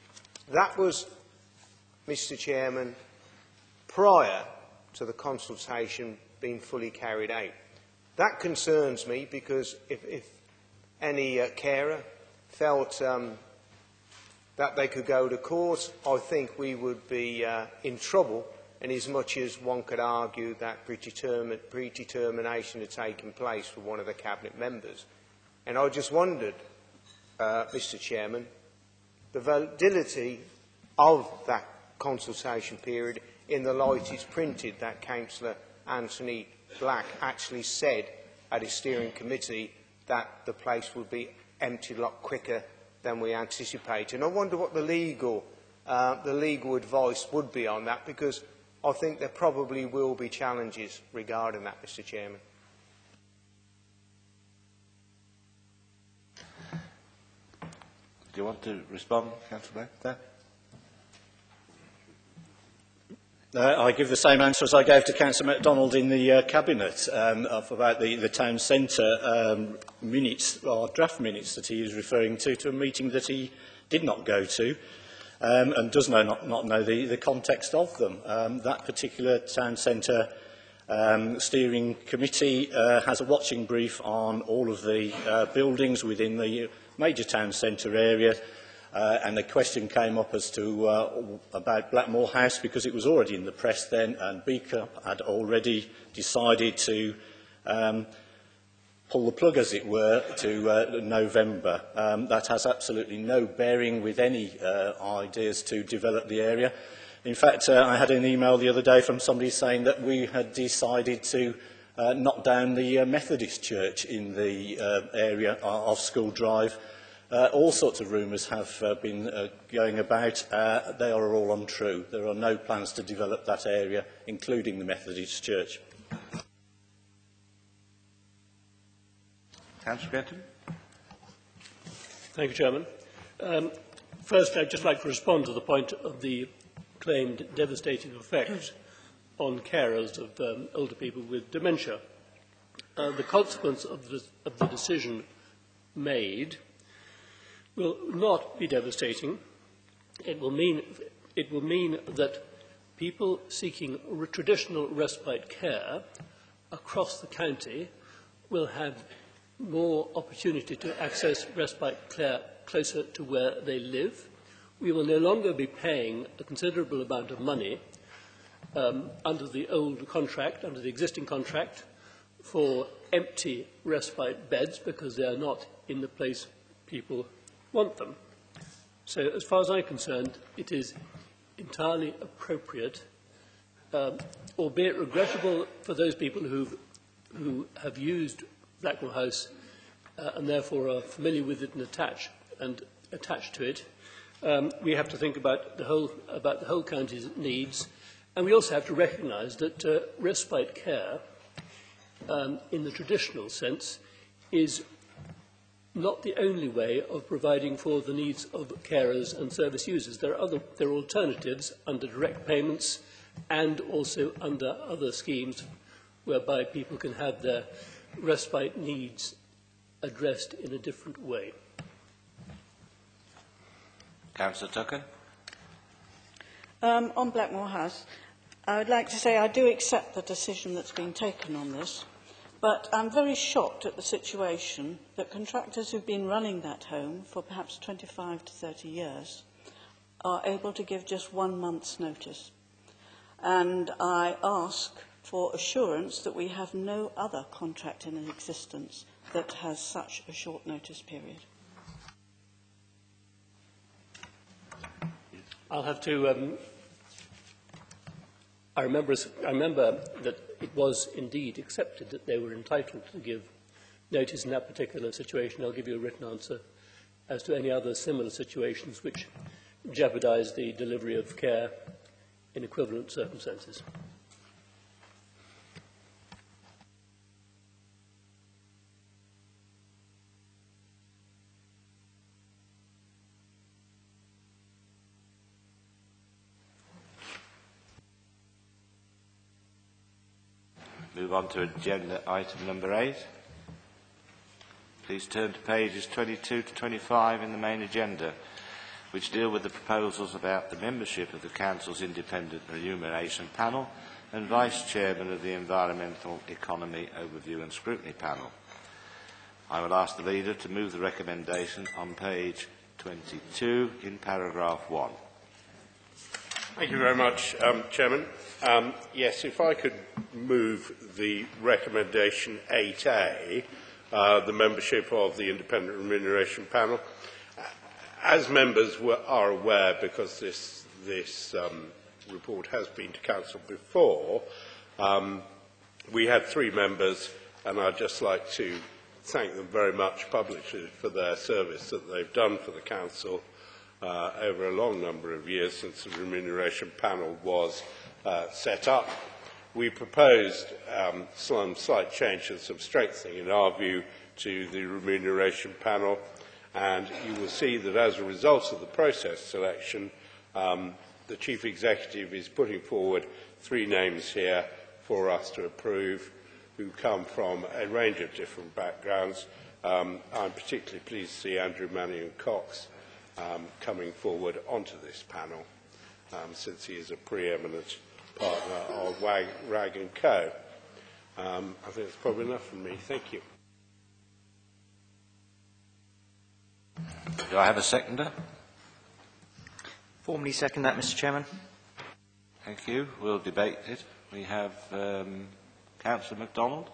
That was, Mr Chairman, prior to the consultation being fully carried out. That concerns me because if any carer felt that they could go to court, I think we would be in trouble, in as much as one could argue that predetermination had taken place for one of the Cabinet members. And I just wondered, Mr Chairman, the validity of that consultation period in the light it's printed that Councillor Anthony Black actually said at his steering committee that the place would be emptied a lot quicker than we anticipated. And I wonder what the legal advice would be on that, because I think there probably will be challenges regarding that, Mr Chairman. Do you want to respond, Councillor Black? I give the same answer as I gave to Councillor MacDonald in the Cabinet about the town centre minutes, or draft minutes that he is referring to a meeting that he did not go to and does not know the context of them. That particular town centre steering committee has a watching brief on all of the buildings within the major town centre area. And the question came up as to about Blackmore House, because it was already in the press then, and BCUP had already decided to pull the plug, as it were, to November. That has absolutely no bearing with any ideas to develop the area. In fact, I had an email the other day from somebody saying that we had decided to knock down the Methodist church in the area of School Drive. All sorts of rumours have been going about. They are all untrue. There are no plans to develop that area, including the Methodist Church. Councillor Benton. Thank you, Chairman. First, I'd just like to respond to the point of the claimed devastating effect on carers of older people with dementia. The consequence of the decision made will not be devastating. It will mean that people seeking traditional respite care across the county will have more opportunity to access respite care closer to where they live. We will no longer be paying a considerable amount of money under the old contract, under the existing contract, for empty respite beds, because they are not in the place people want them. So, as far as I'm concerned, it is entirely appropriate, albeit regrettable for those people who have used Blackmore House and therefore are familiar with it and attached to it. We have to think about the whole county's needs, and we also have to recognise that respite care, in the traditional sense, is not the only way of providing for the needs of carers and service users. There are alternatives under direct payments and also under other schemes whereby people can have their respite needs addressed in a different way. Councillor Tucker. On Blackmore House, I would like to say I do accept the decision that's been taken on this. But I'm very shocked at the situation that contractors who've been running that home for perhaps 25 to 30 years are able to give just 1 month's notice. And I ask for assurance that we have no other contract in existence that has such a short notice period. I'll have to... I remember that it was indeed accepted that they were entitled to give notice in that particular situation. I'll give you a written answer as to any other similar situations which jeopardise the delivery of care in equivalent circumstances. Move on to agenda item number 8. Please turn to pages 22 to 25 in the main agenda. which deal with the proposals about the membership of the Council's Independent Remuneration Panel and Vice Chairman of the Environmental Economy Overview and Scrutiny Panel. I will ask the Leader to move the recommendation on page 22 in paragraph 1. Thank you very much, Chairman. Yes, if I could move the recommendation 8A, the membership of the Independent Remuneration Panel. As members are aware, because this report has been to Council before, we had 3 members, and I'd just like to thank them very much publicly for their service that they've done for the Council over a long number of years since the Remuneration Panel was set up. We proposed some slight changes, some strengthening, in our view, to the Remuneration Panel, and you will see that as a result of the process selection, the Chief Executive is putting forward 3 names here for us to approve, who come from a range of different backgrounds. I'm particularly pleased to see Andrew Mannion-Cox coming forward onto this panel, since he is a preeminent partner of Rag & Co. I think that's probably enough from me. Thank you. Do I have a seconder? Formally second that, Mr. Chairman. Thank you. We'll debate it. We have Councillor MacDonald.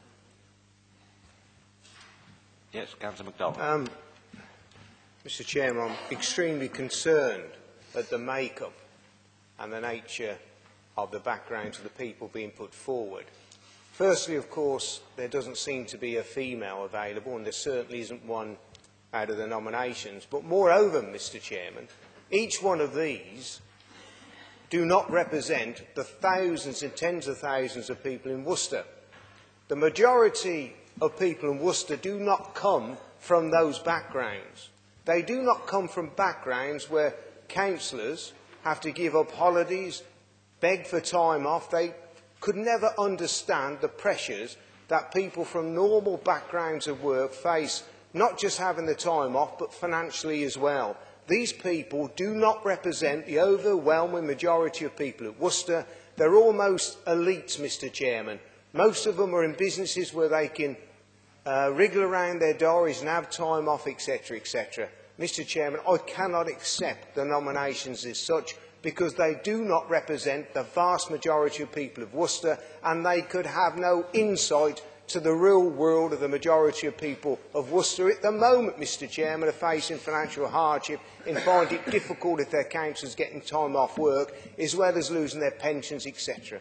Yes, Councillor MacDonald. Mr. Chairman, I'm extremely concerned at the makeup and the nature of the backgrounds of the people being put forward. Firstly, of course, there doesn't seem to be a female available, and there certainly isn't one out of the nominations. But moreover, Mr. Chairman, each one of these do not represent the thousands and tens of thousands of people in Worcester. The majority of people in Worcester do not come from those backgrounds. They do not come from backgrounds where councillors have to give up holidays, beg for time off. They could never understand the pressures that people from normal backgrounds of work face, not just having the time off, but financially as well. These people do not represent the overwhelming majority of people at Worcester. They're almost elites, Mr. Chairman. Most of them are in businesses where they can wriggle around their diaries and have time off, etc., etc. Mr. Chairman, I cannot accept the nominations as such, because they do not represent the vast majority of people of Worcester, and they could have no insight to the real world of the majority of people of Worcester at the moment, Mr. Chairman, are facing financial hardship and find it difficult if their councillors getting time off work, as well as losing their pensions, etc.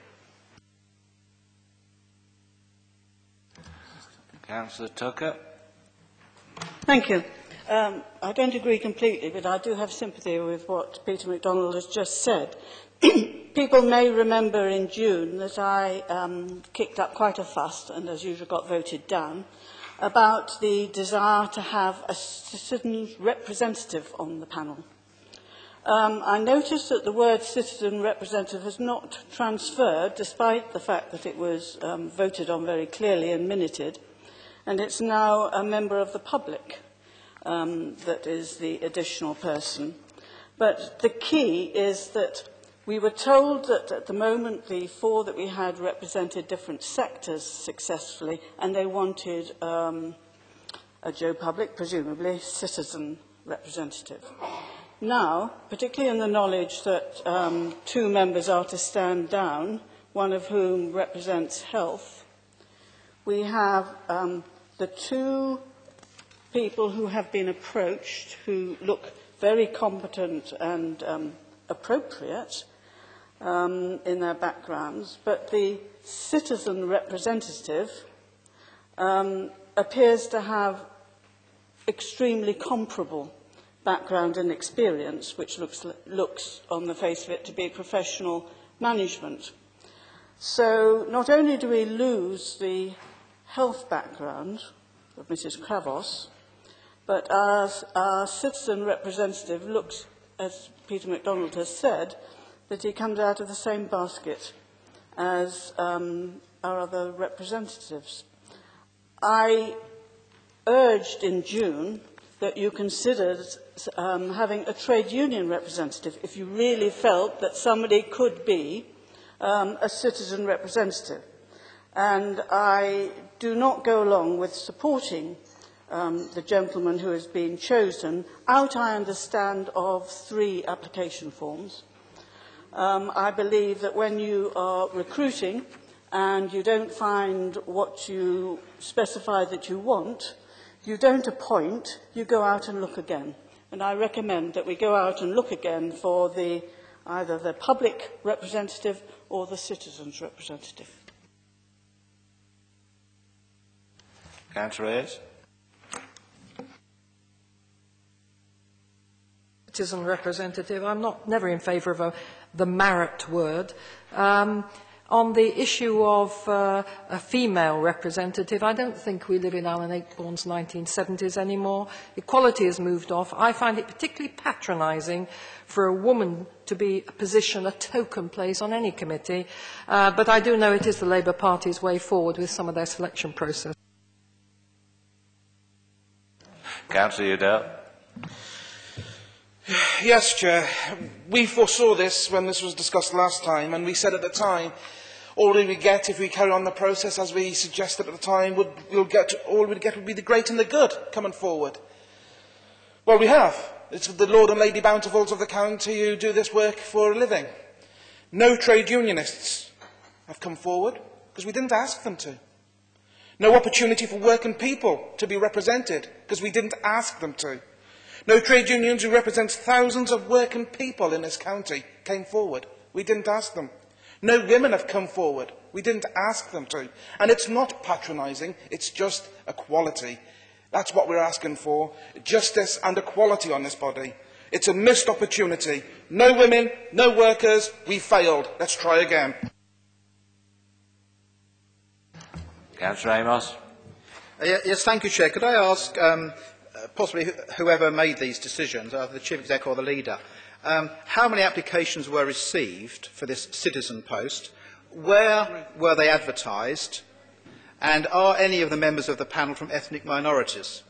Councillor Tucker. Thank you. I don't agree completely, but I do have sympathy with what Peter MacDonald has just said. People may remember in June that I kicked up quite a fuss, and as usual got voted down, about the desire to have a citizen representative on the panel. I noticed that the word citizen representative has not transferred, despite the fact that it was voted on very clearly and minuted, and it's now a member of the public that is the additional person. But the key is that we were told that at the moment the 4 that we had represented different sectors successfully, and they wanted a Joe Public, presumably citizen representative. Now, particularly in the knowledge that 2 members are to stand down, one of whom represents health, we have the 2 people who have been approached, who look very competent and appropriate in their backgrounds, but the citizen representative appears to have extremely comparable background and experience, which looks on the face of it to be professional management. So not only do we lose the health background of Mrs. Kravos, but our citizen representative looks, as Peter MacDonald has said, that he comes out of the same basket as our other representatives. I urged in June that you considered having a trade union representative if you really felt that somebody could be a citizen representative. And I do not go along with supporting the gentleman who has been chosen out, I understand, of 3 application forms. I believe that when you are recruiting and you don't find what you specify that you want, you don't appoint, you go out and look again. And I recommend that we go out and look again for either the public representative or the citizens' representative. Councillor Ayres. Citizen representative. I'm never in favour of the merit word. On the issue of a female representative, I don't think we live in Alan Ayckbourne's 1970s anymore. Equality has moved off. I find it particularly patronising for a woman to be a position, a token place on any committee. But I do know it is the Labour Party's way forward with some of their selection process. Councillor Udell. Yes, Chair. We foresaw this when this was discussed last time, and we said at the time, all we would get if we carry on the process as we suggested at the time, all we'd get would be the great and the good coming forward. Well, we have. It's the Lord and Lady Bountifuls of the county who do this work for a living. No trade unionists have come forward because we didn't ask them to. No opportunity for working people to be represented because we didn't ask them to. No trade unions who represent thousands of working people in this county came forward. We didn't ask them. No women have come forward. We didn't ask them to. And it's not patronising, it's just equality. That's what we're asking for. Justice and equality on this body. It's a missed opportunity. No women, no workers, we failed. Let's try again. Councillor Amos. Yes, thank you, Chair. Could I ask, possibly whoever made these decisions, either the Chief Exec or the Leader, how many applications were received for this citizen post? Where were they advertised? And are any of the members of the panel from ethnic minorities?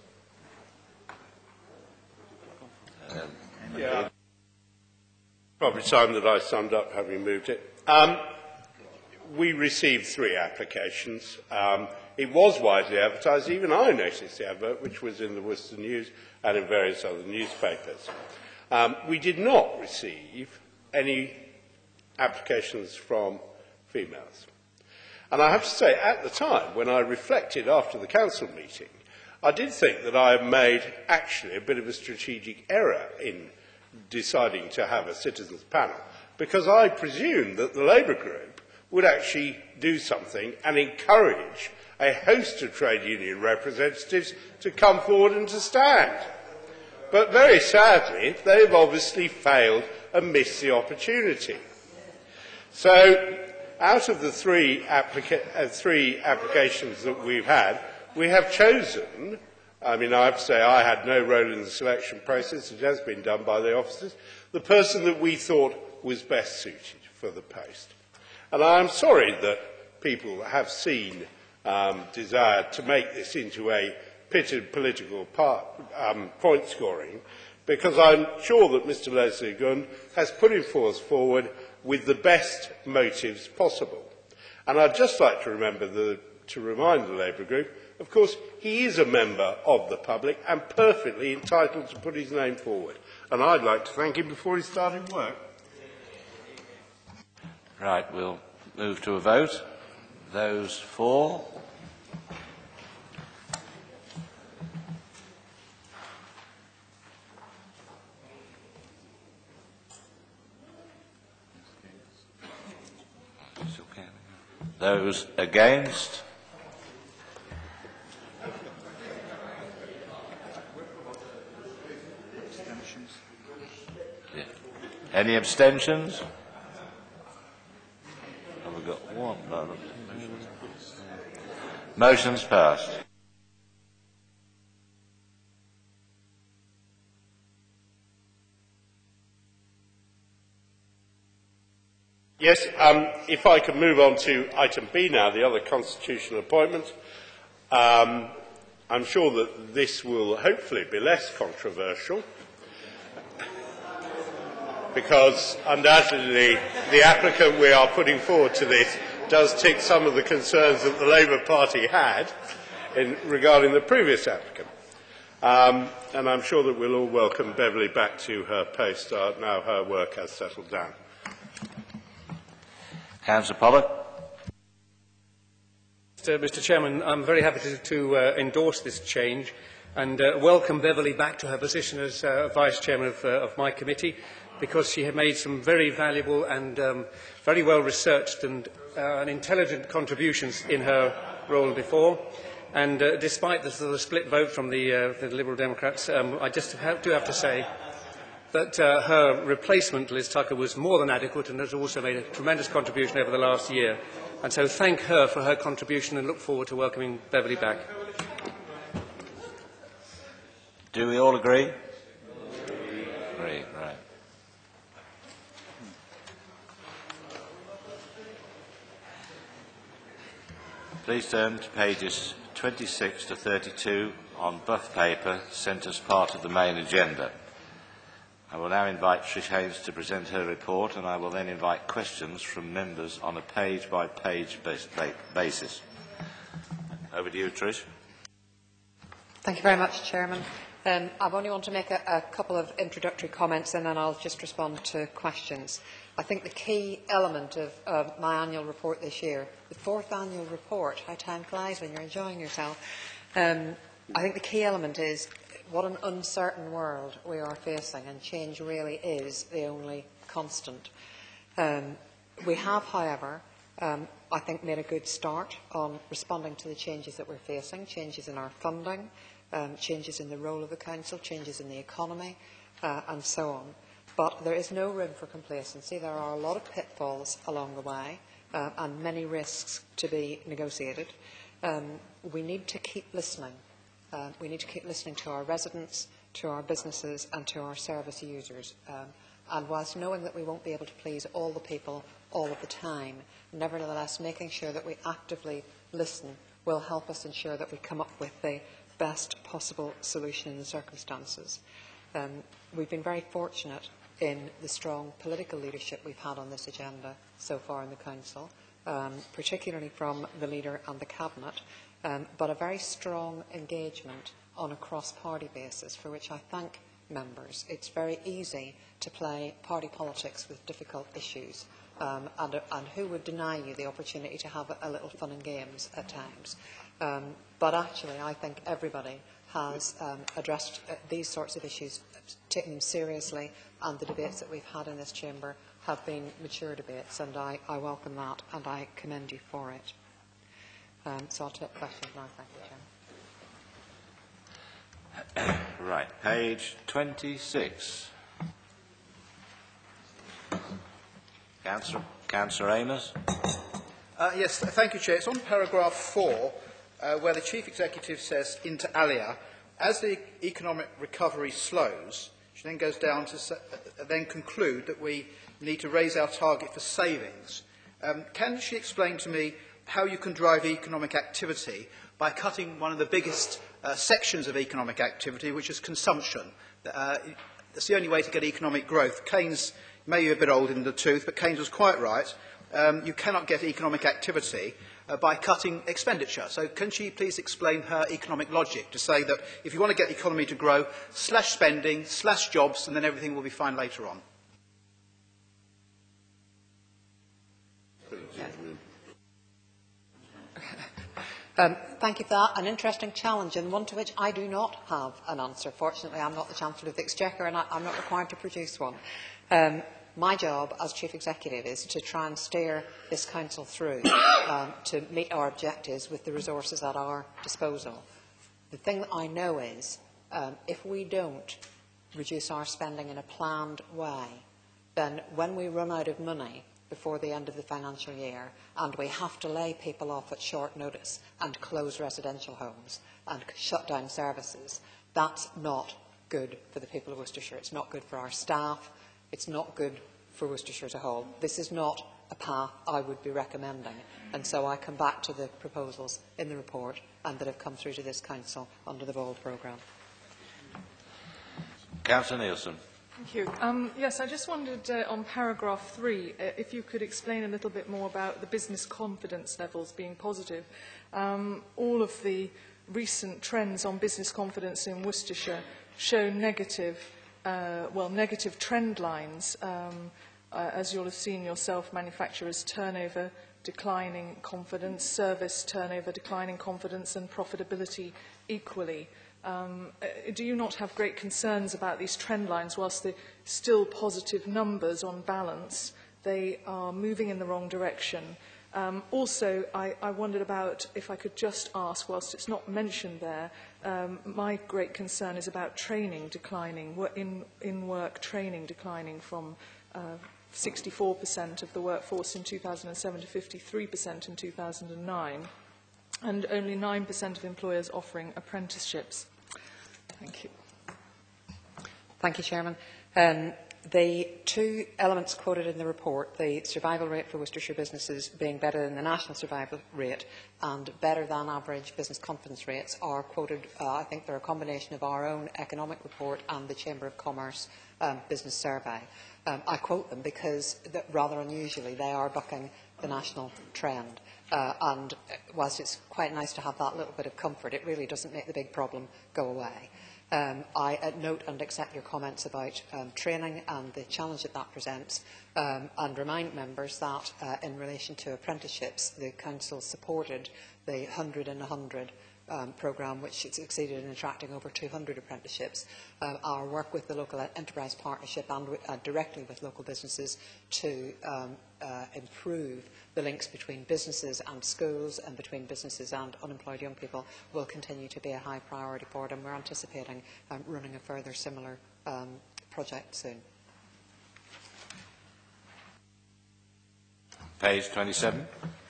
Yeah. Probably time that I summed up, having moved it. We received 3 applications. It was widely advertised. Even I noticed the advert, which was in the Worcester News and in various other newspapers. We did not receive any applications from females. And I have to say, at the time, when I reflected after the council meeting, I did think that I had made actually a bit of a strategic error in deciding to have a citizens' panel, because I presumed that the Labour group would actually do something and encourage a host of trade union representatives to come forward and to stand. But very sadly, they've obviously failed and missed the opportunity. So, out of the 3 applications that we've had, we have chosen, I have to say I had no role in the selection process, it has been done by the officers, the person that we thought was best suited for the post. And I am sorry that people have seen desire to make this into a pitted political point scoring, because I'm sure that Mr Leslie Gunn has put him forward with the best motives possible. And I'd just like to remind the Labour group, of course, he is a member of the public and perfectly entitled to put his name forward. And I'd like to thank him before he started work. Right, we'll move to a vote. Those for? Those against? Yeah. Any abstentions? Have we got one? No. Motion's passed. Yes, if I could move on to item B now, the other constitutional appointment. I I'm sure that this will hopefully be less controversial, because undoubtedly the applicant we are putting forward to this does tick some of the concerns that the Labour Party had regarding the previous applicant. And I'm sure that we'll all welcome Beverley back to her post now her work has settled down. Councillor Pollock. Mr. Chairman, I'm very happy to endorse this change and welcome Beverley back to her position as Vice Chairman of my committee, because she had made some very valuable and very well researched and intelligent contributions in her role before. And despite the sort of split vote from the Liberal Democrats, I just do have to say that her replacement, Liz Tucker, was more than adequate and has also made a tremendous contribution over the last year. And so thank her for her contribution and look forward to welcoming Beverley back. Do we all agree? Agree, right. Please turn to pages 26 to 32 on buff paper sent as part of the main agenda. I will now invite Trish Haynes to present her report, and I will then invite questions from members on a page-by-page basis. Over to you, Trish. Thank you very much, Chairman. I only want to make a couple of introductory comments and then I'll just respond to questions. I think the key element of my annual report this year, the fourth annual report, how time flies when you're enjoying yourself, I think the key element is what an uncertain world we are facing, and change really is the only constant. We have, however, I think made a good start on responding to the changes that we're facing, changes in our funding, changes in the role of the Council, changes in the economy, and so on. But there is no room for complacency. There are a lot of pitfalls along the way and many risks to be negotiated. We need to keep listening. We need to keep listening to our residents, to our businesses and to our service users. And whilst knowing that we won't be able to please all the people all of the time, nevertheless making sure that we actively listen will help us ensure that we come up with the best possible solution in the circumstances. We've been very fortunate in the strong political leadership we've had on this agenda so far in the Council, particularly from the Leader and the Cabinet, but a very strong engagement on a cross-party basis, for which I thank members. It's very easy to play party politics with difficult issues, and who would deny you the opportunity to have a little fun and games at times. But actually, I think everybody has addressed these sorts of issues, taken them seriously, and the debates that we've had in this chamber have been mature debates, and I welcome that, and I commend you for it. So I'll take questions now. Thank you, Chairman. Right, page 26. Councillor Amos. Yes, thank you, Chair. It's on paragraph 4, where the Chief Executive says, inter alia, as the economic recovery slows, she then goes down to then conclude that we need to raise our target for savings. Can she explain to me how you can drive economic activity by cutting one of the biggest sections of economic activity, which is consumption? That's the only way to get economic growth. Keynes may be a bit old in the tooth, but Keynes was quite right. You cannot get economic activity by cutting expenditure. So can she please explain her economic logic to say that if you want to get the economy to grow, slash spending, slash jobs, and then everything will be fine later on? Thank you for that. An interesting challenge, and one to which I do not have an answer. Fortunately, I'm not the Chancellor of the Exchequer, and I'm not required to produce one. My job as Chief Executive is to try and steer this Council through to meet our objectives with the resources at our disposal. The thing that I know is if we don't reduce our spending in a planned way, then when we run out of money before the end of the financial year and we have to lay people off at short notice and close residential homes and shut down services, that's not good for the people of Worcestershire. It's not good for our staff. It's not good for Worcestershire as a whole. This is not a path I would be recommending, and so I come back to the proposals in the report and that have come through to this Council under the BOLD programme. Councillor Nielsen. Thank you. Yes, I just wondered on paragraph 3 if you could explain a little bit more about the business confidence levels being positive. All of the recent trends on business confidence in Worcestershire show negative trend lines. As you'll have seen yourself, manufacturers' turnover declining confidence, service turnover declining confidence, and profitability equally. Do you not have great concerns about these trend lines? Whilst they're still positive numbers on balance, they are moving in the wrong direction. Also, I wondered about, if I could just ask, whilst it's not mentioned there, my great concern is about training declining, in-work training declining from 64% of the workforce in 2007 to 53% in 2009, and only 9% of employers offering apprenticeships. Thank you. Thank you, Chairman. The two elements quoted in the report, the survival rate for Worcestershire businesses being better than the national survival rate and better than average business confidence rates, are quoted, I think they're a combination of our own economic report and the Chamber of Commerce business survey. I quote them because, rather unusually, they are bucking the national trend. And whilst it's quite nice to have that little bit of comfort, it really doesn't make the big problem go away. I note and accept your comments about training and the challenge that that presents, and remind members that in relation to apprenticeships, the Council supported the 100 in 100 programme, which succeeded in attracting over 200 apprenticeships. Our work with the local enterprise partnership and directly with local businesses to improve the links between businesses and schools and between businesses and unemployed young people will continue to be a high priority for it, and we're anticipating running a further similar project soon. Page 27.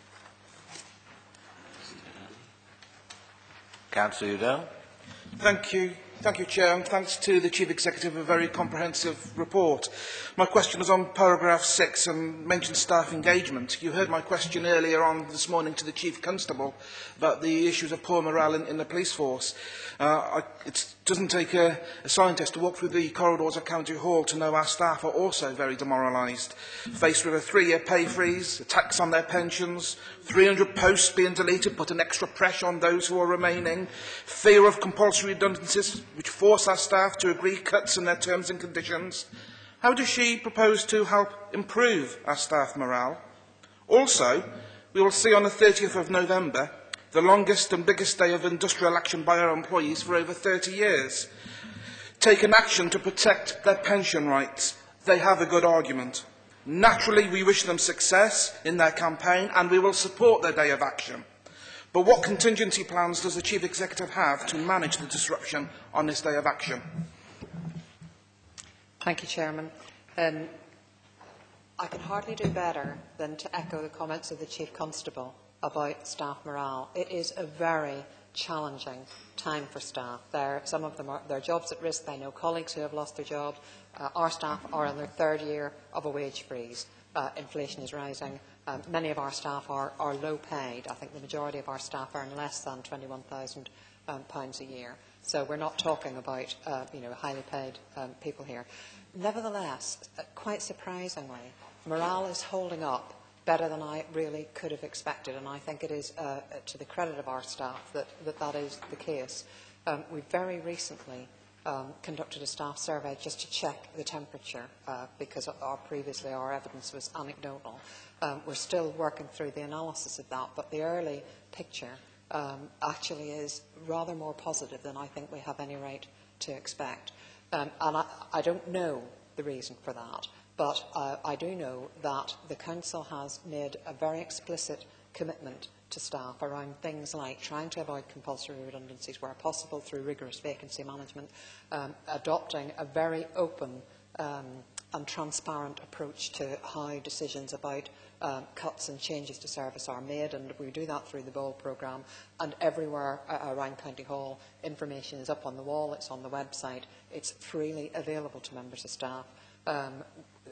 Councillor Udell. Thank you, Chair, and thanks to the Chief Executive for a very comprehensive report. My question is on paragraph 6 and mentions staff engagement. You heard my question earlier on this morning to the Chief Constable about the issues of poor morale in the police force. It doesn't take a scientist to walk through the corridors of County Hall to know our staff are also very demoralised. Faced with a 3-year pay freeze, attacks on their pensions, 300 posts being deleted, putting extra pressure on those who are remaining, fear of compulsory redundancies, which force our staff to agree cuts in their terms and conditions. How does she propose to help improve our staff morale? Also, we will see on the 30th of November the longest and biggest day of industrial action by our employees for over 30 years. Taking action to protect their pension rights. They have a good argument. Naturally, we wish them success in their campaign and we will support their day of action. But what contingency plans does the Chief Executive have to manage the disruption on this day of action? Thank you, Chairman. I can hardly do better than to echo the comments of the Chief Constable about staff morale. It is a very challenging time for staff. Some of them are their jobs at risk. They know colleagues who have lost their jobs. Our staff are in their 3rd year of a wage freeze. Inflation is rising. Many of our staff are low paid. I think the majority of our staff earn less than £21,000 a year. So we're not talking about highly paid people here. Nevertheless, quite surprisingly, morale is holding up better than I really could have expected, and I think it is to the credit of our staff that is the case. We very recently conducted a staff survey just to check the temperature because previously our evidence was anecdotal. We're still working through the analysis of that, but the early picture actually is rather more positive than I think we have any right to expect. And I don't know the reason for that, but I do know that the Council has made a very explicit commitment to staff around things like trying to avoid compulsory redundancies where possible through rigorous vacancy management, adopting a very open and transparent approach to how decisions about cuts and changes to service are made, and we do that through the BOLD programme, and everywhere around County Hall information is up on the wall, it's on the website, it's freely available to members of staff.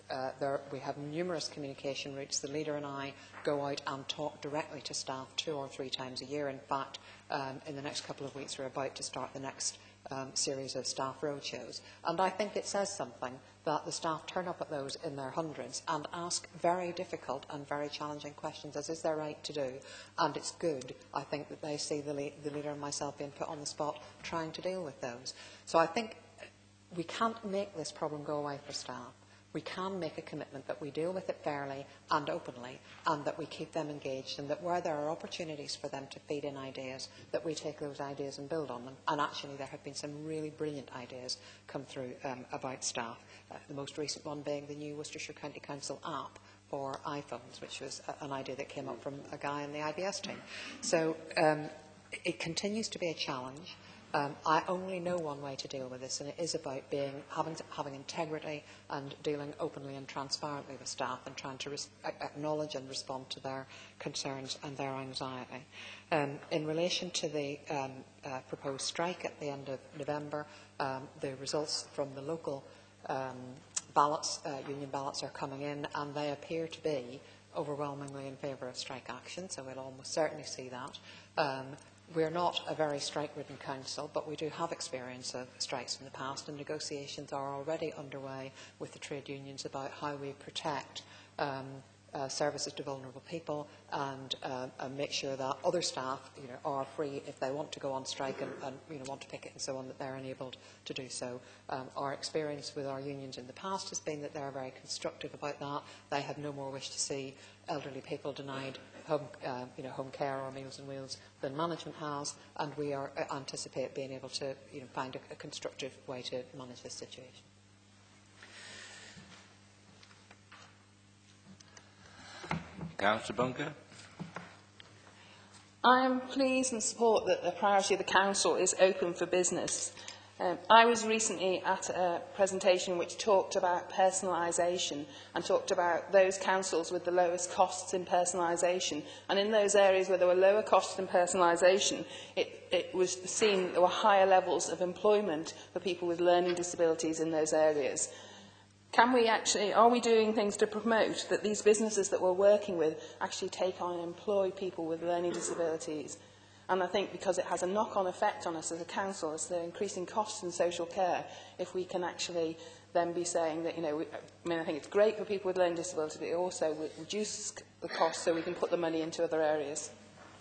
we have numerous communication routes. The leader and I go out and talk directly to staff 2 or 3 times a year. In fact, in the next couple of weeks, we're about to start the next series of staff roadshows. And I think it says something that the staff turn up at those in their hundreds and ask very difficult and very challenging questions, as is their right to do. And it's good, I think, that they see the leader and myself being put on the spot trying to deal with those. So I think we can't make this problem go away for staff. We can make a commitment that we deal with it fairly and openly, and that we keep them engaged, and that where there are opportunities for them to feed in ideas, that we take those ideas and build on them. And actually there have been some really brilliant ideas come through about staff. The most recent one being the new Worcestershire County Council app for iPhones, which was an idea that came up from a guy in the IBS team. So it continues to be a challenge. I only know one way to deal with this, and it is about having integrity and dealing openly and transparently with staff and trying to acknowledge and respond to their concerns and their anxiety. In relation to the proposed strike at the end of November, the results from the local ballots, union ballots, are coming in, and they appear to be overwhelmingly in favour of strike action, so we'll almost certainly see that. We're not a very strike-ridden council, but we do have experience of strikes in the past, and negotiations are already underway with the trade unions about how we protect services to vulnerable people and make sure that other staff are free if they want to go on strike and want to picket and so on, that they're enabled to do so. Our experience with our unions in the past has been that they're very constructive about that. They have no more wish to see elderly people denied home care or Meals on Wheels than management has, and we anticipate being able to find a constructive way to manage this situation. Councillor Bunker. I am pleased and support that the priority of the Council is open for business. I was recently at a presentation which talked about personalisation and talked about those councils with the lowest costs in personalisation. And in those areas where there were lower costs in personalisation, it was seen there were higher levels of employment for people with learning disabilities in those areas. Are we doing things to promote that these businesses that we're working with actually take on and employ people with learning disabilities? And I think because it has a knock-on effect on us as a council, as the increasing costs in social care, if we can actually then be saying that, I think it's great for people with learning disability, but it also will reduce the cost so we can put the money into other areas.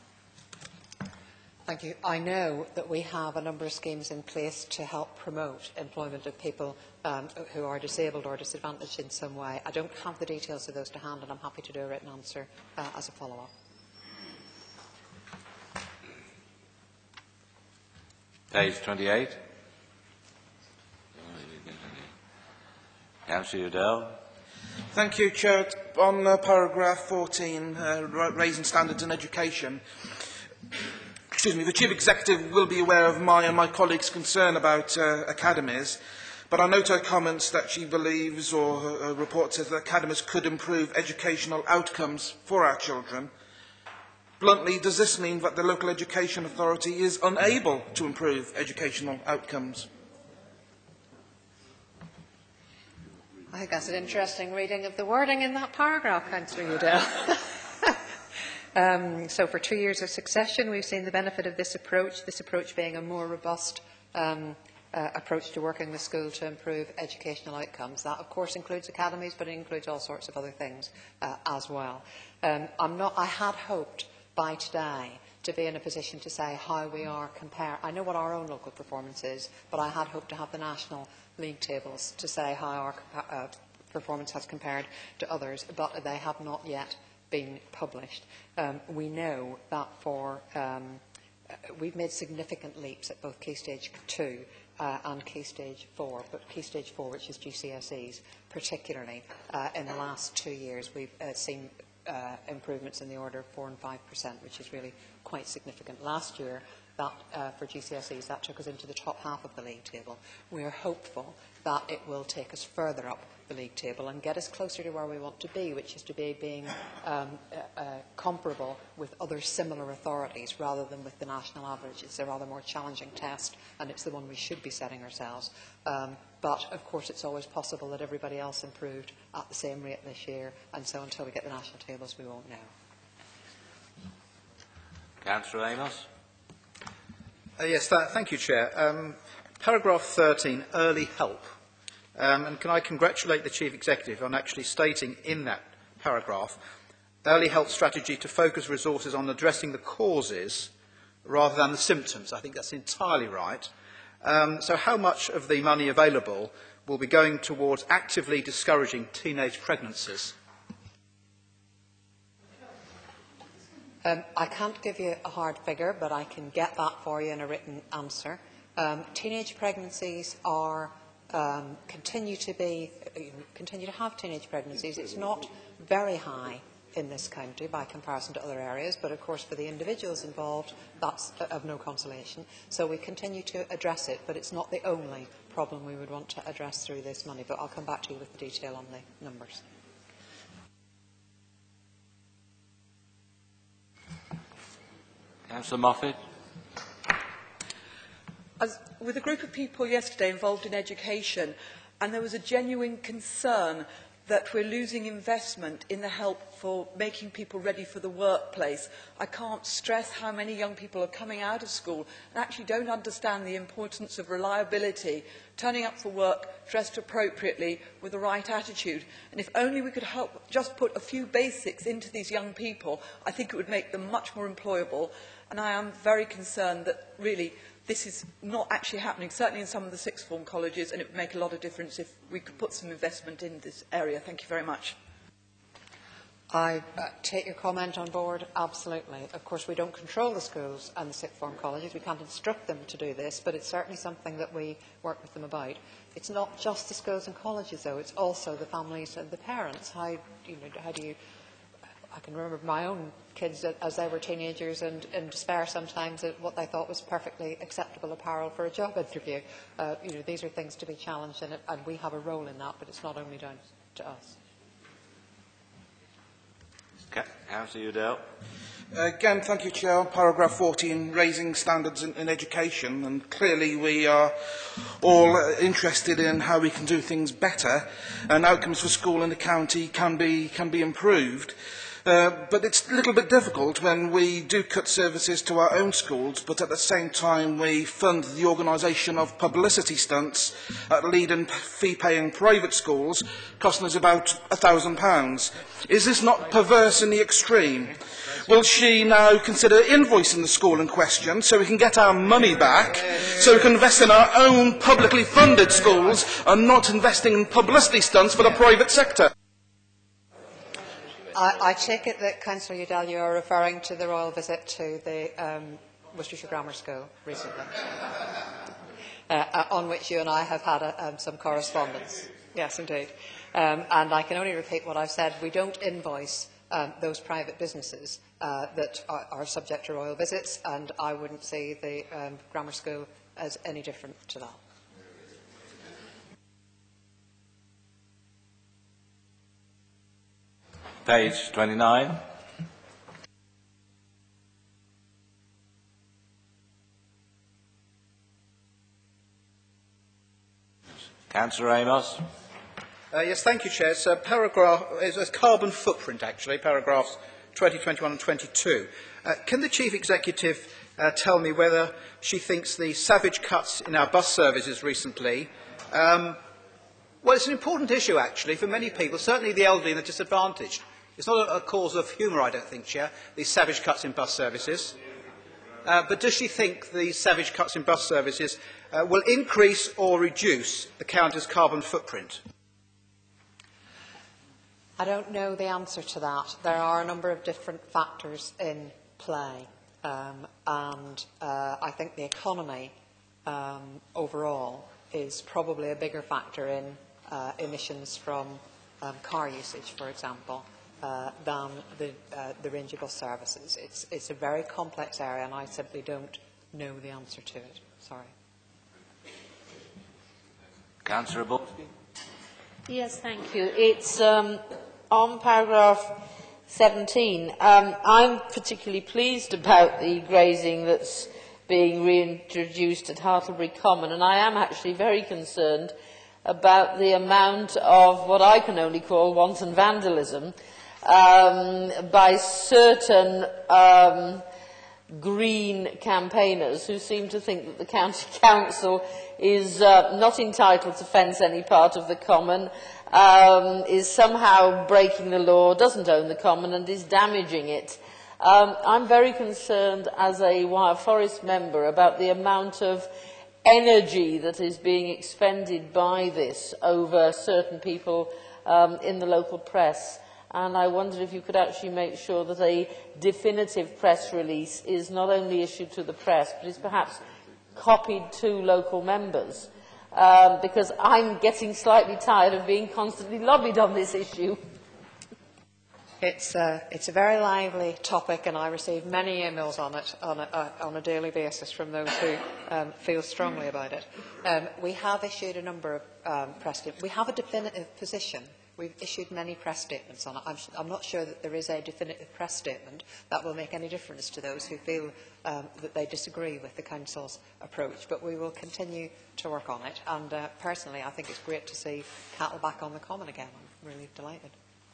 Thank you. I know that we have a number of schemes in place to help promote employment of people who are disabled or disadvantaged in some way. I don't have the details of those to hand, and I'm happy to do a written answer as a follow-up. Page 28. Councillor Udell. Thank you, Chair. On paragraph 14, raising standards in education, the Chief Executive will be aware of my and my colleagues' concern about academies, but I note her comments that she believes, or her report says, that academies could improve educational outcomes for our children. Bluntly, does this mean that the local education authority is unable to improve educational outcomes? I think that's an interesting reading of the wording in that paragraph, Councillor Udell. So for 2 years of succession, we've seen the benefit of this approach being a more robust approach to working with school to improve educational outcomes. That, of course, includes academies, but it includes all sorts of other things as well. I had hoped by today to be in a position to say how we are compared. I know what our own local performance is, but I had hoped to have the national league tables to say how our performance has compared to others, but they have not yet been published. We know that we've made significant leaps at both Key Stage 2 and Key Stage 4, but Key Stage 4, which is GCSEs, particularly in the last 2 years, we've seen improvements in the order of 4 and 5%, which is really quite significant. Last year, for GCSEs, that took us into the top half of the league table. We are hopeful that it will take us further up the league table and get us closer to where we want to be, which is to be being comparable with other similar authorities rather than with the national average. It's a rather more challenging test, and it's the one we should be setting ourselves. But, of course, it's always possible that everybody else improved at the same rate this year, and so until we get the national tables, we won't know. Councillor Amos. Yes, thank you, Chair. Paragraph 13, early help. And can I congratulate the Chief Executive on actually stating in that paragraph, early help strategy to focus resources on addressing the causes rather than the symptoms. I think that's entirely right. So how much of the money available will be going towards actively discouraging teenage pregnancies? I can't give you a hard figure, but I can get that for you in a written answer. Teenage pregnancies are continue to have teenage pregnancies. It's not very high in this county by comparison to other areas, but of course for the individuals involved that's of no consolation. So we continue to address it, but it's not the only problem we would want to address through this money. But I'll come back to you with the detail on the numbers. Councillor Moffat. I was with a group of people yesterday involved in education, and there was a genuine concern that we're losing investment in the help for making people ready for the workplace. I can't stress how many young people are coming out of school and actually don't understand the importance of reliability, turning up for work dressed appropriately with the right attitude. And if only we could help just put a few basics into these young people, I think it would make them much more employable. And I am very concerned that really this is not actually happening, certainly in some of the sixth form colleges, and it would make a lot of difference if we could put some investment in this area. Thank you very much. I take your comment on board, absolutely. Of course, we don't control the schools and the sixth form colleges. We can't instruct them to do this, but it's certainly something that we work with them about. It's not just the schools and colleges, though. It's also the families and the parents. How do you... I can remember my own kids as they were teenagers and in despair sometimes at what they thought was perfectly acceptable apparel for a job interview. These are things to be challenged in it, and we have a role in that, but it's not only down to us. Councillor Udell. Again, thank you, Chair. Paragraph 14, raising standards in education, and clearly we are all interested in how we can do things better, and outcomes for school and the county can be improved. But it's a little bit difficult when we do cut services to our own schools, but at the same time we fund the organisation of publicity stunts at lead and fee-paying private schools, costing us about £1,000. Is this not perverse in the extreme? Will she now consider invoicing the school in question so we can get our money back, so we can invest in our own publicly funded schools and not investing in publicity stunts for the private sector? I take it that, Councillor Udell, you are referring to the royal visit to the Worcestershire Grammar School recently, on which you and I have had some correspondence. Yes, indeed. And I can only repeat what I've said. We don't invoice those private businesses that are subject to royal visits, and I wouldn't see the grammar school as any different to that. Page 29. Councillor Amos. Yes, thank you, Chair. So paragraph is a carbon footprint, actually, paragraphs 20, 21 and 22. Can the Chief Executive tell me whether she thinks the savage cuts in our bus services recently, well, it's an important issue, actually, for many people, certainly the elderly and the disadvantaged. It's not a cause of humour, I don't think, Chair, these savage cuts in bus services. But does she think these savage cuts in bus services will increase or reduce the county's carbon footprint? I don't know the answer to that. There are a number of different factors in play, and I think the economy overall is probably a bigger factor in emissions from car usage, for example, than the range of bus services. It's a very complex area, and I simply don't know the answer to it. Sorry. Councillor Buck. Yes, thank you. It's on paragraph 17. I'm particularly pleased about the grazing that's being reintroduced at Hartlebury Common, and I am actually very concerned about the amount of what I can only call wanton vandalism by certain Green campaigners who seem to think that the county council is not entitled to fence any part of the common, is somehow breaking the law, doesn't own the common and is damaging it. I'm very concerned as a Wire Forest member about the amount of energy that is being expended by this over certain people in the local press. And I wondered if you could actually make sure that a definitive press release is not only issued to the press, but is perhaps copied to local members, because I'm getting slightly tired of being constantly lobbied on this issue. It's a very lively topic, and I receive many emails on it on a daily basis from those who feel strongly about it. We have issued a number of press statements. We have a definitive position. We've issued many press statements on it. I'm not sure that there is a definitive press statement that will make any difference to those who feel that they disagree with the Council's approach, but we will continue to work on it. And personally, I think it's great to see cattle back on the common again. I'm really delighted.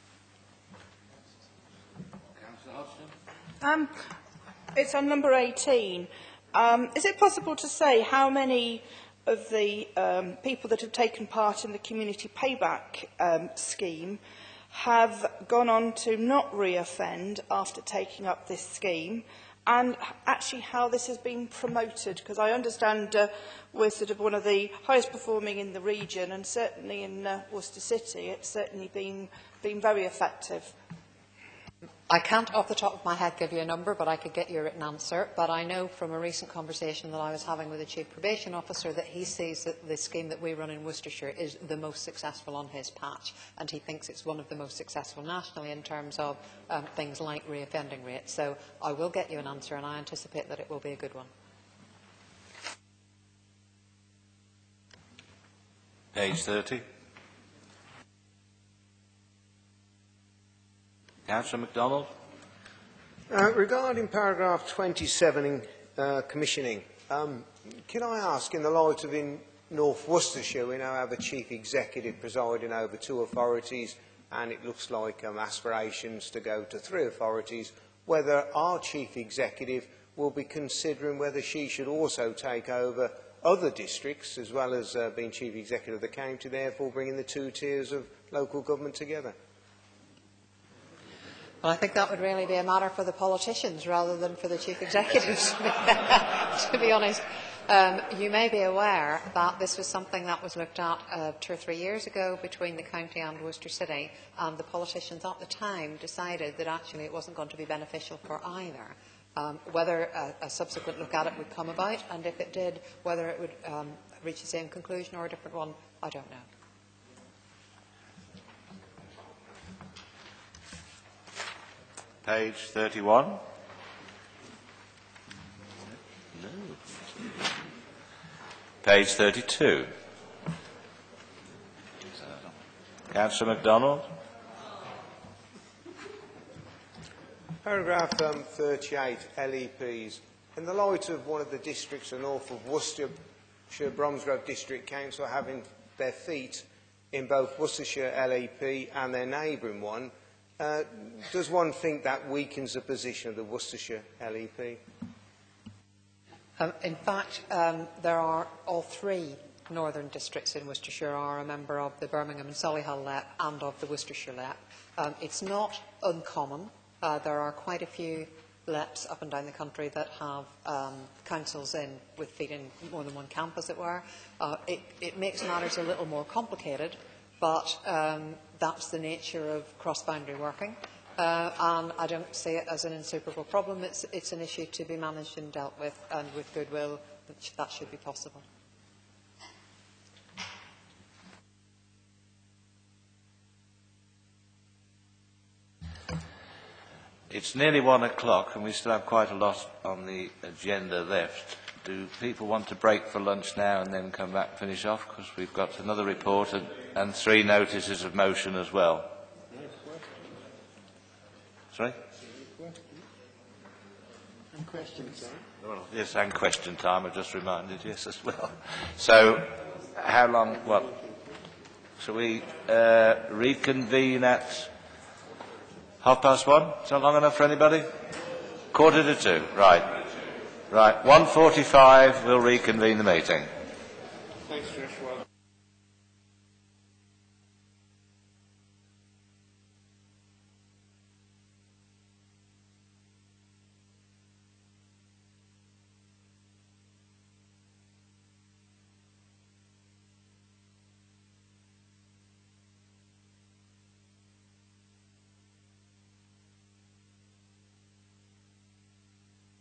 It's on number 18. Is it possible to say how many of the people that have taken part in the community payback scheme have gone on to not re-offend after taking up this scheme, and actually how this has been promoted? Because I understand we're sort of one of the highest performing in the region, and certainly in Worcester City it's certainly been very effective. I can't off the top of my head give you a number, but I could get you a written answer. But I know from a recent conversation that I was having with the Chief Probation Officer that he sees that the scheme that we run in Worcestershire is the most successful on his patch, and he thinks it's one of the most successful nationally in terms of things like re-offending rates. So I will get you an answer, and I anticipate that it will be a good one. Page 30. Councillor MacDonald. Regarding paragraph 27, commissioning, can I ask, in the light of in North Worcestershire, we now have a chief executive presiding over 2 authorities, and it looks like aspirations to go to 3 authorities, whether our chief executive will be considering whether she should also take over other districts, as well as being chief executive of the county, therefore bringing the 2 tiers of local government together? Well, I think that would really be a matter for the politicians rather than for the chief executives, to be honest. You may be aware that this was something that was looked at 2 or 3 years ago between the county and Worcester City, and the politicians at the time decided that actually it wasn't going to be beneficial for either. Whether a subsequent look at it would come about, and if it did, whether it would reach the same conclusion or a different one, I don't know. Page 31. No. Page 32. Councillor MacDonald. Paragraph 38, LEPs. In the light of one of the districts of north of Worcestershire, Bromsgrove District Council having their feet in both Worcestershire LEP and their neighbouring one, does one think that weakens the position of the Worcestershire LEP? In fact, there are all 3 northern districts in Worcestershire are a member of the Birmingham and Solihull LEP and of the Worcestershire LEP. It's not uncommon. There are quite a few LEPs up and down the country that have councils in with feet in more than one camp, as it were. It makes matters a little more complicated, but that's the nature of cross-boundary working, and I don't see it as an insuperable problem. It's an issue to be managed and dealt with, and with goodwill, that should be possible. It's nearly 1 o'clock and we still have quite a lot on the agenda left. Do people want to break for lunch now and then come back and finish off? Because we've got another report and 3 notices of motion as well. Sorry? And question time. Yes, and question time, I've just reminded, yes, as well. So, how long, what? Shall we reconvene at 1:30? Is that long enough for anybody? 1:45, right. Right, 1:45, we'll reconvene the meeting. Thanks very